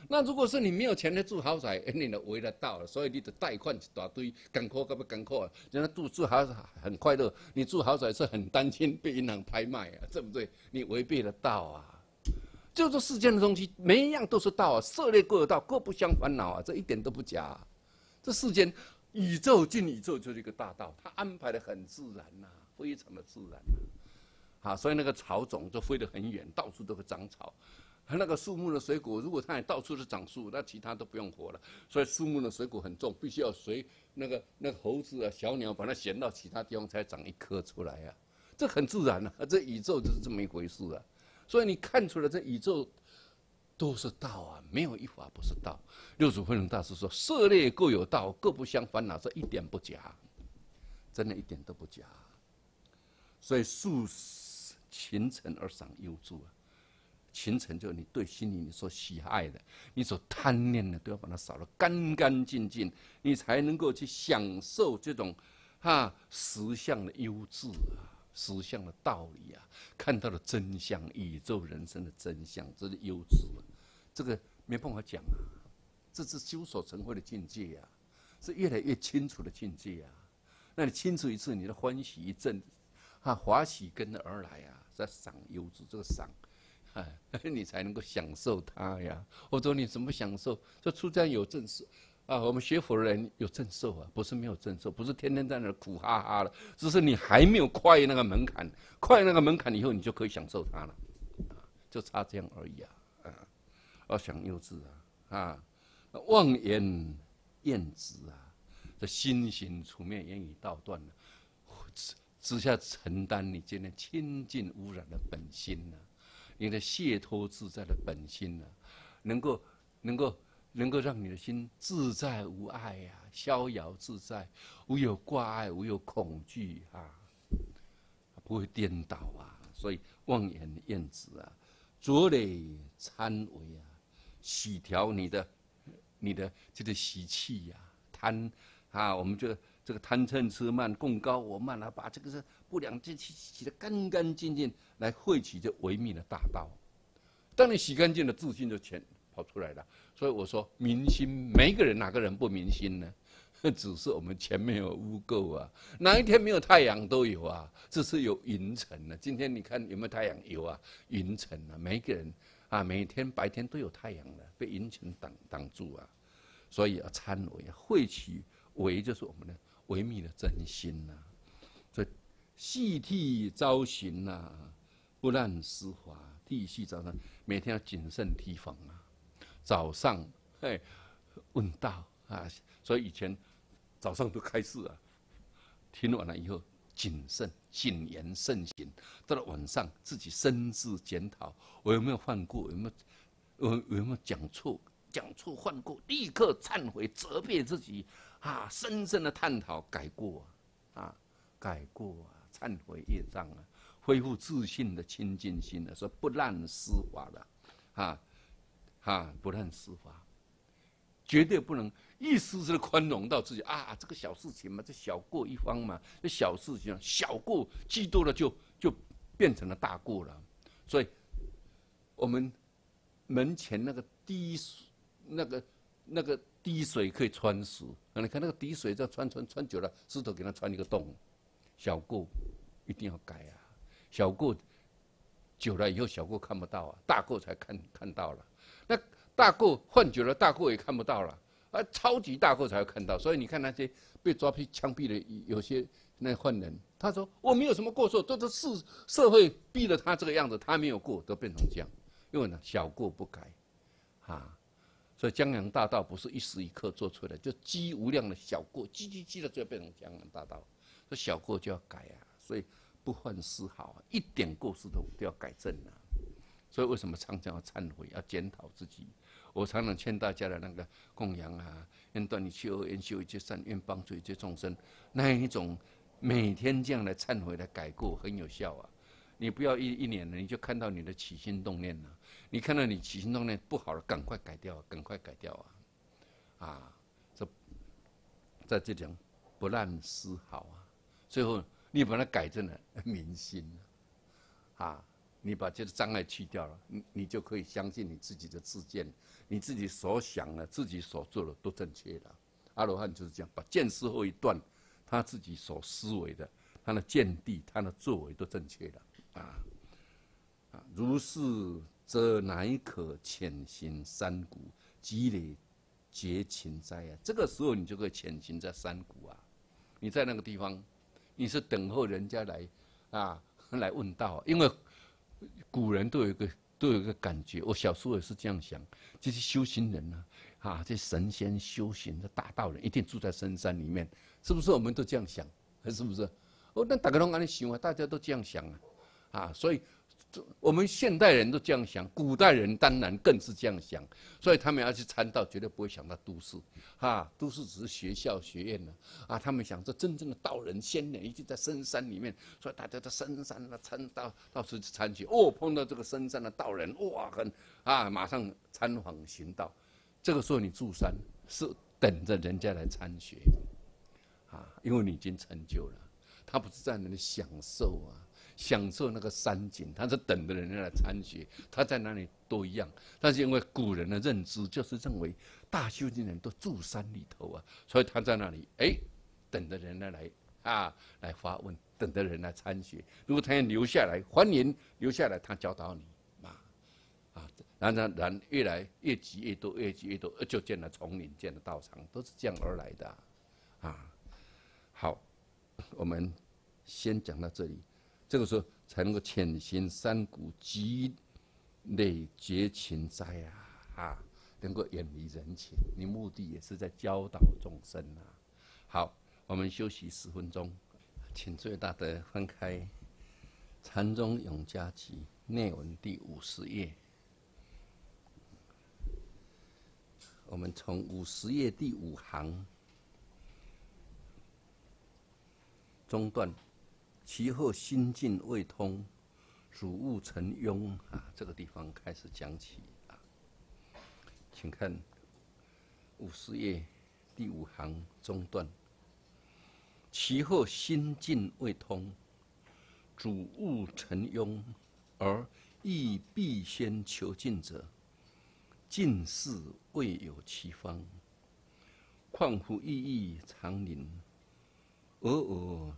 Speaker 1: 那如果是你没有钱来住豪宅，你就围得到了，所以你的贷款一大堆，艰苦不艰苦啊？人家住豪宅很快乐，你住豪宅是很担心被银行拍卖啊，对不对？你违背了道啊！就这世间的东西，每一样都是道啊，涉猎各有道，各不相烦恼啊，这一点都不假啊。这世间宇宙进宇宙就是一个大道，它安排的很自然呐、非常的自然啊。所以那个草种就飞得很远，到处都会长草。那个树木的水果，如果它也到处是长树，那其他都不用活了。所以树木的水果很重，必须要随那个猴子啊、小鸟把它衔到其他地方才长一颗出来啊。这很自然啊，这宇宙就是这么一回事啊。所以你看出来，这宇宙都是道啊，没有一法不是道。六祖慧能大师说：“涉猎各有道，各不相烦恼。”这一点不假，真的一点都不假。所以树勤诚而赏幽助啊。形成就你对心里你所喜爱的、你所贪念的，都要把它扫得干干净净，你才能够去享受这种实相的优质啊，实相的道理啊，看到了真相，宇宙人生的真相，这是优质啊，这个没办法讲啊，这是修所成慧的境界啊，是越来越清楚的境界啊。那你清楚一次，你的欢喜一阵，华喜跟着而来啊，在赏优质，这个赏。你才能够享受它呀！我说你怎么享受？这出家有正受啊，我们学佛的人有正受啊，不是没有正受，不是天天在那苦哈哈的，只是你还没有跨越那个门槛，跨越那个门槛以后，你就可以享受它了，就差这样而已啊！要想幼稚妄言厌止啊，这心行处灭，言语道断之下承担你今天清净污染的本心呢。你的解脱自在的本心呢、能够让你的心自在无碍呀、逍遥自在，无有挂碍，无有恐惧不会颠倒啊。所以妄言厌止啊，浊累参为啊，洗调你的这个习气呀、贪我们这个贪嗔痴慢共高我慢啊，把这个是不良之气洗得干干净净，来汇起这微密的大道。当你洗干净了，自信就全跑出来了。所以我说，明心，每一个人哪个人不明心呢？只是我们前面有污垢啊，哪一天没有太阳都有啊，只是有云层啊。今天你看有没有太阳？有啊，云层啊，每一个人每天白天都有太阳的，被云层挡住啊。所以参为汇起为就是我们的微密的真心呐、所以细剃朝行不滥丝滑，剃细早上每天要谨慎提防啊。早上问道所以以前早上都开示听完了以后谨慎、谨言慎行。到了晚上自己深自检讨，我有没有犯过，有没有讲错犯过，立刻忏悔，责备自己深深的探讨，改过忏悔业障恢复自信的清净心说不滥施法不滥施法，绝对不能一丝丝的宽容到自己这个小事情嘛，这小过一方嘛，这小事情小过积多了就变成了大过了。所以我们门前那个滴水可以穿石，你看那个滴水这穿久了，石头给它穿一个洞。小过一定要改小过久了以后，小过看不到大过才看到了。那大过换久了，大过也看不到了超级大过才会看到。所以你看那些被抓去枪毙的有些那犯人，他说我没有什么过错，都是社会逼了他这个样子，他没有过，都变成这样。因为呢，小过不改所以江洋大道不是一时一刻做出来，就积无量的小过，积了就变成江洋大道。所以小过就要改所以不犯丝毫一点过失都要改正所以为什么常常要忏悔，要检讨自己？我常常劝大家的那个供养愿断一切恶，愿修一切善，愿帮助一切众生，那一种每天这样来忏悔来改过，很有效你不要一年了，你就看到你的起心动念了。你看到你起心动念不好了，赶快改掉，赶快改掉这在这讲不滥丝毫最后你把它改成了明心你把这个障碍去掉了，你就可以相信你自己的自见，你自己所想的、自己所做的都正确了。阿罗汉就是这样，把见思后一断，他自己所思维的、他的见地、他的作为都正确了如是，则乃可潜行山谷，积累结勤哉啊！这个时候你就可以潜行在山谷啊。你在那个地方，你是等候人家来问道，因为古人都有一个感觉。我小时候也是这样想，这些修行人这神仙修行的大道人一定住在深山里面，是不是？我们都这样想，是不是？那大家都安尼想啊，大家都这样想所以我们现代人都这样想，古代人当然更是这样想，所以他们要去参道，绝对不会想到都市都市只是学校学院他们想这真正的道人仙人一定在深山里面，所以大家在深山参道到处去参学碰到这个深山的道人，哇，马上参访行道。这个时候你住山是等着人家来参学因为你已经成就了，他不是在那里享受那个山景，他是等着人家来参学，他在哪里都一样。但是因为古人的认知就是认为大修行人都住山里头所以他在那里等着人家来发问，等着人来参学。如果他要留下来，欢迎留下来，他教导你然越来越积越多，越积越多，就建了丛林，建了道场，都是这样而来的好，我们先讲到这里。这个时候才能够潜行山谷，积累结勤哉能够远离人情。你目的也是在教导众生好，我们休息10分钟，请最大的翻开《禅宗永嘉集》内文第50页。我们从50页第5行中段。其后心境未通，汝物成庸这个地方开始讲起请看50页第5行中段。其后心境未通，汝物成庸，而亦必先求尽者，尽事未有其方。况乎意义常宁，偶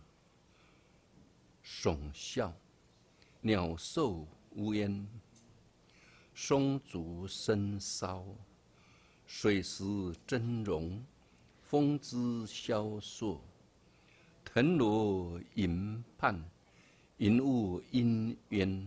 Speaker 1: 耸啸，鸟兽无烟，松竹生骚，水石峥嵘，风姿萧烁，腾罗银畔，云雾氤氲，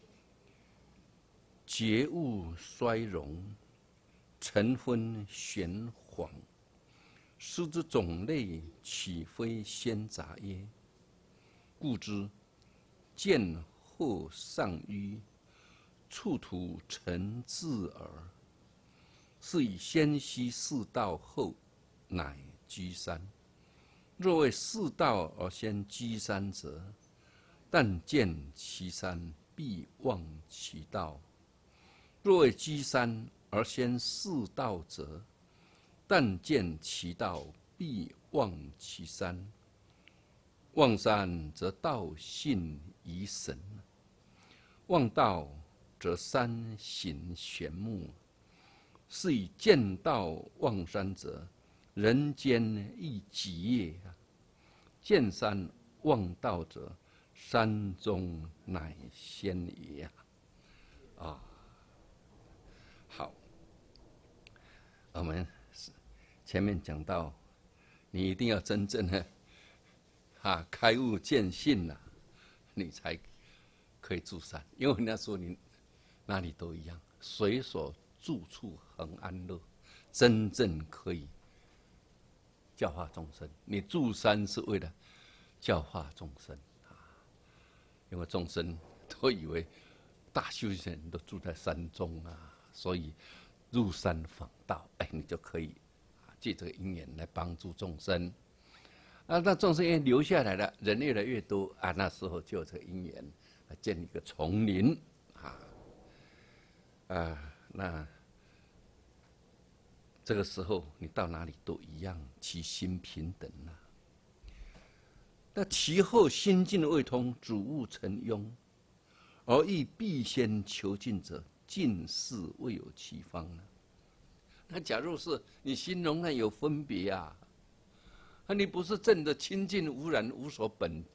Speaker 1: 节物衰荣，晨昏玄恍。斯之种类，岂非先杂耶？故知见后上迂，处土成自耳。是以先悉四道后，乃居山。若为四道而先居山者，但见其山，必忘其道；若为居山而先四道者，但见其道，必忘其山。忘山则道性已神，忘道则山形玄木。是以见道忘山者，人间亦极也；见山忘道者，山中乃仙也好，我们前面讲到，你一定要真正的开悟见性你才可以住山。因为那时候你哪里都一样，随所住处恒安乐，真正可以教化众生。你住山是为了教化众生因为众生都以为大修行人都住在山中所以入山访道，你就可以借这个因缘来帮助众生。那众生因为留下来了，人越来越多那时候就有这个因缘建立一个丛林那这个时候你到哪里都一样，其心平等那其后心境未通，主物成庸， 而欲必先求尽者，尽是未有其方呢。那假如是你心中那有分别啊，你不是证得清净无染无所本，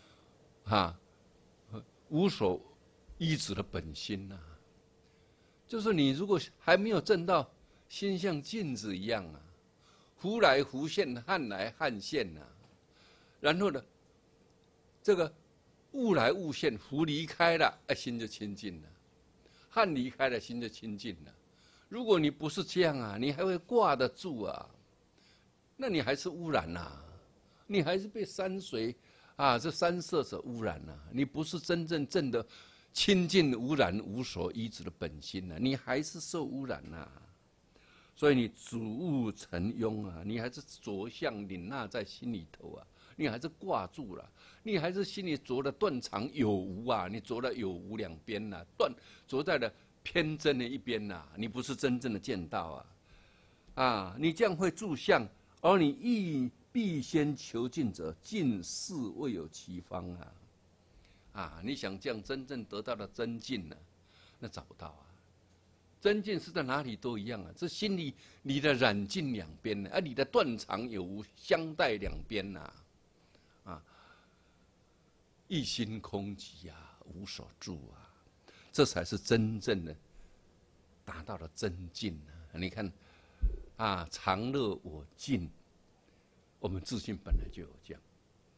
Speaker 1: 无所依止的本心呐、就是你如果还没有证到心像镜子一样啊，忽来忽现，汉来汉现呐、然后呢，这个物来物现，忽离开了，心就清净了；汉离开了，心就清净了。如果你不是这样啊，你还会挂得住啊？那你还是污染呐、你还是被山水这三色所污染呐、你不是真正正的清净无染无所依止的本心呐、你还是受污染呐、所以你主物成庸啊，你还是着相领纳在心里头啊，你还是挂住了，你还是心里着的断常有无啊，你着了有无两边呐、着在了偏真的一边呐、你不是真正的见到啊，你这样会住相，而你亦必先求尽者，尽是未有其方你想这样真正得到的真境呢、那找不到啊。真境是在哪里都一样啊，这心里你的染尽两边呢，你的断常有无相待两边呐，一心空寂无所住这才是真正的达到了真境你看常乐我净，我们自信本来就有这样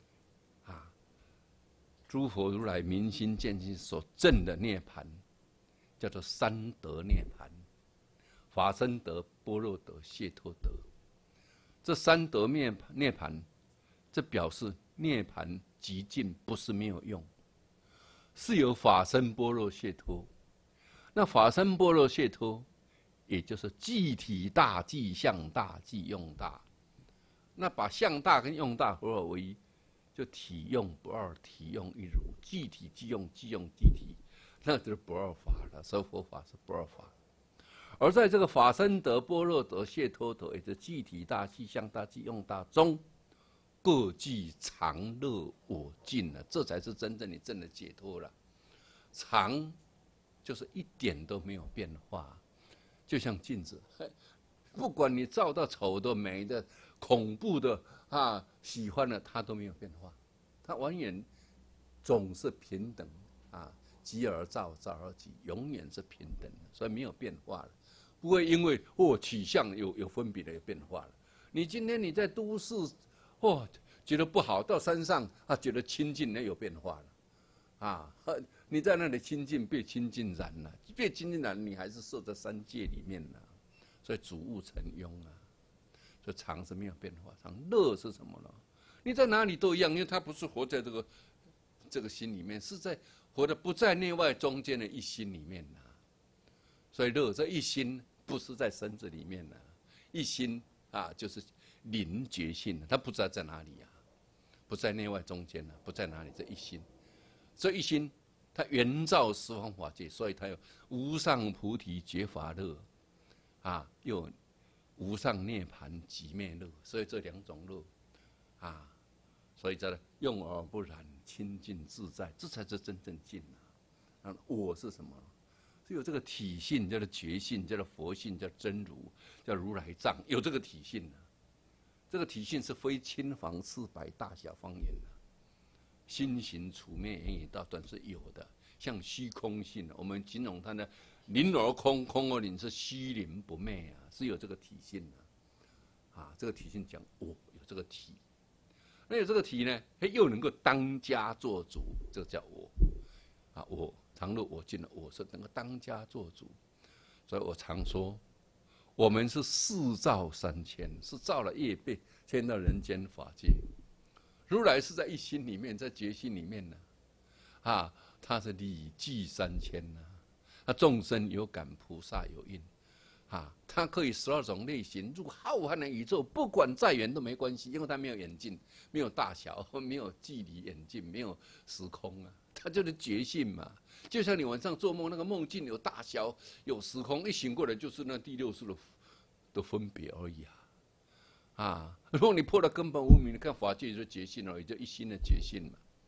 Speaker 1: 诸佛如来明心见性所证的涅槃，叫做三德涅槃：法身德、般若德、解脱德。这三德涅槃，这表示涅槃极尽不是没有用，是有法身般若解脱。那法身般若解脱，也就是即体大、即相大、即用大。那把相大跟用大合而为一，就体用不二，体用一如，即体即用，即用即体，那就是不二法了。所以佛法是不二法。而在这个法身德、般若德、解脱德，也就是即体大、即相大、即用大中，各具常乐我净了，这才是真正你真的解脱了。常就是一点都没有变化，就像镜子，不管你照到丑的、美的、恐怖的喜欢的，它都没有变化，它永远总是平等即而照，照而即，永远是平等的，所以没有变化了，不会因为取向有分别的有变化了。你今天你在都市觉得不好，到山上觉得清净，那有变化了你在那里清净被清净染了，被清净染，你还是受在三界里面了，所以主物成庸所以常是没有变化，常乐是什么呢？你在哪里都一样，因为它不是活在这个心里面，是在活的不在内外中间的一心里面所以乐这一心不是在身子里面一心就是临觉性它不知道在哪里不在内外中间不在哪里，这一心，这一心它圆照十方法界，所以它有无上菩提觉法乐又有无上涅槃寂灭乐，所以这两种乐所以这用而不染，清净自在，这才是真正净我是什么？是有这个体性，叫做觉性，叫做佛性，叫真如，叫如来藏，有这个体性这个体性是非青黄赤白大小方圆心行处灭言语道断是有的，像虚空性我们形容它呢，灵而空，空而灵，是虚灵不昧是有这个体性这个体性讲我有这个体，那有这个体呢，又能够当家做主，这个叫我我常乐我净的我是能够当家做主，所以我常说，我们是四照3000，是造了业被迁到人间法界。如来是在一心里面，在觉心里面他是理具3000众生有感，菩萨有应他可以12种类型入浩瀚的宇宙，不管再远都没关系，因为他没有眼镜，没有大小，没有距离眼镜，没有时空他就是觉性嘛。就像你晚上做梦，那个梦境有大小，有时空，一醒过来就是那第6识的分别而已如果你破了根本无明，你看法界就是觉性而已，就一心的觉性嘛。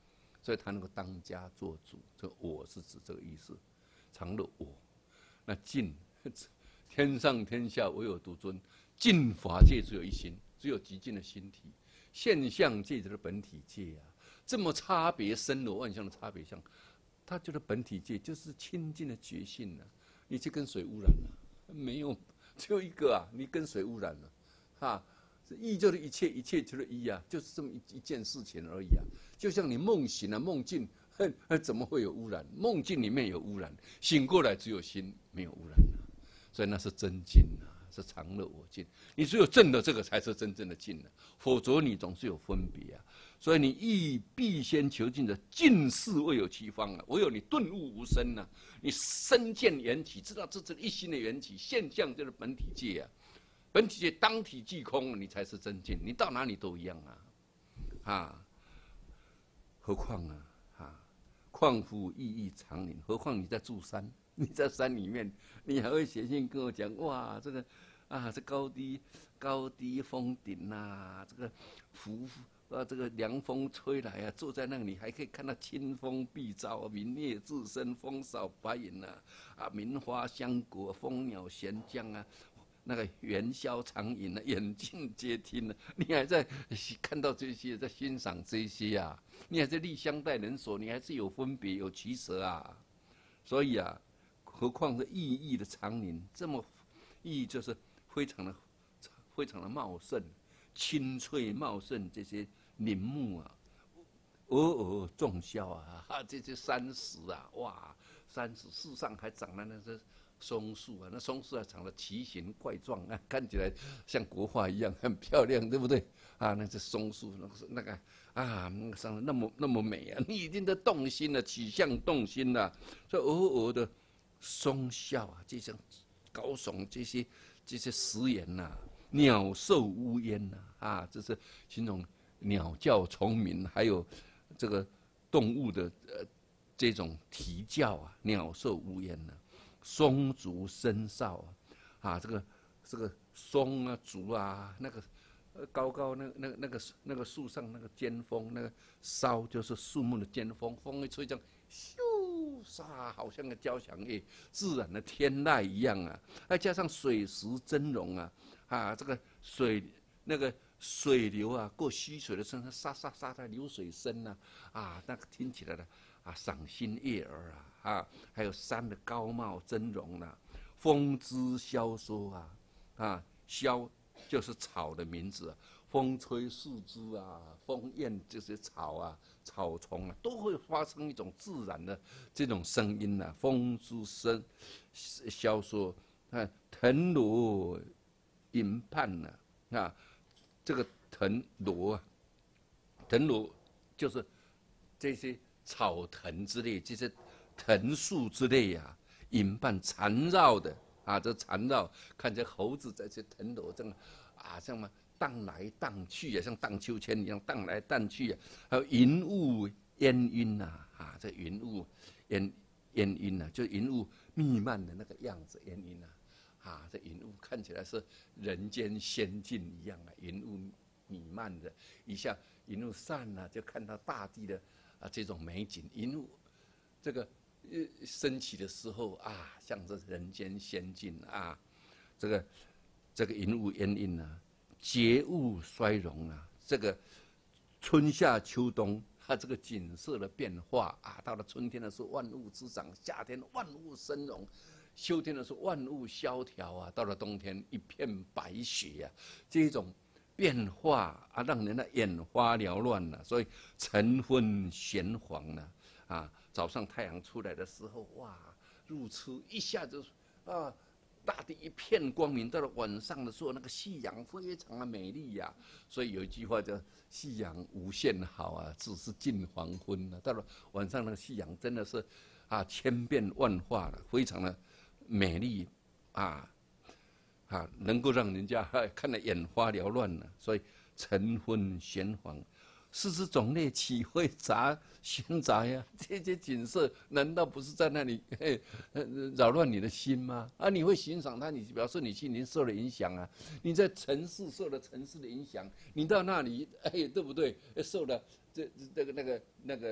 Speaker 1: 所以他能够当家做主。这我是指这个意思，常乐我。那尽，天上天下唯有独尊，尽法界只有一心，只有极尽的心体。现象界就是本体界啊，这么差别深罗万象的差别相，他觉得本体界就是清净的觉性啊。你去跟水污染了、没有，只有一个啊，你跟水污染了，哈，意就是一切，一切就是一啊，就是这么一件事情而已啊。就像你梦醒了、梦境，怎么会有污染？梦境里面有污染，醒过来只有心没有污染啊，所以那是真境啊，是常乐我净。你只有证了这个，才是真正的净了，否则你总是有分别啊。所以你亦必先求尽的尽事未有其方啊，唯有你顿悟无生啊，你身见缘起，知道这是一心的缘起，现象就是本体界啊，本体界当体即空，你才是真净，你到哪里都一样啊，何况况乎意义常宁，何况你在住山，你在山里面，你还会写信跟我讲，哇，这个这高低峰顶啊，这个这个凉风吹来啊，坐在那里还可以看到清风碧照，明月自生，风扫白云鸣花香果，蜂鸟衔江啊。那个元宵长饮眼尽皆听你还在看到这些，在欣赏这些啊，你还在立香待人所，你还是有分别有取舍啊。所以何况是意义的常宁，这么意义就是非常的茂盛，青翠茂盛这些林木啊，偶尔种萧这些山石啊，哇，山石世上还长了那些松树啊，那松树长得奇形怪状看起来像国画一样，很漂亮，对不对那是松树，那个上那么美啊，你已经在动心了，取向动心了，所以偶尔的松笑就像高耸这些石岩鸟兽乌烟这是形容鸟叫虫鸣，还有这个动物的这种啼叫鸟兽乌烟松竹声哨这个松竹那个高那个树上那个尖峰，那个梢就是树木的尖峰，风一吹这样咻沙，好像个交响乐，自然的天籁一样再加上水石峥嵘这个那个水流过溪水的声音，沙沙沙的流水声那个听起来赏心悦耳还有山的高茂峥嵘风姿萧索萧就是草的名字风吹树枝风燕这些草草丛都会发生一种自然的这种声音风姿萧索藤萝银畔这个藤萝就是这些草藤之类，这些藤树之类银瓣缠绕的这缠绕，看见猴子在这藤萝这样像嘛荡来荡去像荡秋千一样荡来荡去还有云雾烟云这云雾烟云就云雾弥漫的那个样子，烟云这云雾看起来是人间仙境一样云雾弥漫的，一下云雾散就看到大地的这种美景，云雾这个升起的时候像这人间仙境这个云雾烟云节物衰荣这个春夏秋冬这个景色的变化到了春天的时候万物滋长，夏天万物生荣，秋天的时候万物萧条到了冬天一片白雪这种变化让人眼花缭乱所以晨昏玄黄早上太阳出来的时候哇，日出一下子大地一片光明，到了晚上的时候那个夕阳非常的美丽所以有一句话叫夕阳无限好只是近黄昏到了晚上那个夕阳真的是千变万化了，非常的美丽能够让人家看得眼花缭乱所以晨昏玄黄，四肢种类岂会喧杂呀？这些景色难道不是在那里扰乱你的心吗？你会欣赏它，你表示你心灵受了影响你在城市受了城市的影响，你到那里对不对？受了这个那个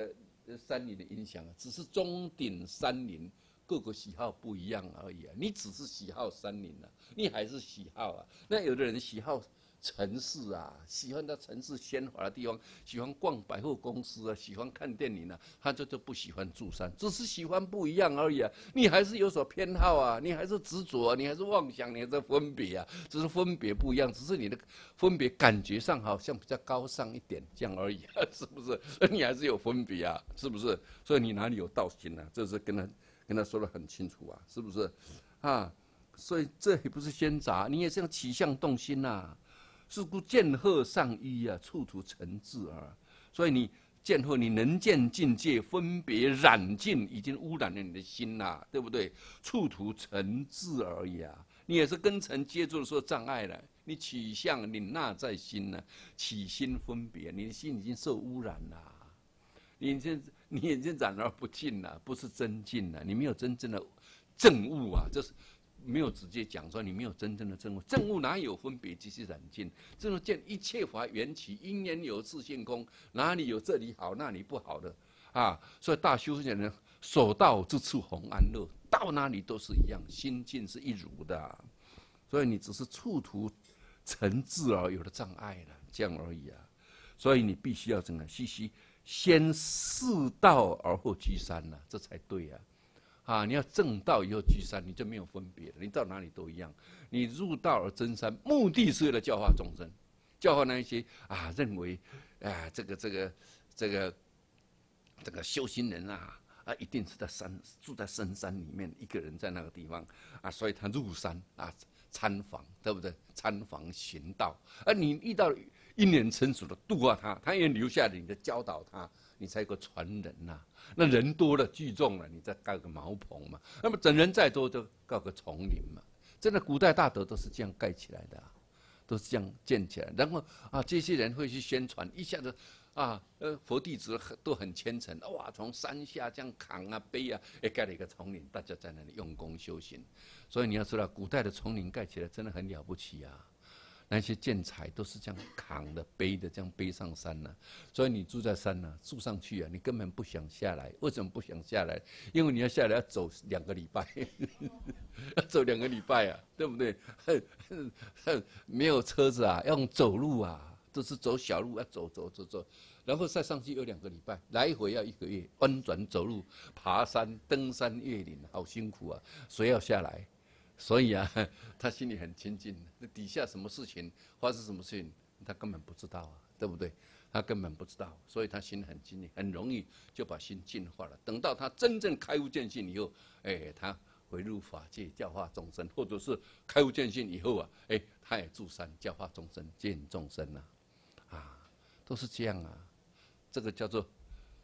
Speaker 1: 山林的影响啊，只是中顶山林各个喜好不一样而已啊。你只是喜好山林啊，你还是喜好啊。那有的人喜好城市啊，喜欢到城市喧哗的地方，喜欢逛百货公司啊，喜欢看电影啊，他就不喜欢住山，只是喜欢不一样而已啊。你还是有所偏好啊，你还是执着啊，你还是妄想，你还是分别啊，只是分别不一样，只是你的分别感觉上好像比较高尚一点，这样而已啊，是不是？你还是有分别啊，是不是？所以你哪里有道心啊？这是跟他说得很清楚啊，是不是？啊，所以这也不是先杂，你也是要起相动心呐、啊。是故见鹤上衣啊，处处成智耳。所以你见鹤，你能见境界分别染尽，已经污染了你的心啦，对不对？处处成智而已啊。你也是根尘接触的时候障碍了，你取相领纳在心了，起心分别，你的心已经受污染了。你已经染而不净了，不是真净了，你没有真正的正悟啊，这是。没有直接讲说你没有真正的正悟，正悟哪有分别即是染尽？这种见一切法缘起，因缘有自性空，哪里有这里好那里不好的啊？所以大修行人所到之处弘安乐，到哪里都是一样，心境是一如的、啊。所以你只是处途成智而有了障碍了，这样而已啊。所以你必须要怎么先示道而后居山呐、这才对啊。啊，你要正道以后居山，你就没有分别了，你到哪里都一样。你入道而真山，目的是为了教化众生，教化那一些啊认为啊这个修行人啊一定是在住在深山里面，一个人在那个地方啊，所以他入山啊参访，对不对？参访寻道，而你遇到因缘成熟的度化他，他也留下你的教导他。你才有个传人呐、那人多了聚众了，你再盖个茅棚嘛。那么人再多就盖个丛林嘛。真的，古代大德都是这样盖起来的、啊，都是这样建起来。然后啊，这些人会去宣传，一下子啊，佛弟子都很虔诚，哇，从山下这样扛啊背啊，盖了一个丛林，大家在那里用功修行。所以你要知道，古代的丛林盖起来真的很了不起啊。那些建材都是这样扛的、背的，这样背上山呢、啊。所以你住在山呢、啊，住上去啊，你根本不想下来。为什么不想下来？因为你要下来要走2个礼拜，要走2个礼拜啊，对不对？没有车子啊，要用走路啊，都是走小路，要走，然后再上去又2个礼拜，来回要1个月，弯转走路、爬山、登山越岭，好辛苦啊！谁要下来？所以啊，他心里很清净，这底下什么事情发生什么事情，他根本不知道啊，对不对？他根本不知道，所以他心很清净，很容易就把心净化了。等到他真正开悟见性以后，他回入法界教化众生，或者是开悟见性以后啊，他也住山教化众生，接引众生啊，都是这样啊。这个叫做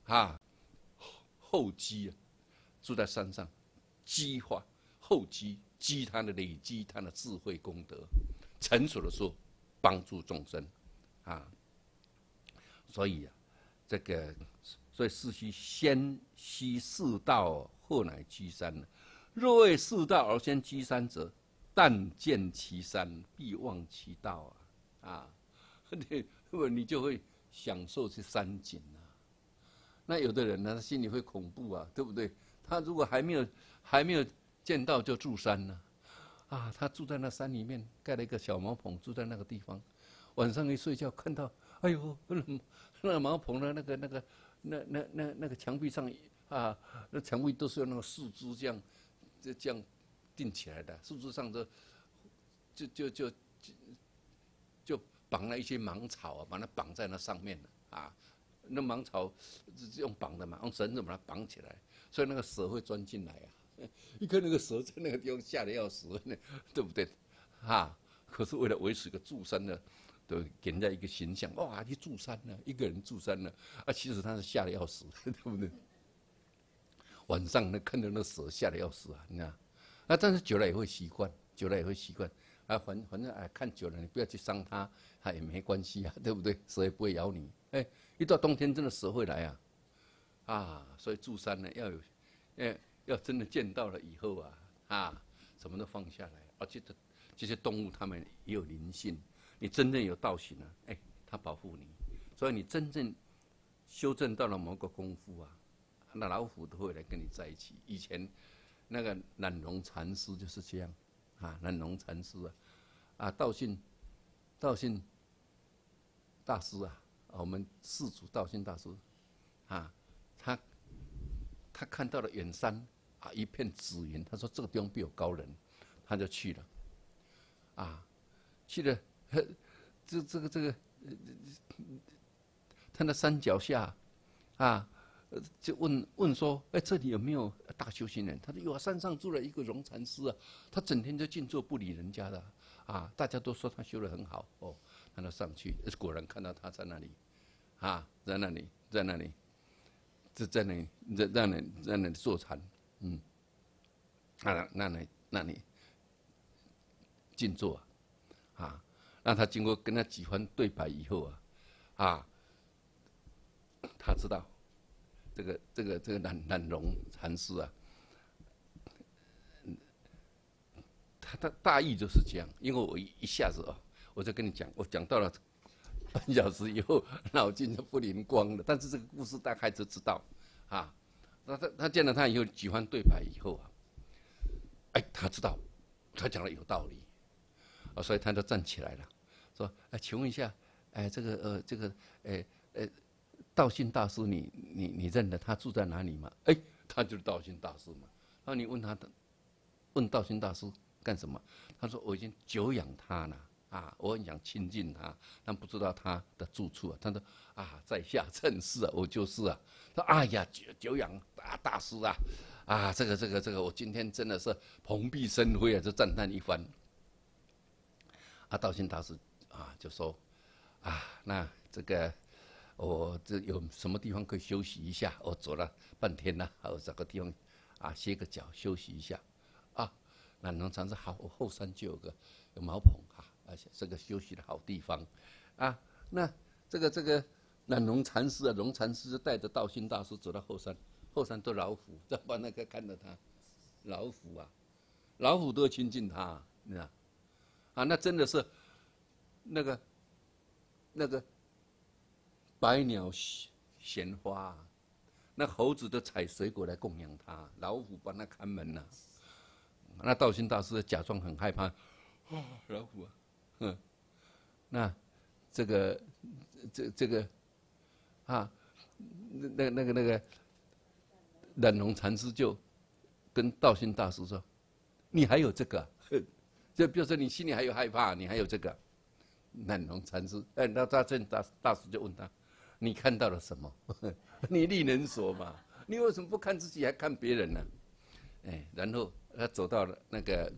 Speaker 1: 后积啊，住在山上，积化后积。积他的累积，他的智慧功德，成熟的时候帮助众生啊。所以啊，所以是须先悉示道，后乃居山。若为示道而先居山者，但见其山，必忘其道啊！你就会享受这山景啊。那有的人呢，他心里会恐怖啊，对不对？他如果还没有见到就住山呢、啊，他住在那山里面，盖了一个小茅棚，住在那个地方。晚上一睡觉，看到，哎呦，那个茅棚的那个墙壁上啊，那墙壁都是用那个树枝这样钉起来的，树枝上就绑了一些芒草啊，把它绑在那上面啊。那芒草是用绑的嘛，用绳子把它绑起来，所以那个蛇会钻进来啊。一看那个蛇在那个地方吓得要死，对不对？可是为了维持一个住山的，对，给人家一个形象，哇，去住山了，一个人住山了，其实他是吓得要死，对不对？晚上看到那蛇吓得要死啊，你看，但是久了也会习惯，反正看久了你不要去伤它，它也没关系啊，对不对？蛇也不会咬你，一到冬天真的蛇会来所以住山呢要真的见到了以后什么都放下来，而且这些动物它们也有灵性，你真正有道行它保护你，所以你真正修正到了某个功夫那老虎都会来跟你在一起。以前那个懒龙禅师就是这样，懒龙禅师道信大师我们四祖道信大师他看到了远山一片紫云，他说这个地方必有高人，他就去了，去了，这个，他的山脚下就问说，这里有没有大修行人？他说有山上住了一个荣禅师他整天就静坐不理人家的大家都说他修得很好他就上去，果然看到他在那里在那里在那里坐禅，那里静坐让他经过跟他几番对白以后他知道这个懒龙禅师他的大意就是这样。因为我一下子我就跟你讲，我讲到了半小时以后，脑筋就不灵光了。但是这个故事大概就知道他见了他以后几番对白以后他知道他讲的有道理所以他就站起来了，说请问一下，这个道信大师你认得他住在哪里吗？他就是道信大师嘛。然后你问道信大师干什么？他说我已经久仰他了我很想亲近他，但不知道他的住处他说在下正是我就是说哎呀久仰大师这个我今天真的是蓬荜生辉就赞叹一番。道信大师就说那这个我这有什么地方可以休息一下？我走了半天了，我找个地方歇个脚休息一下懒龙禅师好，我后山就有茅棚这个休息的好地方那这个懒龙禅师龙禅师就带着道信大师走到后山，后山都老虎，再把那个看到他老虎都亲近他，你知道那真的是那个百鸟衔花那猴子都采水果来供养他，老虎帮他看门那道信大师假装很害怕老虎那这个那个懒龙禅师就跟道信大师说：“你还有这个就比如说你心里还有害怕，你还有这个。”懒龙禅师，那大师就问他：“你看到了什么？你力能所嘛？你为什么不看自己，还看别人呢？”然后他走到了那个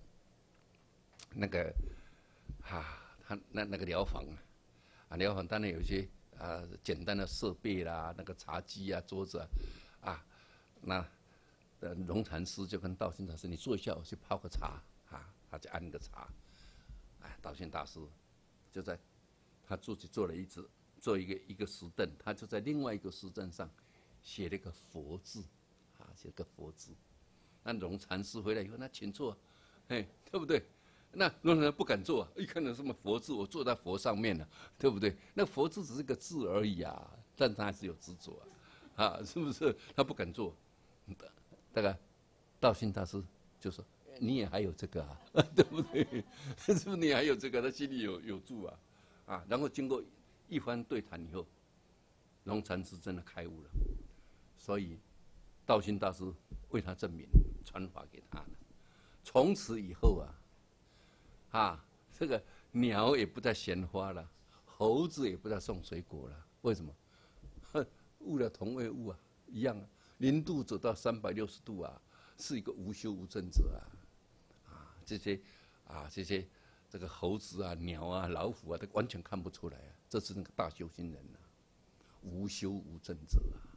Speaker 1: 他那个疗房疗房当然有一些简单的设备啦，那个茶几桌子那龙禅师就跟道信大师：“你坐一下，我去泡个茶他就按个茶。道信大师就在他自己做一个石凳，他就在另外一个石凳上写了一个佛字写了个佛字。那龙禅师回来以后，那请坐对不对？那龙禅师不敢坐一看到什么佛字，我坐在佛上面了，对不对？那佛字只是个字而已但他还是有执着是不是？他不敢坐。大概道信大师就说：“你也还有这个对不对？是不是你还有这个？”他心里有数然后经过一番对谈以后，龙禅师真的开悟了，所以道信大师为他证明，传法给他了。从此以后这个鸟也不再衔花了，猴子也不再送水果了。为什么？悟了同位悟一样0度走到360度是一个无修无证者这些这个猴子鸟老虎都完全看不出来这是那个大修行人无修无证者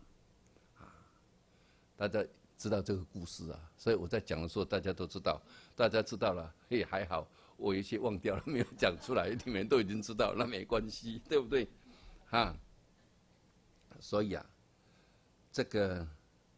Speaker 1: 大家知道这个故事所以我在讲的时候大家都知道，大家知道了还好，我有些忘掉了没有讲出来，你们都已经知道，那没关系，对不对所以这个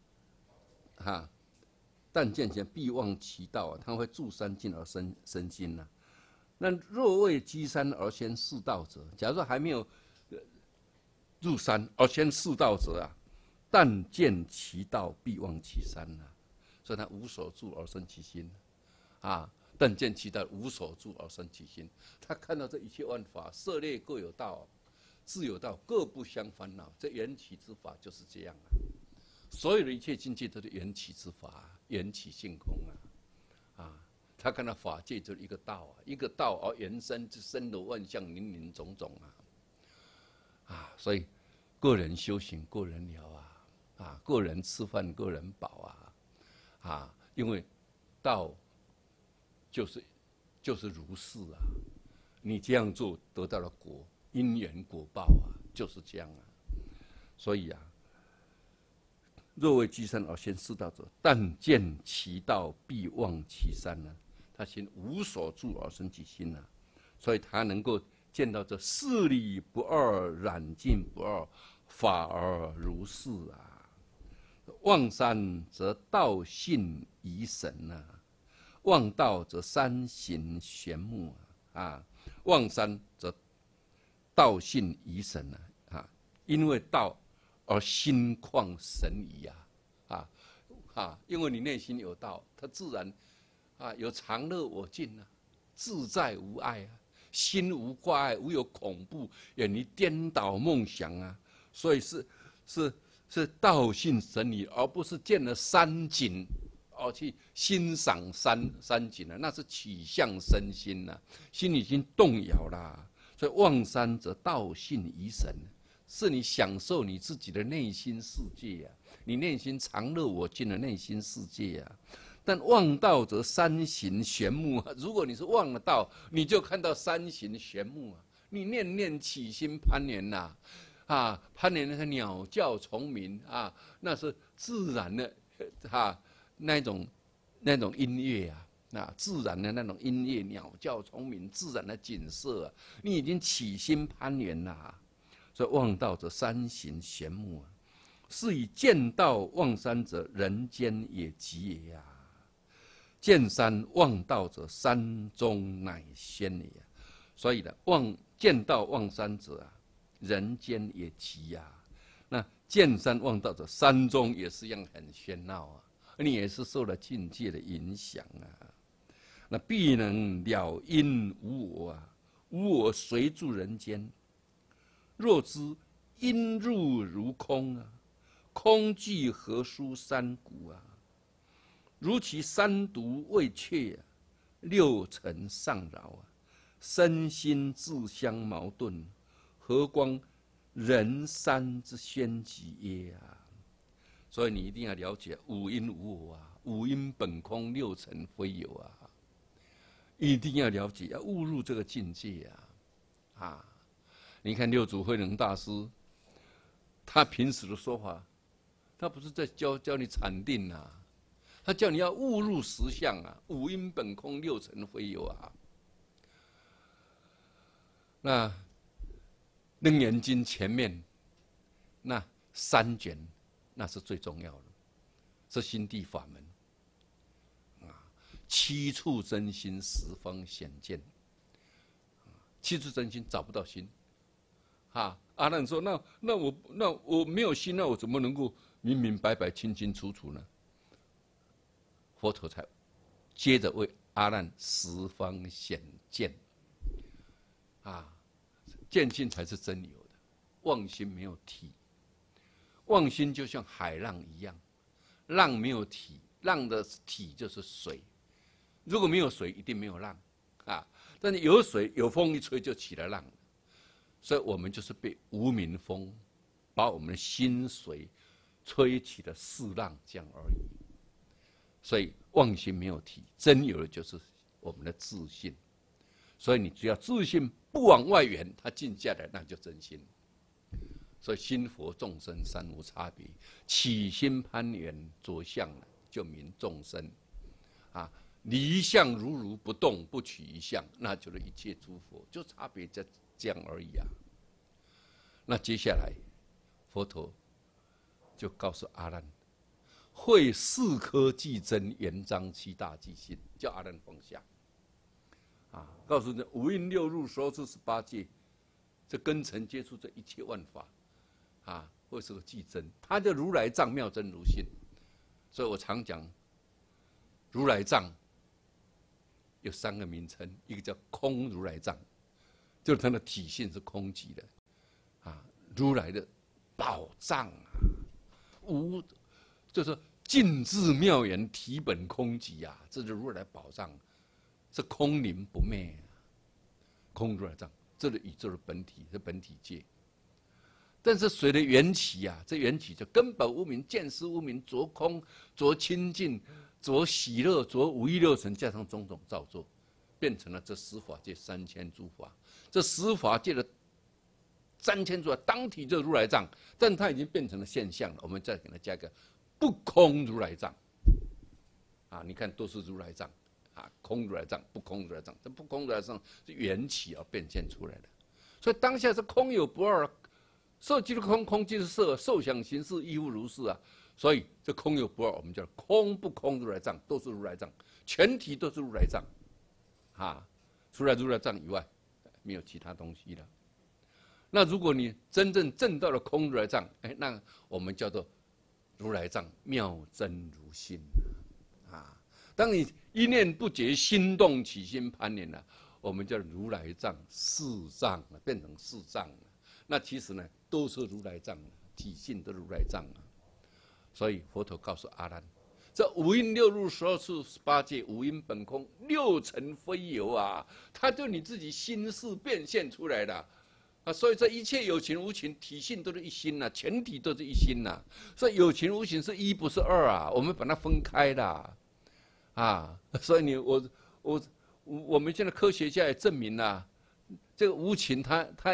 Speaker 1: 但见贤必忘其道他会住山境而生心那若未居山而先示道者，假如说还没有入山而先示道者但见其道，必忘其山啊。所以他无所住而生其心啊。但见其道，无所住而生其心。他看到这一切万法，色类各有道，自有道，各不相烦恼。这缘起之法就是这样啊。所有的一切境界都是缘起之法，缘起性空啊。他看到法界就是一个道啊，一个道而延伸之森罗万象，林林总总啊。所以个人修行，个人了啊，个人吃饭，个人饱啊，因为道就是如是啊。你这样做得到了果，因缘果报啊，就是这样啊。所以啊，若为居山而先示道者，但见其道，必忘其山啊。他心无所住而生其心啊，所以他能够见到这事理不二，染尽不二，法而如是啊。忘山则道性疑神啊，忘道则山行玄木啊。忘山则道性疑神啊，因为道而心旷神怡啊，因为你内心有道，它自然有常乐我净啊，自在无碍啊，心无挂碍，无有恐怖，远离颠倒梦想啊。所以是道性神怡，而不是见了山景而去欣赏山景那是取向身心心已经动摇啦。所以忘山则道性疑神，是你享受你自己的内心世界你内心常乐我净的内心世界但忘道则山行玄木如果你是忘了道，你就看到山行玄木你念念起心攀缘攀缘那个鸟叫虫鸣那是自然的那种音乐自然的那种音乐，鸟叫虫鸣，自然的景色你已经起心攀缘所以忘道则山行玄木是以见道忘山者，人间也极也见山忘道者，山中乃仙也所以呢，见道忘山者人间也极那见山忘道者，山中也是一样很喧闹你也是受了境界的影响那必能了因无我无我随住人间。若知因入如空空寂何殊山谷如其三毒未却六尘上扰身心自相矛盾，何况人山之仙极耶所以你一定要了解五因无我五因本空，六尘非有一定要了解，要悟入这个境界你看六祖慧能大师，他平时的说法，他不是在教你禅定他叫你要悟入实相五因本空，六尘非有那《楞严经》前面那3卷，那是最重要的，是心地法门七处真心，十方显见七处真心找不到心阿难说：“那我没有心，那我怎么能够明明白白、清清楚楚呢？”佛陀才接着为阿难十方显见见性才是真有的，妄心没有体，妄心就像海浪一样，浪没有体，浪的体就是水。如果没有水，一定没有浪但是有水，有风一吹就起了浪。所以我们就是被无明风把我们的心水吹起了四浪，这样而已。所以妄心没有体，真有的就是我们的自信。所以你只要自信不往外缘，它静下来，那就真心。所以心佛众生三无差别，起心攀缘着相就名众生离相如如不动不取一相，那就是一切诸佛，就差别在这样而已那接下来佛陀就告诉阿难，会4颗即真圆彰7大即心，叫阿难放下告诉你五蕴六入所处18界，这根尘接触这一切万法或是个寂真，它就如来藏妙真如性。所以我常讲，如来藏有3个名称，一个叫空如来藏，就是它的体性是空寂的，如来的宝藏啊，无就是尽智妙言，体本空寂啊，这是如来宝藏，是空灵不灭啊，空如来藏，这是宇宙的本体，是本体界。但是随着缘起啊，这缘起就根本无明、见识无明、着空、着清净、着喜乐、着五欲六尘，加上种种造作，变成了这十法界3000诸法。这十法界的3000诸法，当体就是如来藏，但它已经变成了现象了。我们再给它加一个不空如来藏啊，你看都是如来藏啊，空如来藏、不空如来藏，这不空如来藏是缘起而变现出来的。所以当下是空有不二。色即是空，空即是色，受想行识亦复如是啊。所以这空有不二，我们叫空不空如来藏，都是如来藏，全体都是如来藏，除了如来藏以外，没有其他东西了。那如果你真正证到了空如来藏，那我们叫做如来藏妙真如性当你一念不觉，心动起心攀缘了，我们叫如来藏四藏变成四藏了。那其实呢，都是如来藏，体性都是如来藏啊。所以佛陀告诉阿难，这五蕴六入12处18界，五蕴本空，6尘非有啊，它就你自己心事变现出来的啊。所以这一切有情无情，体性都是一心呐，全体都是一心呐。所以有情无情是一，不是二啊，我们把它分开了啊。所以我们现在科学家也证明了，这个无情它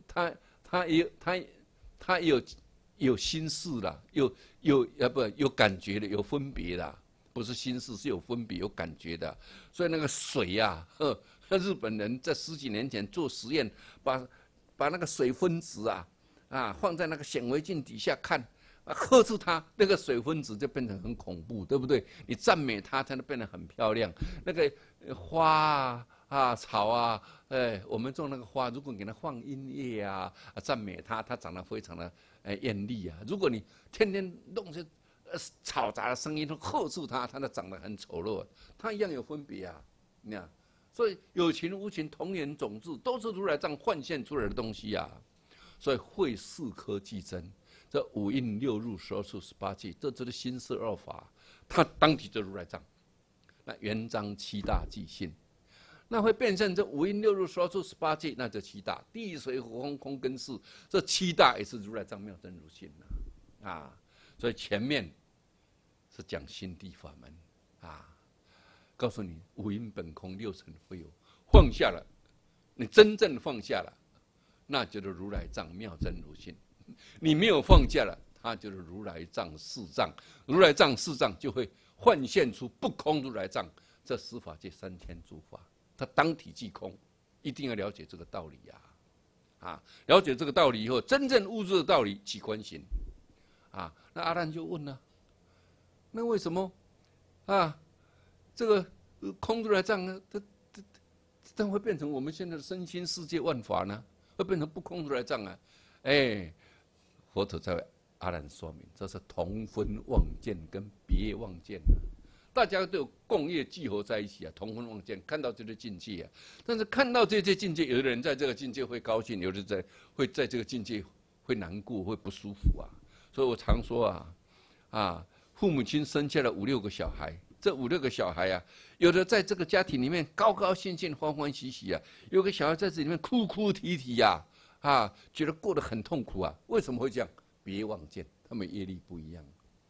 Speaker 1: 有心事啦，有感觉的，有分别的，不是心事，是有分别有感觉的。所以那个水啊，日本人在10几年前做实验，把那个水分子放在那个显微镜底下看，呵斥它，那个水分子就变成很恐怖，对不对？你赞美它，它就变得很漂亮。那个花草啊，我们种那个花，如果给它放音乐赞美它，它长得非常的艳丽啊。如果你天天弄些嘈杂的声音呵斥它，它就长得很丑陋，它一样有分别啊。你看，所以有情无情同源种子，都是如来藏幻现出来的东西啊。所以会4科即真，这五蕴六入12处18界，这就是心事二法，它当体就如来藏。那圆彰7大即性，那会变成这五蕴六入12处18界，那就7大地水火风空跟识，这7大也是如来藏妙真如性所以前面是讲心地法门告诉你五蕴本空，6尘非有，放下了，你真正放下了，那就是如来藏妙真如性。你没有放下了，它就是如来藏四藏，如来藏四藏就会幻现出不空如来藏，这十法界3000诸法，它当体即空，一定要了解这个道理了解这个道理以后，真正悟入的道理起观行那阿难就问了，那为什么这个空如来藏呢？它会变成我们现在的身心世界万法呢？会变成不空如来藏佛陀在为阿难说明，这是同分妄见跟别妄见大家都有共业聚合在一起同分妄见，看到这些境界但是看到这些境界，有的人在这个境界会高兴，有的人会在这个境界会难过，会不舒服所以我常说父母亲生下了5、6个小孩，这5、6个小孩有的在这个家庭里面高高兴兴、欢欢喜喜有个小孩在这里面哭哭啼啼觉得过得很痛苦为什么会这样？别妄见，他们业力不一样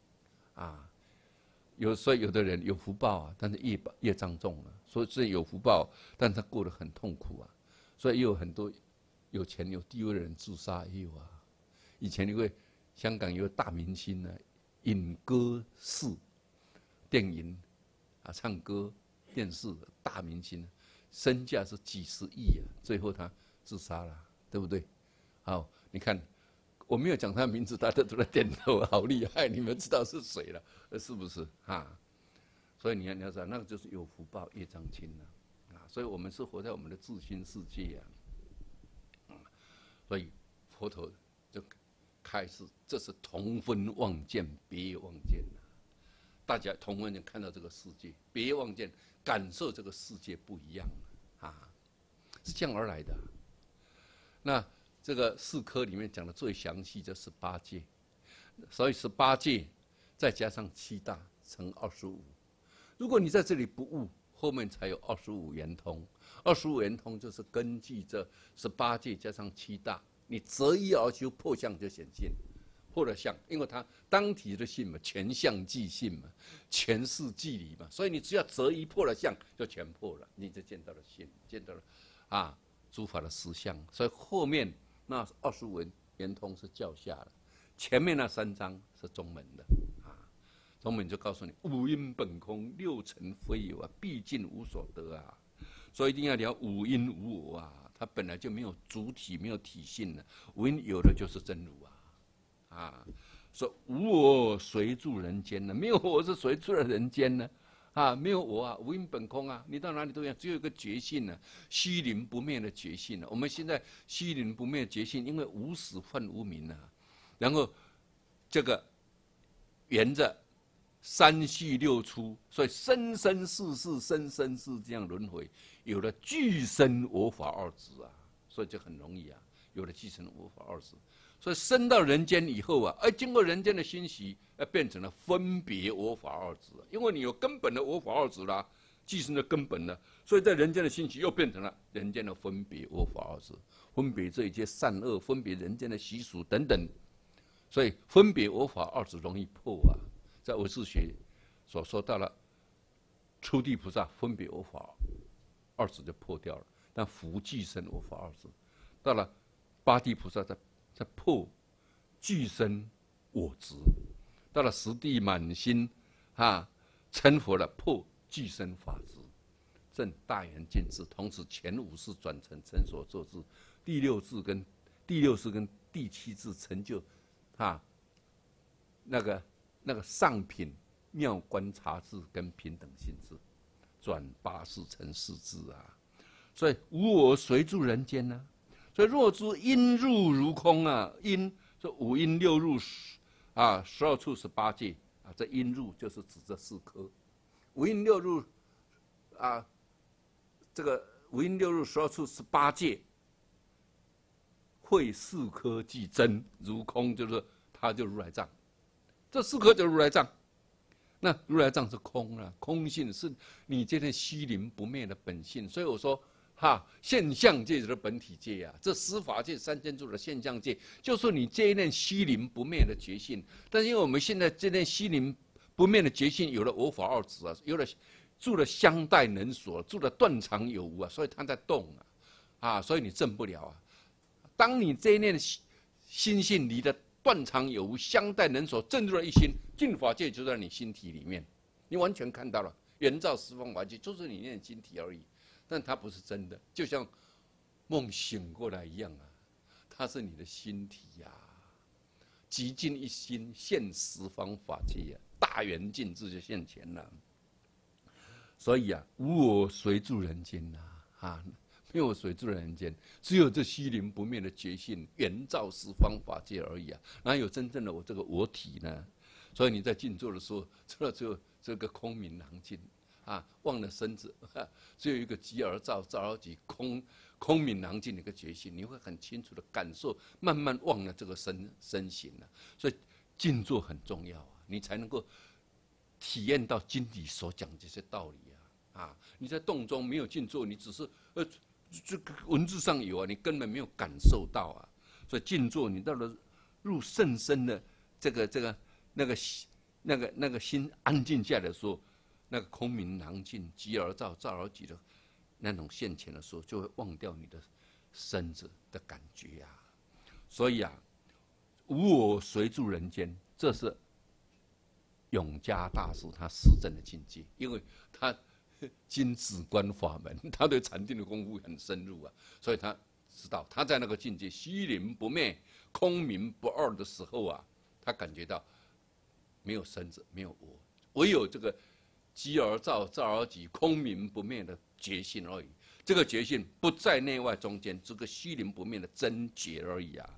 Speaker 1: 所以有的人有福报但是业障重了，所以有福报，但他过得很痛苦所以也有很多有钱有地位的人自杀也有以前一位香港有个大明星尹歌士，电影唱歌、电视大明星，身价是几十亿最后他自杀了，对不对？好，你看我没有讲他的名字，大家都在点头，好厉害，你们知道是谁了，是不是所以你要知道，那个就是有福报，业障轻所以我们是活在我们的自心世界所以佛陀就开开始，这是同分望见，别望见啊！大家同分看到这个世界，别望见感受这个世界不一样啊，是这样而来的。那这个4科里面讲的最详细，就18界，所以18界再加上7大乘25。如果你在这里不悟，后面才有25圆通。25圆通就是根据这18界加上7大，你择一而修，破相就显现。破了相，因为它当体的性嘛，全相即性嘛，全是即理嘛，所以你只要择一破了相，就全破了，你就见到了性，见到了诸法的实相。所以后面那25圆通是教下了，前面那3章是中门的中门就告诉你五因本空，6尘非有啊，毕竟无所得啊。所以一定要了五因无我啊，它本来就没有主体，没有体性了。五因有的就是真如说无我谁住人间呢？没有我是谁住了人间呢？没有我无因本空你到哪里都一样，只有一个觉性呢，虚灵不灭的觉性我们现在虚灵不灭的觉性，因为无始幻无明然后这个沿着3续6出，所以生生世世，生生世这样轮回，有了具生我法2字所以就很容易有了具生我法2字。所以生到人间以后经过人间的熏习，变成了分别我法2字因为你有根本的我法2字啦，寄生的根本了，所以在人间的熏习又变成了人间的分别我法2字，分别这一些善恶，分别人间的习俗等等，所以分别我法2字容易破在唯识学所说到了初地菩萨分别我法2字就破掉了，但福寄生我法2字，到了8地菩萨在破具生我执，到了10地满心成佛了，破具生法执，正大圆镜智，同时前5世转成成所作智，第6世跟第7智成就那个上品妙观察智跟平等性智，转8世成4智所以无我谁住人间呢？所以若知因入如空因这5因6入12处18界这因入就是指这4科，5因6入这个5因6入12处18界，会4科即真如空，就是它就如来藏，这4科就如来藏。那如来藏是空空性是你这件虚灵不灭的本性，所以我说现象界的本体界这十法界三千处的现象界，就是你这一念虚灵不灭的觉性。但是因为我们现在这念虚灵不灭的觉性，有了我法2字有了住了相待能所，住了断常有无所以它在动所以你证不了当你这一念心性离的断常有无、相待能所证入了一心，净法界就在你心体里面，你完全看到了，圆照十方法界就是你念心体而已。但它不是真的，就像梦醒过来一样它是你的心体极尽一心现十方法界大圆镜智就现前了。所以无我谁住人间没有谁住人间，只有这虚灵不灭的觉性圆照十方法界而已哪有真正的我这个我体呢？所以你在静坐的时候，只有这个空明囊尽忘了身子只有一个即而照，照而即空明囊尽的一个觉性，你会很清楚的感受，慢慢忘了这个身形所以静坐很重要你才能够体验到经里所讲这些道理你在动中没有静坐，你只是这个文字上有你根本没有感受到所以静坐，你到了入甚深的那个心安静下来的时候，那个空明囊尽，即而照，照而即的那种现前的时候，就会忘掉你的身子的感觉所以无我谁住人间，这是永嘉大师他实证的境界，因为他经止观法门，他对禅定的功夫很深入所以他知道他在那个境界虚灵不灭、空明不二的时候他感觉到没有身子，没有我，唯有这个即而照，照而即，空明不灭的觉性而已。这个觉性不在内外中间，这个虚灵不灭的真觉而已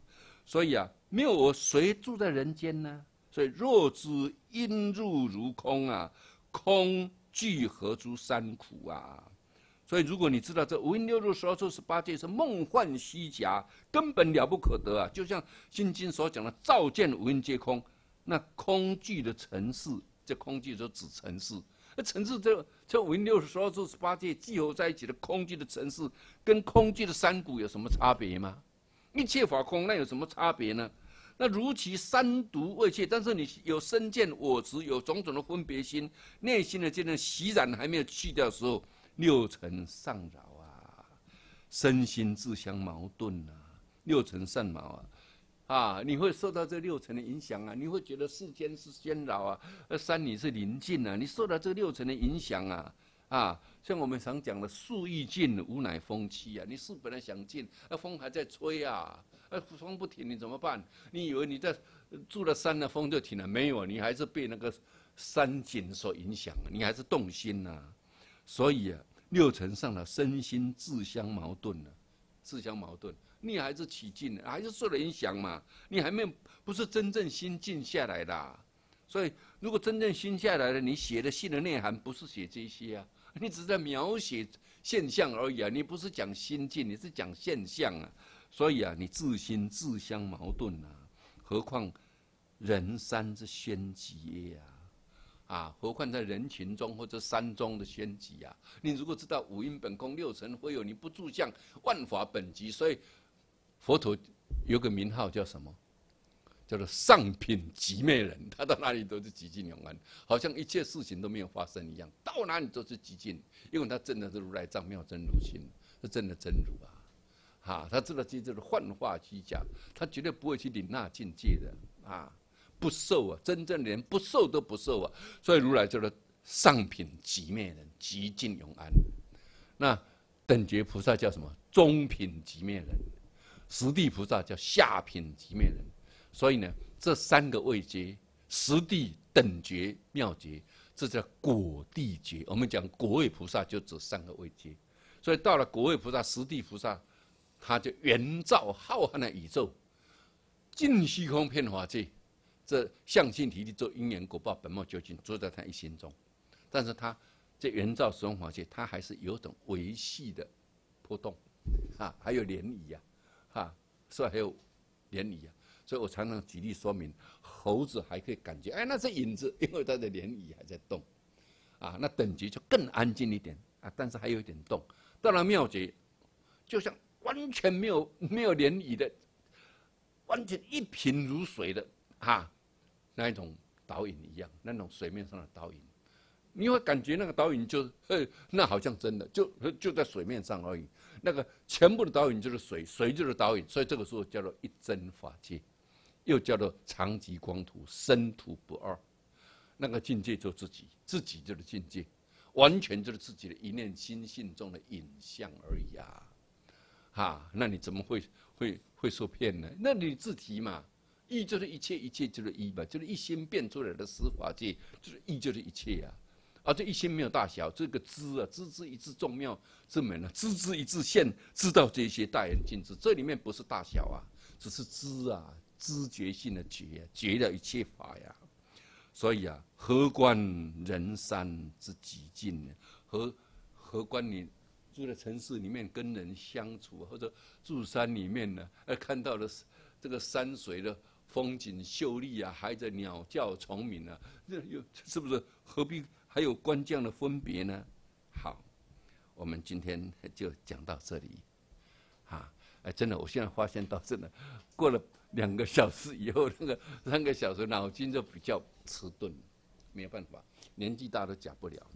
Speaker 1: 所以啊，没有我，谁住在人间呢？所以若知因入如空啊，空具何诸三苦啊？所以，如果你知道这五阴六入、12处18界是梦幻虚假，根本了不可得啊！就像《心经》所讲的“照见五阴皆空”，那空具的尘世，这空具就指尘世。那尘世这五阴六入、12处18界集合在一起的空具的尘世，跟空具的三苦有什么差别吗？一切法空，那有什么差别呢？那如其三毒未切，但是你有身见我执，有种种的分别心，内心的这种习染还没有去掉的时候，六尘上扰啊，身心自相矛盾啊，六尘上扰啊，你会受到这六尘的影响啊，你会觉得世间是喧扰啊，山里是宁静啊，你受到这六尘的影响啊，像我们常讲的树欲静，无乃风起啊。你树本来想静，风还在吹啊，风不停，你怎么办？你以为你在住了山的风就停了？没有，你还是被那个山景所影响，你还是动心呐。所以啊，六尘上的身心自相矛盾了，自相矛盾，你还是起劲，还是受了影响嘛。你还没有不是真正心静下来的。所以，如果真正心下来了，你写的信的内涵不是写这些啊。你只是在描写现象而已啊，你不是讲心境，你是讲现象啊。所以啊，你自心自相矛盾啊。何况人山之宣集啊，何况在人群中或者山中的宣集啊。你如果知道五阴本空，六尘非有，你不住相，万法本寂。所以佛陀有个名号叫什么？叫做上品寂灭人，他到哪里都是寂静永安，好像一切事情都没有发生一样，到哪里都是寂静，因为他真的是如来藏妙真如心，是真的真如啊，他知道这就是幻化虚假，他绝对不会去领那境界的啊，不受啊，真正连不受都不受啊，所以如来叫做上品寂灭人，寂静永安。那等觉菩萨叫什么？中品寂灭人，实地菩萨叫下品寂灭人。所以呢，这三个位阶，实地、等觉、妙觉，这叫果地觉。我们讲果位菩萨就指三个位阶。所以到了果位菩萨、实地菩萨，他就圆照浩瀚的宇宙，尽虚空遍法界，这相性体力做因缘果报本末究竟，住在他一心中。但是他这圆照十方法界，他还是有种维系的波动还有涟漪所以还有涟漪所以我常常举例说明，猴子还可以感觉，那是影子，因为它的涟漪还在动，那等觉就更安静一点但是还有一点动。到了妙觉，就像完全没有涟漪的，完全一平如水的那一种导引一样，那种水面上的导引，你会感觉那个导引就那好像真的就在水面上而已，那个全部的导引就是水，水就是导引，所以这个时候叫做一真法界。又叫做常寂光土，生土不二。那个境界就自己就是境界，完全就是自己的一念心性中的影像而已那你怎么会受骗呢？那你自体嘛，一就是一切，一切就是一嘛，就是一心变出来的十法界，就是一就是一切这一心没有大小，这个知知一知众妙之门知一知现，知道这些大圆镜智，这里面不是大小只是知觉性的觉了一切法所以何关人山之寂静呢？何关你住在城市里面跟人相处，或者住山里面呢，看到的这个山水的风景秀丽还在鸟叫虫鸣是不是何必还有关这样的分别呢？好，我们今天就讲到这里真的，我现在发现到真的过了2个小时以后，那个3个小时脑筋就比较迟钝，没有办法，年纪大都讲不了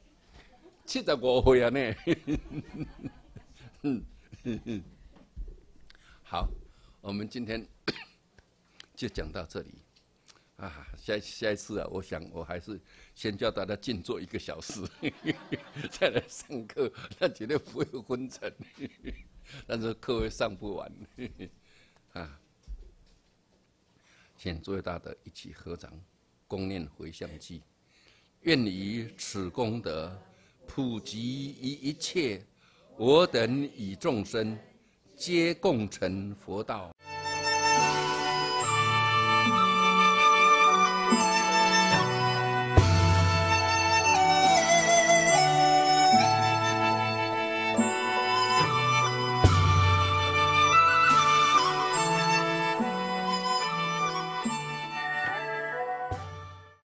Speaker 1: ，75岁呢。好，我们今天就讲到这里下一次我想我还是先叫大家静坐1个小时，再来上课，那绝对不会有昏沉。但是课会上不完请诸位大德一起合掌，共念回向偈：愿以此功德，普及于一切我等与众生，皆共成佛道。